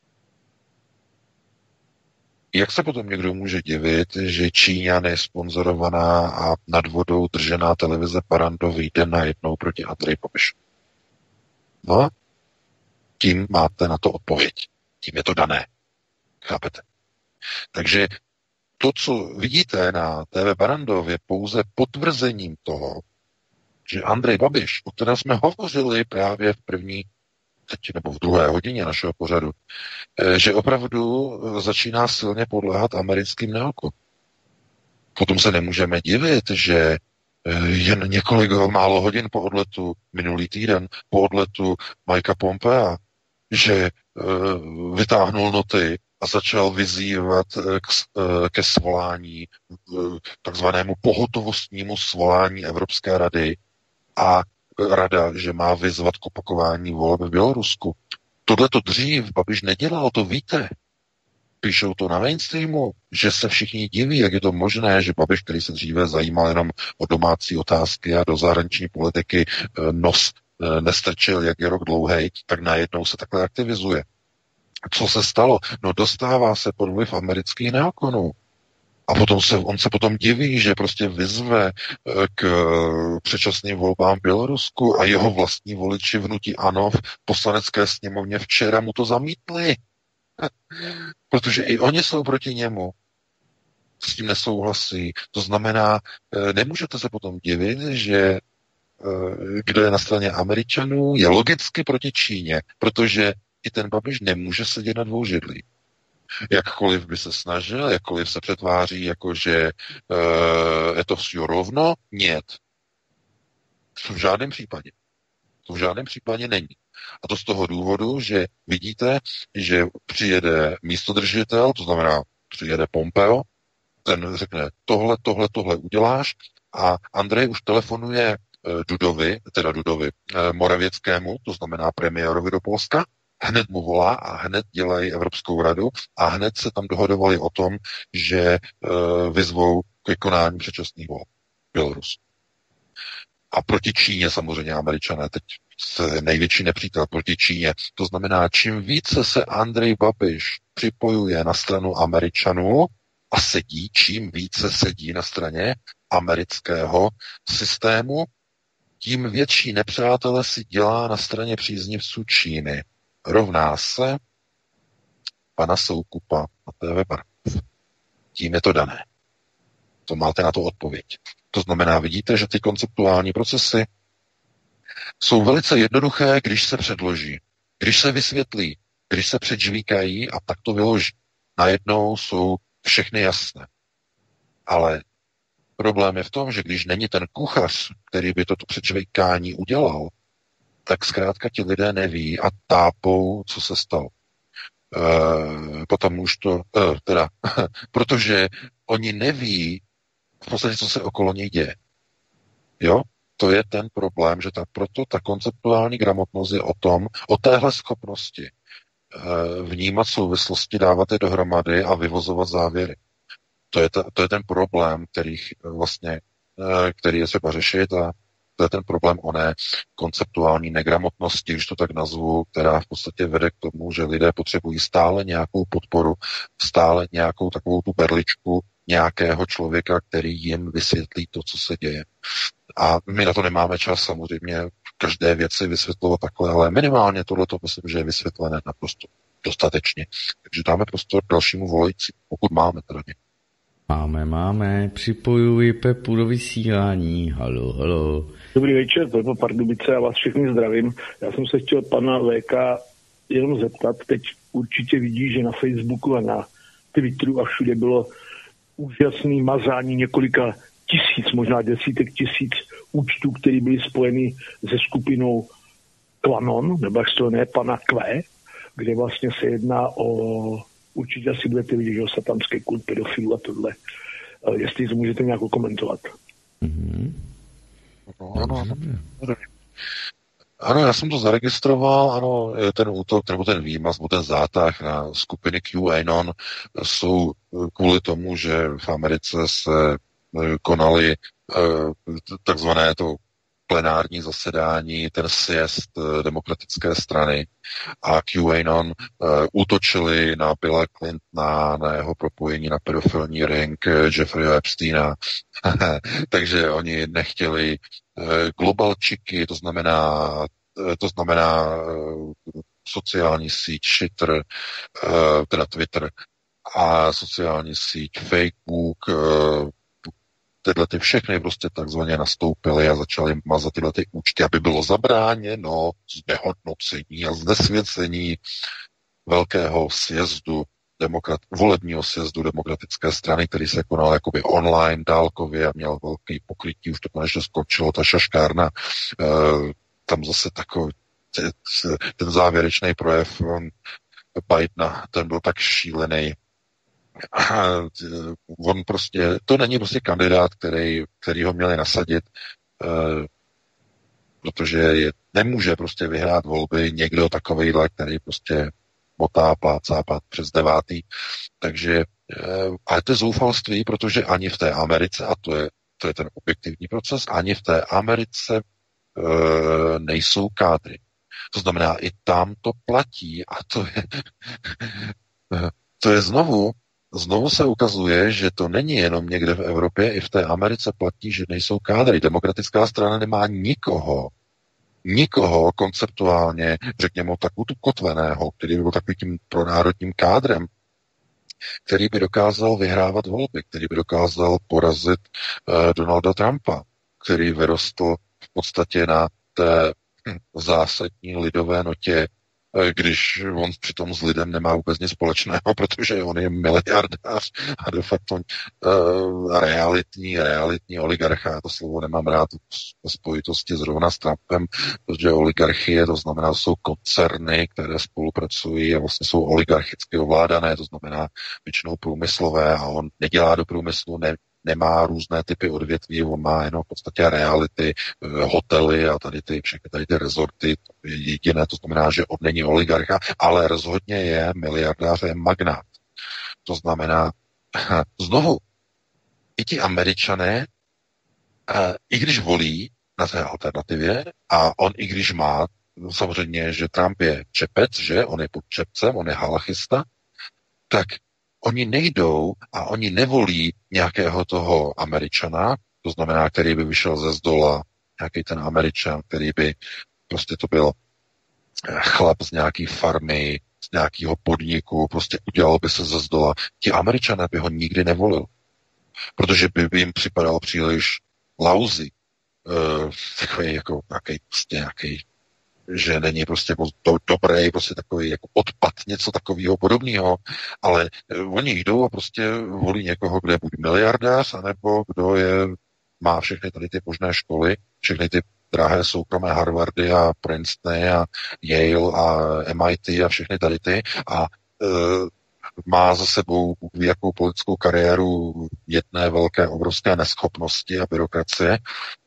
jak se potom někdo může divit, že Číňany sponzorovaná a nad vodou držená televize Parando vyjde najednou proti Andreji Babišu? No, tím máte na to odpověď. Tím je to dané. Chápete? Takže to, co vidíte na TV Barrandov, je pouze potvrzením toho, že Andrej Babiš, o kterém jsme hovořili právě v první nebo v druhé hodině našeho pořadu, že opravdu začíná silně podléhat americkým neokonům. Potom se nemůžeme divit, že jen několik málo hodin po odletu minulý týden, po odletu Mikea Pompea, že vytáhnul noty a začal vyzývat ke svolání, takzvanému pohotovostnímu svolání Evropské rady a rada, že má vyzvat k opakování voleb v Bělorusku. Tohle to dřív Babiš nedělal, to víte. Píšou to na mainstreamu, že se všichni diví, jak je to možné, že Babiš, který se dříve zajímal jenom o domácí otázky a do zahraniční politiky nos nestrčil, jak je rok dlouhej, tak najednou se takhle aktivizuje. Co se stalo? No dostává se pod vliv amerických neokonů. A potom on se potom diví, že prostě vyzve k předčasným volbám v Bělorusku a jeho vlastní voliči v hnutí ANO v poslanecké sněmovně včera mu to zamítli. Protože i oni jsou proti němu. S tím nesouhlasí. To znamená, nemůžete se potom divit, že kdo je na straně Američanů, je logicky proti Číně, protože i ten Babiš nemůže sedět na dvou židlích. Jakkoliv by se snažil, jakkoliv se přetváří, jako že je to vše rovno, niet. To v žádném případě. To v žádném případě není. A to z toho důvodu, že vidíte, že přijede místodržitel, to znamená, přijede Pompeo, ten řekne tohle uděláš a Andrej už telefonuje Dudovi, Moravěckému, to znamená premiérovi do Polska, hned mu volá a hned dělají Evropskou radu a hned se tam dohodovali o tom, že vyzvou k konání předčasných voleb Bělorusku. A proti Číně samozřejmě Američané teď největší nepřítel proti Číně. To znamená, čím více se Andrej Babiš připojuje na stranu Američanů a čím více sedí na straně amerického systému, tím větší nepřátele si dělá na straně příznivců Číny. Rovná se pana Soukupa na TV Barrandov. Tím je to dané. To máte na to odpověď. To znamená, vidíte, že ty konceptuální procesy jsou velice jednoduché, když se předloží, když se vysvětlí, když se předžvíkají a tak to vyloží. Najednou jsou všechny jasné. Ale problém je v tom, že když není ten kuchař, který by toto předžvíkání udělal, tak zkrátka ti lidé neví a tápou, co se stalo. Potom už to, protože oni neví v podstatě, co se okolo něj děje. Jo? To je ten problém, že proto ta konceptuální gramotnost je o téhle schopnosti vnímat souvislosti, dávat je dohromady a vyvozovat závěry. To je ten problém, který je třeba řešit, a to je ten problém oné konceptuální negramotnosti, když to tak nazvu, která v podstatě vede k tomu, že lidé potřebují stále nějakou podporu, stále nějakou takovou tu berličku nějakého člověka, který jim vysvětlí to, co se děje. A my na to nemáme čas samozřejmě každé věci vysvětlovat takhle, ale minimálně tohleto myslím, že je vysvětlené naprosto dostatečně. Takže dáme prostor k dalšímu volající, pokud máme teda někoho. Máme. Připojuji Pepu do vysílání. Halo. Dobrý večer, Pepa Pardubice, já vás všechny zdravím. Já jsem se chtěl pana VK jenom zeptat, teď určitě vidí, že na Facebooku a na Twitteru a všude bylo úžasné mazání několika tisíc, možná desítek tisíc účtů, které byly spojeny se skupinou Qanon, nebo jak to ne, pana Q, kde vlastně se jedná o, určitě asi budete vidět, že o satanský kult pedofilů a tohle. Jestli to můžete nějak komentovat. Mm-hmm. Ano, já jsem to zaregistroval, ano, ten útok, nebo ten výmaz, nebo ten zátah na skupiny QAnon jsou kvůli tomu, že v Americe se konaly takzvané to plenární zasedání, ten sjezd demokratické strany, a QAnon útočili na Billa Clintona, na jeho propojení na pedofilní ring Jeffreyho Epsteina. Takže oni nechtěli globalčiky, to znamená sociální síť Twitter a sociální síť Facebook, tyhle ty všechny prostě takzvaně nastoupily a začaly mazat tyhle ty účty, aby bylo zabráněno znehodnocení a znesvěcení velkého sjezdu volebního sjezdu demokratické strany, který se konal jakoby online, dálkově a měl velký pokrytí, už to konečně skončilo, ta šaškárna, tam zase takový ten závěrečný projev Bidena, ten byl tak šílený. On prostě, to není prostě kandidát, který ho měli nasadit, protože nemůže prostě vyhrát volby někdo takovejhle, který prostě motá, plácá přes 9. Takže, ale to je zoufalství, protože ani v té Americe, a to je ten objektivní proces, ani v té Americe nejsou kádry. To znamená, i tam to platí, a to je znovu se ukazuje, že to není jenom někde v Evropě, i v té Americe platí, že nejsou kádry. Demokratická strana nemá nikoho konceptuálně, řekněme, takovou tu kotveného, který by byl takovým tím pronárodním kádrem, který by dokázal vyhrávat volby, který by dokázal porazit Donalda Trumpa, který vyrostl v podstatě na té zásadní lidové notě, když on přitom s lidem nemá vůbec nic společného, protože on je miliardář a de facto realitní oligarcha. Já to slovo nemám rád ve spojitosti zrovna s Trumpem, protože oligarchie, to znamená, jsou koncerny, které spolupracují a vlastně jsou oligarchicky ovládané, to znamená většinou průmyslové, a on nedělá do průmyslu, nemá různé typy odvětví, on má jenom v podstatě reality, hotely a všechny tady ty rezorty, jediné, to znamená, že on není oligarcha, ale rozhodně je miliardář, je magnát. To znamená, znovu, i ti Američané, i když volí na té alternativě, a on i když má, samozřejmě, že Trump je čepec, že on je pod čepcem, on je halachista, tak oni nejdou a oni nevolí nějakého toho Američana, to znamená, který by vyšel ze zdola, nějaký ten Američan, který by prostě to byl chlap z nějaký farmy, z nějakého podniku, prostě udělal by se ze zdola. Ti Američané by ho nikdy nevolili, protože by jim připadal příliš lousy, takový jako nějaký, že není prostě dobrý, prostě takový jako odpad, něco takového podobného, ale oni jdou a prostě volí někoho, kdo je buď miliardář, anebo kdo má všechny tady ty možné školy, všechny ty drahé soukromé Harvardy a Princetony a Yale a MIT a všechny tady ty, a má za sebou jakou politickou kariéru jedné velké obrovské neschopnosti a byrokracie,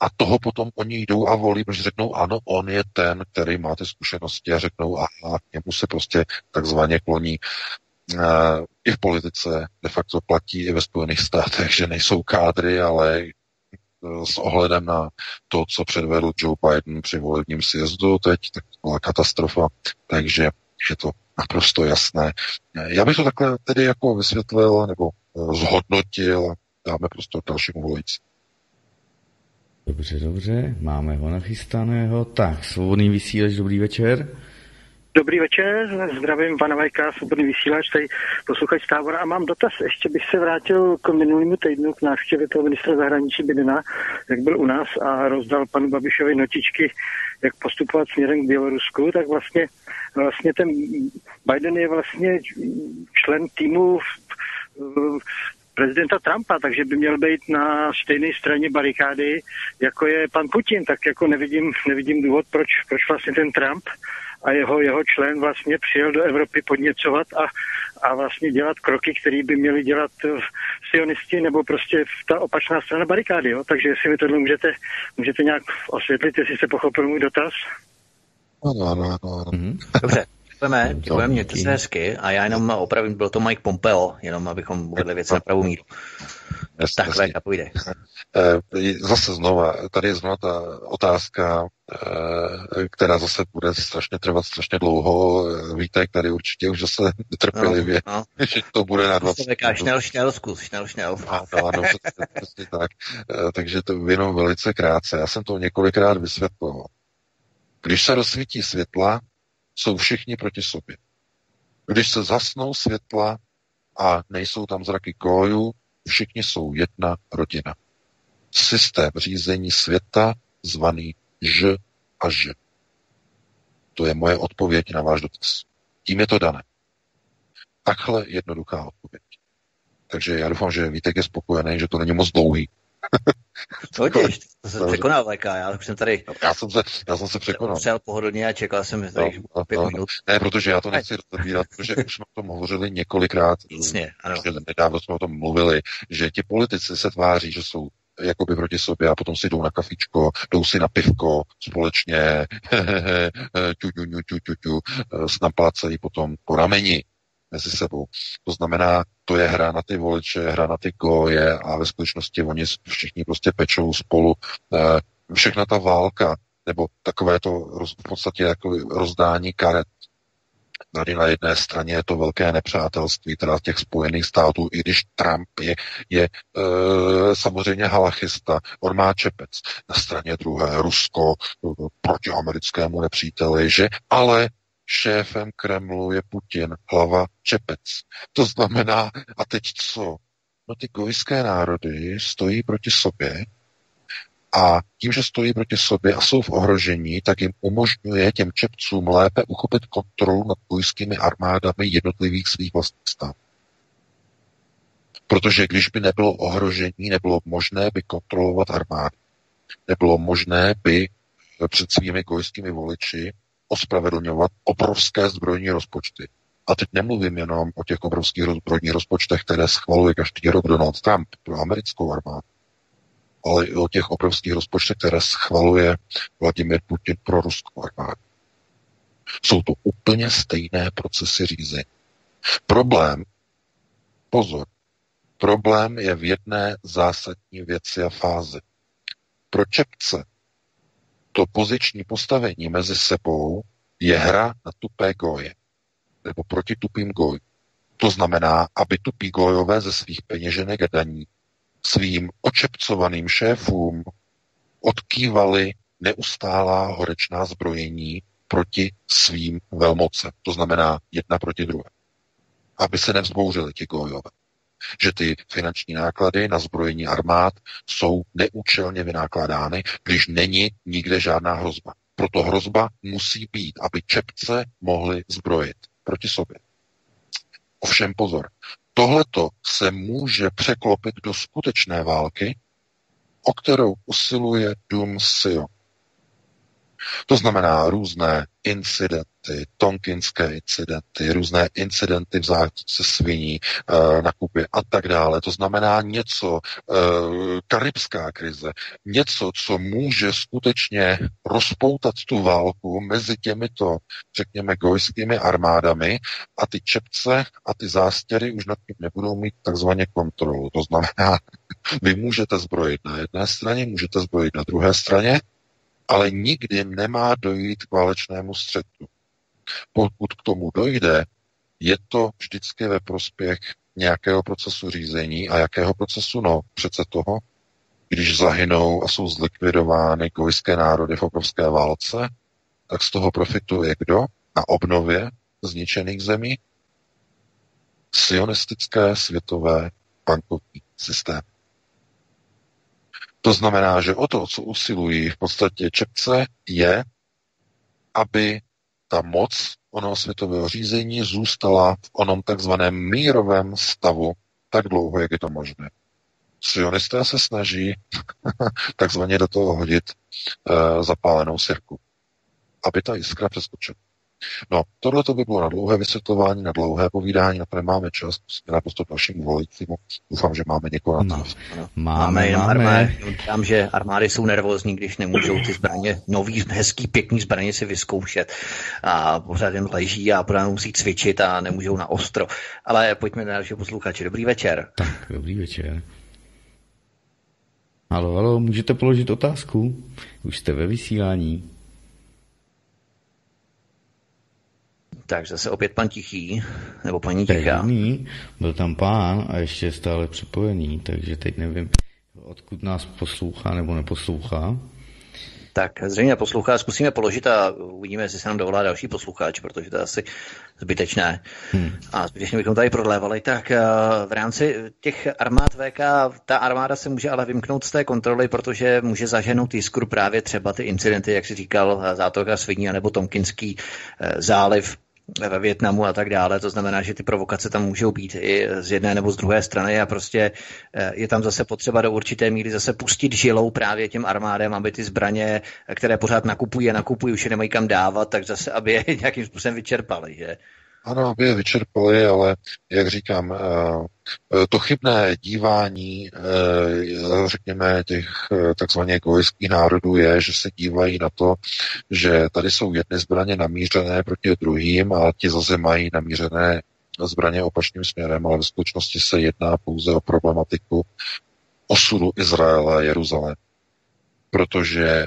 A toho potom oni jdou a volí, protože řeknou, ano, on je ten, který má ty zkušenosti a řeknou, a k němu se prostě takzvaně kloní. I v politice de facto platí i ve Spojených státech, že nejsou kádry, ale s ohledem na to, co předvedl Joe Biden při volebním sjezdu teď, tak byla katastrofa, takže je to naprosto jasné. Já bych to takhle tedy jako vysvětlil nebo zhodnotil a dáme prostor dalšímu volající. Dobře, máme ho nachystaného. Tak, svobodný vysílač, dobrý večer. Dobrý večer, zdravím pana Vajka, svobodný vysílač, tady posluchač z Tábora a mám dotaz. Ještě bych se vrátil k minulému týdnu k návštěvě toho ministra zahraničí Bidena, jak byl u nás a rozdal panu Babišovi notičky, jak postupovat směrem k Bělorusku, tak vlastně ten Biden je vlastně člen týmu prezidenta Trumpa, takže by měl být na stejné straně barikády, jako je pan Putin, tak jako nevidím důvod, proč vlastně ten Trump a jeho člen vlastně přijel do Evropy podněcovat a vlastně dělat kroky, které by měli dělat sionisti nebo prostě ta opačná strana barikády. Jo? Takže jestli mi tohle můžete nějak osvětlit, jestli se pochopil můj dotaz. Ano. Dobře. Děkujeme, mějte se hezky a já jenom opravím, byl to Mike Pompeo, jenom abychom uvedli věci na pravou míru. Tak, Véka, půjde. Zase tady je znova ta otázka, která zase bude strašně dlouho. Víte, tady určitě už zase netrpělivě, že to bude na 20 minut. Šněl. Ano, přesně tak. Takže to jenom velice krátce. Já jsem to několikrát vysvětloval. Když se rozsvítí světla, jsou všichni proti sobě. Když se zasnou světla a nejsou tam zraky gojů, všichni jsou jedna rodina. Systém řízení světa zvaný Ž a Ž. To je moje odpověď na váš dotaz. Tím je to dané. Takhle jednoduchá odpověď. Takže já doufám, že Vítek je spokojený, že to není moc dlouhý. Co děš? To se překonal, Léka. Já už jsem tady... Já jsem se překonal. Přijel pohodlně a čekal jsem tady 5 minut. Ne, protože já to nechci rozebírat, protože už jsme o tom hovořili několikrát. Jasně, ano. Nedávno jsme o tom mluvili, že ti politici se tváří, že jsou jakoby proti sobě a potom si jdou na kafičko, jdou si na pivko společně, naplácají potom po rameni mezi sebou. To znamená, to je hra na ty voliče, hra na ty goje a ve skutečnosti oni všichni prostě pečou spolu. Všechna ta válka, nebo takové to v podstatě jako rozdání karet. Tady na jedné straně je to velké nepřátelství, teda těch Spojených států, i když Trump je samozřejmě halachista, on má čepec. Na straně druhé Rusko proti americkému nepříteli, že? Ale šéfem Kremlu je Putin, hlava čepec. To znamená, a teď co? No ty gojské národy stojí proti sobě a tím, že stojí proti sobě a jsou v ohrožení, tak jim umožňuje těm čepcům lépe uchopit kontrolu nad gojskými armádami jednotlivých svých vlastních států. Protože když by nebylo ohrožení, nebylo možné by kontrolovat armády. Nebylo možné by před svými gojskými voliči ospravedlňovat obrovské zbrojní rozpočty. A teď nemluvím jenom o těch obrovských zbrojních rozpočtech, které schvaluje každý rok Donald Trump pro americkou armádu, ale i o těch obrovských rozpočtech, které schvaluje Vladimir Putin pro ruskou armádu. Jsou to úplně stejné procesy řízení. Problém je v jedné zásadní věci a fázi. Pro čepce to poziční postavení mezi sebou je hra na tupé goje, nebo proti tupým gojům. To znamená, aby tupí gojové ze svých peněženek a daní svým očepcovaným šéfům odkývali neustálá horečná zbrojení proti svým velmocem. To znamená jedna proti druhé. Aby se nevzbouřili ti gojové. Že ty finanční náklady na zbrojení armád jsou neúčelně vynakládány, když není nikde žádná hrozba. Proto hrozba musí být, aby čepce mohli zbrojit proti sobě. Ovšem pozor, tohleto se může překlopit do skutečné války, o kterou usiluje Dům Sion. To znamená různé incidenty, tonkinské incidenty, různé incidenty v zátoce sviní na Kubě a tak dále. To znamená něco, karibská krize, něco, co může skutečně rozpoutat tu válku mezi těmito, řekněme, gojskými armádami a ty čepce a ty zástěry už nad tím nebudou mít takzvaně kontrolu. To znamená, vy můžete zbrojit na jedné straně, můžete zbrojit na druhé straně, ale nikdy nemá dojít k válečnému střetu. Pokud k tomu dojde, je to vždycky ve prospěch nějakého procesu řízení. A jakého procesu? No, přece toho, když zahynou a jsou zlikvidovány gojské národy v obrovské válce, tak z toho profituje kdo? Na obnově zničených zemí? Sionistické světové bankovní systémy. To znamená, že o to, co usilují v podstatě čepce, je, aby ta moc onoho světového řízení zůstala v onom takzvaném mírovém stavu tak dlouho, jak je to možné. Sionisté se snaží takzvaně do toho hodit zapálenou sirku, aby ta jiskra přeskočila. No, tohle to by bylo na dlouhé vysvětlování, na dlouhé povídání, na které máme čas, musíme naprosto dalšímu volajícímu. Doufám, že máme někoho na to. Máme. Armády. Říkám, že armády jsou nervózní, když nemůžou ty zbraně, nový, hezký, pěkný zbraně si vyzkoušet a pořád jen leží a pořád musí cvičit a nemůžou na ostro. Ale pojďme na dalšího posluchače. Dobrý večer. Tak, dobrý večer. Haló, můžete položit otázku? Už jste ve vysílání. Tak zase opět pan Tichý, nebo paní Tichá. Byl tam pán a ještě je stále připojený, takže teď nevím, odkud nás poslouchá nebo neposlouchá. Tak zřejmě poslouchá, zkusíme položit a uvidíme, jestli se nám dovolá další posluchač, protože to je asi zbytečné. A zbytečně bychom tady prodlévali. Tak v rámci těch armád VK, ta armáda se může ale vymknout z té kontroly, protože může zaženout jiskru právě třeba ty incidenty, jak si říkal, zátoka Sviní nebo Tonkinský záliv ve Vietnamu a tak dále. To znamená, že ty provokace tam můžou být i z jedné nebo z druhé strany a prostě je tam zase potřeba do určité míry zase pustit žilou právě těm armádem, aby ty zbraně, které pořád nakupují, už je nemají kam dávat, tak zase, aby je nějakým způsobem vyčerpali, že? Ano, aby je vyčerpali, ale jak říkám, to chybné dívání, řekněme, těch takzvaně gojských národů je, že se dívají na to, že tady jsou jedny zbraně namířené proti druhým a ti zase mají namířené zbraně opačným směrem, ale ve skutečnosti se jedná pouze o problematiku osudu Izraele a Jeruzalém. Protože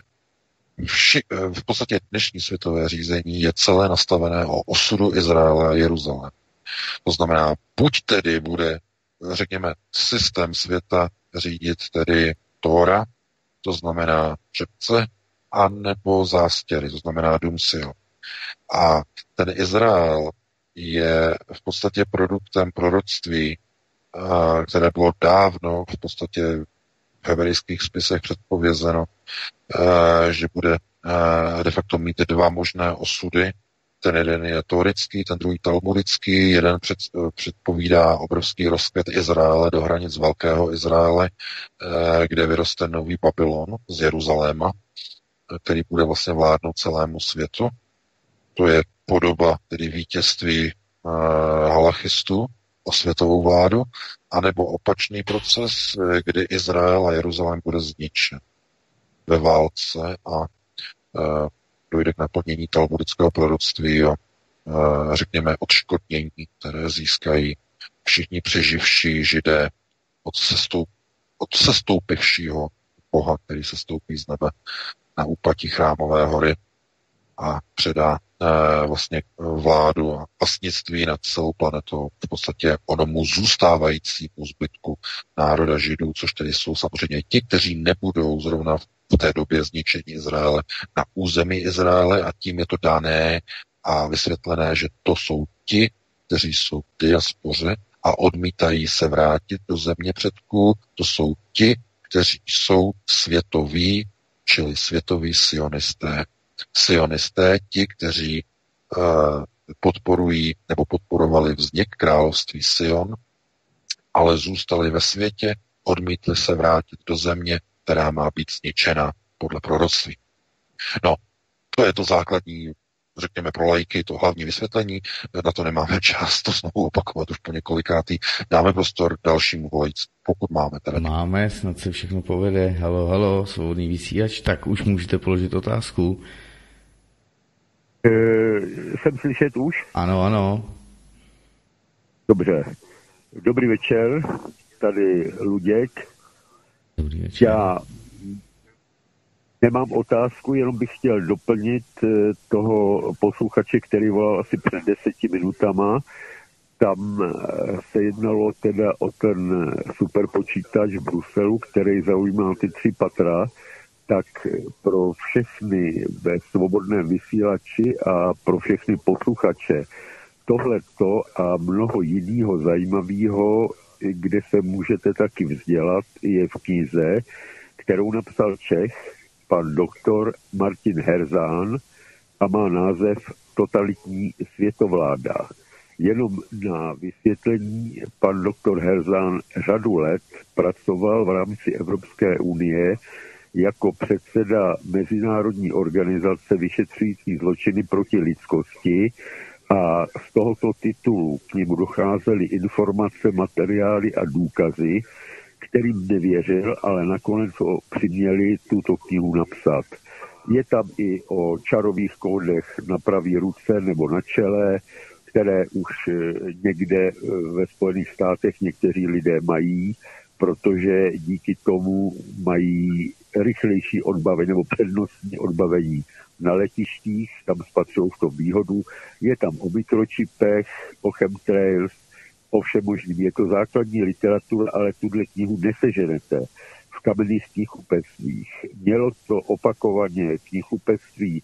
v podstatě dnešní světové řízení je celé nastavené o osudu Izraele a Jeruzalém. To znamená, buď tedy bude, řekněme, systém světa řídit tedy Tóra, to znamená čepce, anebo zástěry, to znamená dům sil. A ten Izrael je v podstatě produktem proroctví, které bylo dávno v podstatě v hebrejských spisech předpovězeno, že bude de facto mít dva možné osudy. Ten jeden je tórický, ten druhý talmudický. Jeden předpovídá obrovský rozkvět Izraele do hranic Velkého Izraele, kde vyroste nový Babylon z Jeruzaléma, který bude vlastně vládnout celému světu. To je podoba tedy vítězství halachistů o světovou vládu, anebo opačný proces, kdy Izrael a Jeruzalém bude zničen ve válce a dojde k naplnění talmudického proroctví a řekněme odškodnění, které získají všichni přeživší Židé od sestoupivšího Boha, který se stoupí z nebe na úpatí Chrámové hory a předá vlastně vládu a vlastnictví nad celou planetou v podstatě onomu zůstávajícímu zbytku národa Židů, což tedy jsou samozřejmě ti, kteří nebudou zrovna v té době zničení Izraele na území Izraele a tím je to dané a vysvětlené, že to jsou ti, kteří jsou v diaspoře a odmítají se vrátit do země předků. To jsou ti, kteří jsou světoví, čili světoví sionisté. Sionisté, ti, kteří podporují nebo podporovali vznik království Sion, ale zůstali ve světě, odmítli se vrátit do země, která má být zničena podle proroctví. No, To je to základní, řekněme pro laiky, to hlavní vysvětlení. Na to nemáme čas to znovu opakovat už po několikátý. Dáme prostor dalšímu volající, pokud máme. Teda. Máme, snad se všechno povede. Halo, svobodný vysílač, tak už můžete položit otázku. Jsem slyšet už? Ano. Dobře. Dobrý večer, tady Luděk. Dobrý večer. Já nemám otázku, jenom bych chtěl doplnit toho posluchače, který volal asi před 10 minutama. Tam se jednalo teda o ten superpočítač v Bruselu, který zaujímal ty 3 patra, tak pro všechny ve svobodném vysílači a pro všechny posluchače tohleto a mnoho jiného zajímavého, kde se můžete taky vzdělat, je v knize, kterou napsal Čech, pan doktor Martin Herzán a má název Totalitní světovláda. Jenom na vysvětlení, pan doktor Herzán řadu let pracoval v rámci Evropské unie jako předseda Mezinárodní organizace vyšetřující zločiny proti lidskosti a z tohoto titulu k němu docházely informace, materiály a důkazy, kterým nevěřil, ale nakonec ho přiměli tuto knihu napsat. Je tam i o čarových kódech na pravý ruce nebo na čele, které už někde ve Spojených státech někteří lidé mají, protože díky tomu mají rychlejší odbavení nebo přednostní odbavení na letištích, tam spatřují v tom výhodu. Je tam o mikročipech, o chemtrails, o všem možným. Je to základní literatura, ale tuhle knihu neseženete v kamenných knihkupectvích. Mělo to opakovaně knihkupectví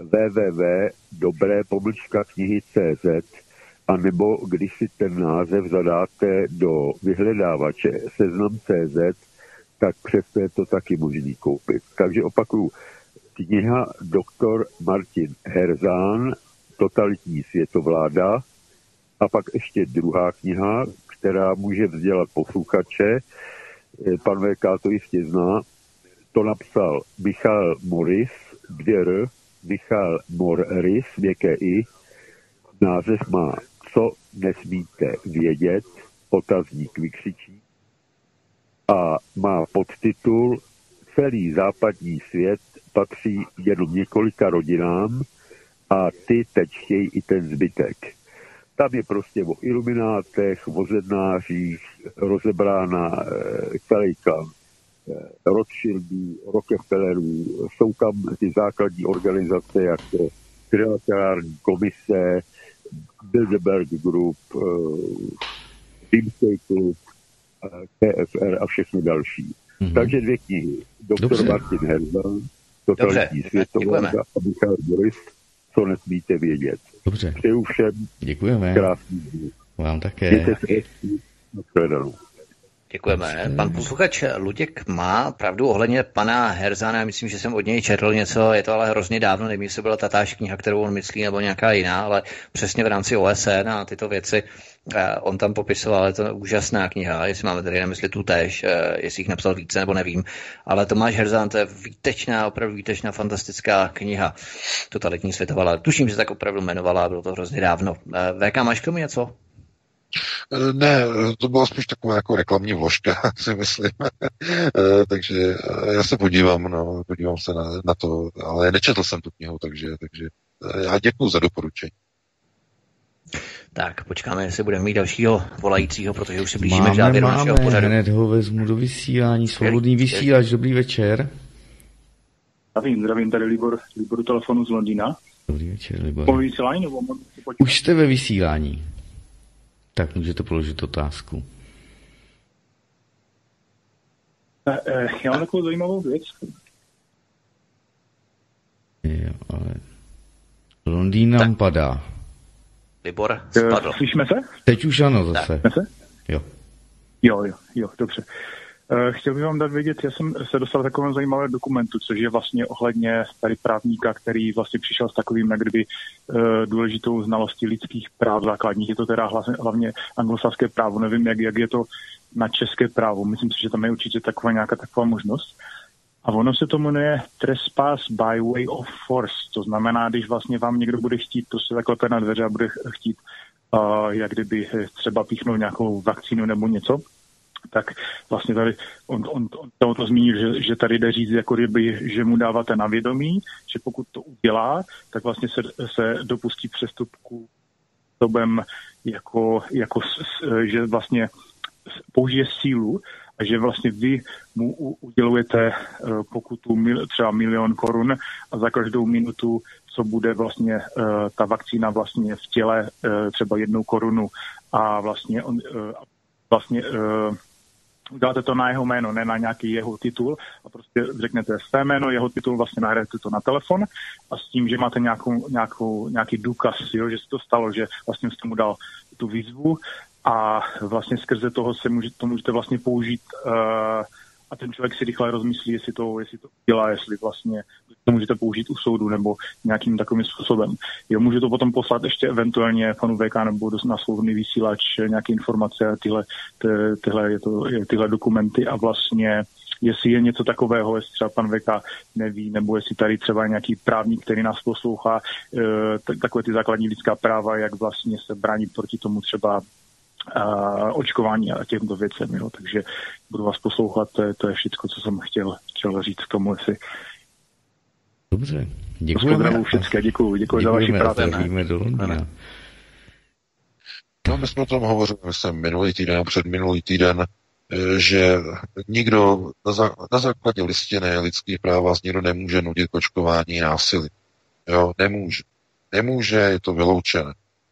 www.dobré-knihy.cz a nebo když si ten název zadáte do vyhledávače Seznam.cz, tak přesto je to taky možný koupit. Takže opakuju, kniha doktor Martin Herzán, Totalitní světovláda, a pak ještě druhá kniha, která může vzdělat posluchače, pan VK to jistě zná, to napsal Michal Morris, Michal Morris, měkké i, název má Co nesmíte vědět, otazník vykřičí, a má podtitul Celý západní svět patří jenom několika rodinám a ty teď chtějí i ten zbytek. Tam je prostě o iluminátech, o zednářích, rozebrána celý klan Rothschildů, Rockefellerů, jsou tam ty základní organizace jako Trilaterální komise, Bilderberg Group, Rimský klub, TFR a všechno další. Takže 2 knihy. Doktor Martin Herzán, Totalitní světovláda a Michal Morris, Co nesmíte vědět. Dobře. Přeju všem. Děkujeme. Krásný den. Vám také. Děkujeme. Pan posluchač Luděk má pravdu ohledně pana Herzána. Myslím, že jsem od něj četl něco, je to ale hrozně dávno, nevím, jestli byla tatáž kniha, kterou on myslí, nebo nějaká jiná, ale přesně v rámci OSN a tyto věci on tam popisoval, je to úžasná kniha, jestli máme tady na mysli tu též, jestli jich napsal více, nebo nevím, ale Tomáš Herzán, to je výtečná, opravdu výtečná, fantastická kniha, Totalitní světovláda. Tuším, že tak opravdu jmenovala, bylo to hrozně dávno. VK, máš k tomu něco? Ne, to byla spíš taková jako reklamní vložka, si myslím. Takže já se podívám se na to, ale nečetl jsem tu knihu, takže já děkuju za doporučení. Tak, počkáme, jestli budeme mít dalšího volajícího, protože už se blížíme k závěru našeho pořadu. Hned ho vezmu do vysílání, svobodný vysílač, dobrý večer. Zdravím, tady Libor telefonu z Londýna. Dobrý večer, Libor. Po vysílání nebo už jste ve vysílání. Tak můžete položit otázku. Já mám takovou zajímavou věc. Jo, ale Londýn nám padá. Libor spadl. Slyšíme se? Teď už ano zase. Jo, dobře. Chtěl bych vám dát vědět, já jsem se dostal takového zajímavého dokumentu, což je vlastně ohledně tady právníka, který vlastně přišel s takovým kdyby důležitou znalostí lidských práv základních. Je to teda hlavně anglosaské právo, nevím, jak je to na české právo. Myslím si, že tam je určitě nějaká taková možnost. A ono se to jmenuje trespass by way of force. To znamená, když vlastně vám někdo bude chtít prostě zaklepat na dveře a bude chtít jak kdyby třeba píchnout nějakou vakcínu nebo něco, tak vlastně tady on to zmínil, že tady jde říct, jako kdyby, že mu dáváte na vědomí, že pokud to udělá, tak vlastně se dopustí přestupku způsobem, že vlastně použije sílu a že vlastně vy mu udělujete pokutu třeba 1 000 000 korun a za každou minutu, co bude vlastně ta vakcína vlastně v těle třeba 1 korunu a vlastně uděláte to na jeho jméno, ne na nějaký jeho titul a prostě řeknete své jméno, jeho titul, vlastně nahrajete to na telefon a s tím, že máte nějaký důkaz, jo, že se to stalo, že vlastně jste mu dal tu výzvu a vlastně skrze toho to můžete vlastně použít a ten člověk si rychle rozmyslí, jestli to dělá, jestli vlastně to můžete použít u soudu nebo nějakým takovým způsobem. Jo, můžu to potom poslat ještě eventuálně panu VK nebo na svobodný vysílač nějaké informace a tyhle dokumenty a vlastně jestli je něco takového, jestli třeba pan VK neví, nebo jestli tady třeba nějaký právník, který nás poslouchá, takové ty základní lidská práva, jak vlastně se bránit proti tomu třeba očkování a těmto věcem, jo. Takže budu vás poslouchat, to je všechno, co jsem chtěl říct k tomu, jestli... Dobře, děkujeme. Děkuji za vaši práci. No, my jsme o tom hovořili, myslím, minulý týden a předminulý týden, že nikdo na základě listiny lidských práv vás nikdo nemůže nutit k očkování násilí. Jo, nemůže, je to vyloučené.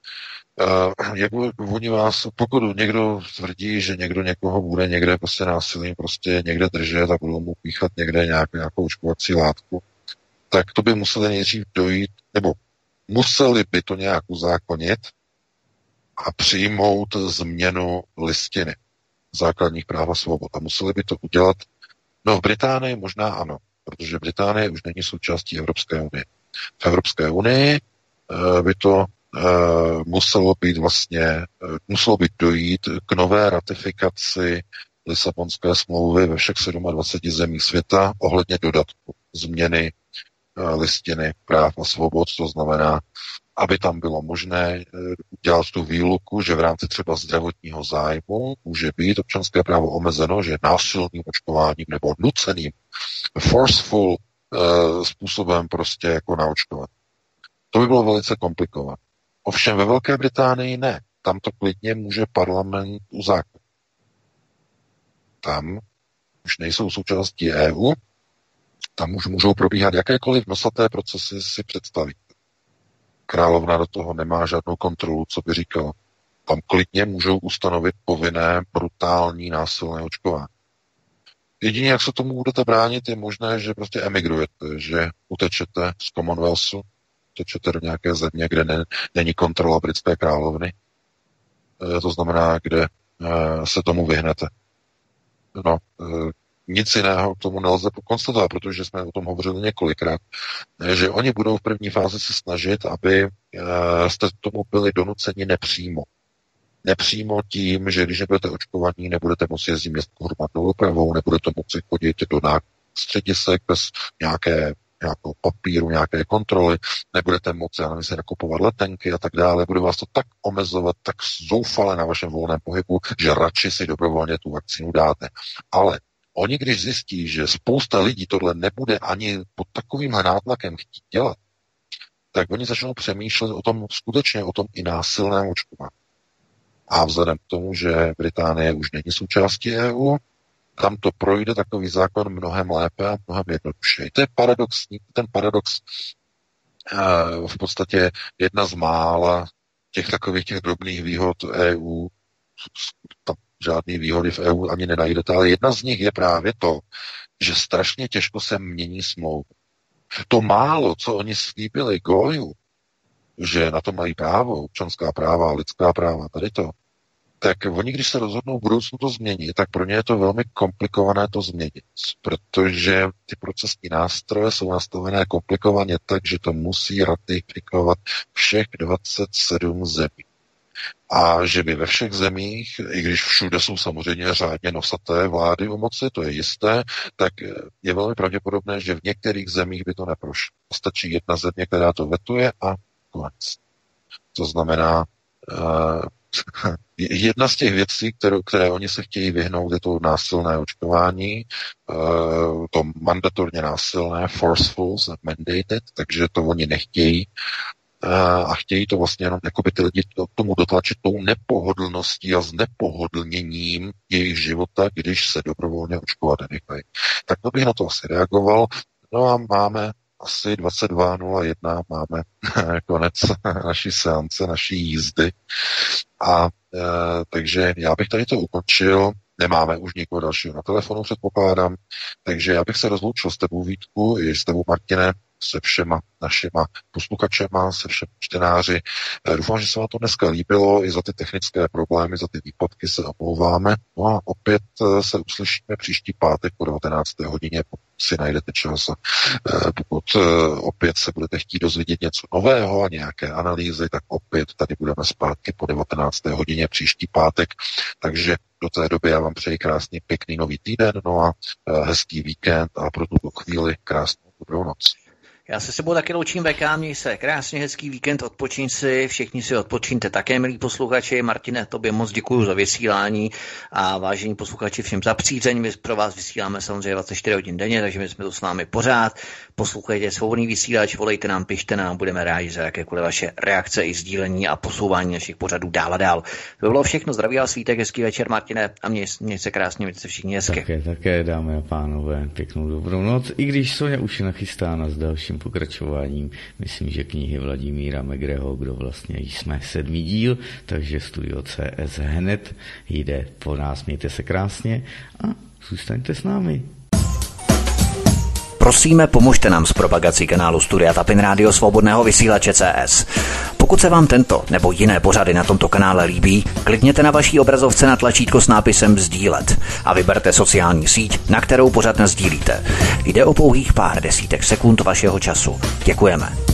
Pokud někdo tvrdí, že někdo někoho bude někde prostě násilím prostě někde držet a budou mu píchat někde nějakou očkovací látku, tak to by museli nejdřív dojít, nebo museli by to nějak uzákonit a přijmout změnu listiny základních práv a svobod. A museli by to udělat, no v Británii možná ano, protože Británie už není součástí Evropské unie. V Evropské unii by to muselo být dojít k nové ratifikaci Lisabonské smlouvy ve všech 27 zemích světa ohledně dodatku změny listiny práv a svobod, to znamená, aby tam bylo možné dělat tu výluku, že v rámci třeba zdravotního zájmu může být občanské právo omezeno, že násilným očkováním nebo nuceným forceful způsobem prostě jako naočkovat. To by bylo velice komplikované. Ovšem ve Velké Británii ne. Tam to klidně může parlament uzákonit. Tam už nejsou součástí EU, tam už můžou probíhat jakékoliv nosaté procesy, si představit. Královna do toho nemá žádnou kontrolu, co by říkala. Tam klidně můžou ustanovit povinné, brutální, násilné očkování. Jedině, jak se tomu budete bránit, je možné, že prostě emigrujete, že utečete z Commonwealthu, utečete do nějaké země, kde není kontrola britské královny. To znamená, kde se tomu vyhnete. No, nic jiného k tomu nelze konstatovat, protože jsme o tom hovořili několikrát, že oni budou v první fázi se snažit, aby jste tomu byli donuceni nepřímo. Nepřímo tím, že když nebudete očkovaní, nebudete moci jezdit městskou hromadnou dopravou, nebudete moci chodit do středisek bez nějakého papíru, nějaké kontroly, nebudete moci, se nakupovat letenky a tak dále, bude vás to tak omezovat, tak zoufale na vašem volném pohybu, že radši si dobrovolně tu vakcínu dáte. Ale oni, když zjistí, že spousta lidí tohle nebude ani pod takovým nátlakem chtít dělat, tak oni začnou přemýšlet skutečně o tom i násilném očkování. A vzhledem k tomu, že Británie už není součástí EU, tam to projde takový zákon mnohem lépe a mnohem jednodušeji. To je paradoxní, ten paradox v podstatě jedna z mála těch drobných výhod EU, tam žádný výhody v EU ani nenajdete, ale jedna z nich je právě to, že strašně těžko se mění smlouvy. To málo, co oni slíbili Goju, že na to mají právo, občanská práva, lidská práva, tady to, tak oni, když se rozhodnou v budoucnu to změnit, tak pro ně je to velmi komplikované to změnit, protože ty procesní nástroje jsou nastavené komplikovaně tak, že to musí ratifikovat všech 27 zemí. A že by ve všech zemích, i když všude jsou samozřejmě řádně nosaté vlády u moci, to je jisté, tak je velmi pravděpodobné, že v některých zemích by to neprošlo. Stačí jedna země, která to vetuje a konec. To znamená, jedna z těch věcí, které oni se chtějí vyhnout, je to násilné očkování, to mandatorně násilné, forceful, mandated, takže to oni nechtějí. A chtějí to vlastně jenom jako by ty lidi tomu dotlačit tou nepohodlností a znepohodlněním jejich života, když se dobrovolně očkovat nenechají. Tak to bych na to asi reagoval. No a máme asi 22:01, máme konec naší seance, naší jízdy. A takže já bych tady to ukončil. Nemáme už nikoho dalšího na telefonu, předpokládám. Takže já bych se rozloučil s tebou, Vítku, i s tebou, Martine, se všema našima posluchačema, se všemi čtenáři. Doufám, že se vám to dneska líbilo, i za ty technické problémy, za ty výpadky se omlouváme. No a opět se uslyšíme příští pátek po 19. hodině, pokud si najdete čas a pokud opět se budete chtít dozvědět něco nového a nějaké analýzy, tak opět tady budeme zpátky po 19. hodině příští pátek. Takže do té doby já vám přeji krásný, pěkný nový týden, no a hezký víkend a pro tuto chvíli krásnou dobrou noc. Já se sebou taky loučím, VK, měj se krásně, hezký víkend, odpočiň si, všichni si odpočíňte také, milí posluchači. Martine, tobě moc děkuji za vysílání a vážení posluchači všem za přízeň. My pro vás vysíláme samozřejmě 24 hodin denně, takže my jsme tu s námi pořád. Poslouchejte Svobodný vysílač, volejte nám, pište nám, budeme rádi za jakékoliv vaše reakce i sdílení a posouvání našich pořadů dál a dál. To bylo všechno, zdraví vás Vítek, hezký večer, Martine, a měj se krásně, mějte se všichni hezky. Také, dámy a pánové, pěknou dobrou noc, i když Soňa už je nachystána s dalším pokračováním, myslím, že knihy Vladimíra Megreho, kdo vlastně jsme 7. díl, takže Studio CS hned jde po nás, mějte se krásně a zůstaňte s námi. Prosíme, pomožte nám s propagací kanálu Studia Tapin Rádio Svobodného vysílače CS. Pokud se vám tento nebo jiné pořady na tomto kanále líbí, klikněte na vaší obrazovce na tlačítko s nápisem sdílet a vyberte sociální síť, na kterou pořad nasdílíte. Jde o pouhých pár desítek sekund vašeho času. Děkujeme.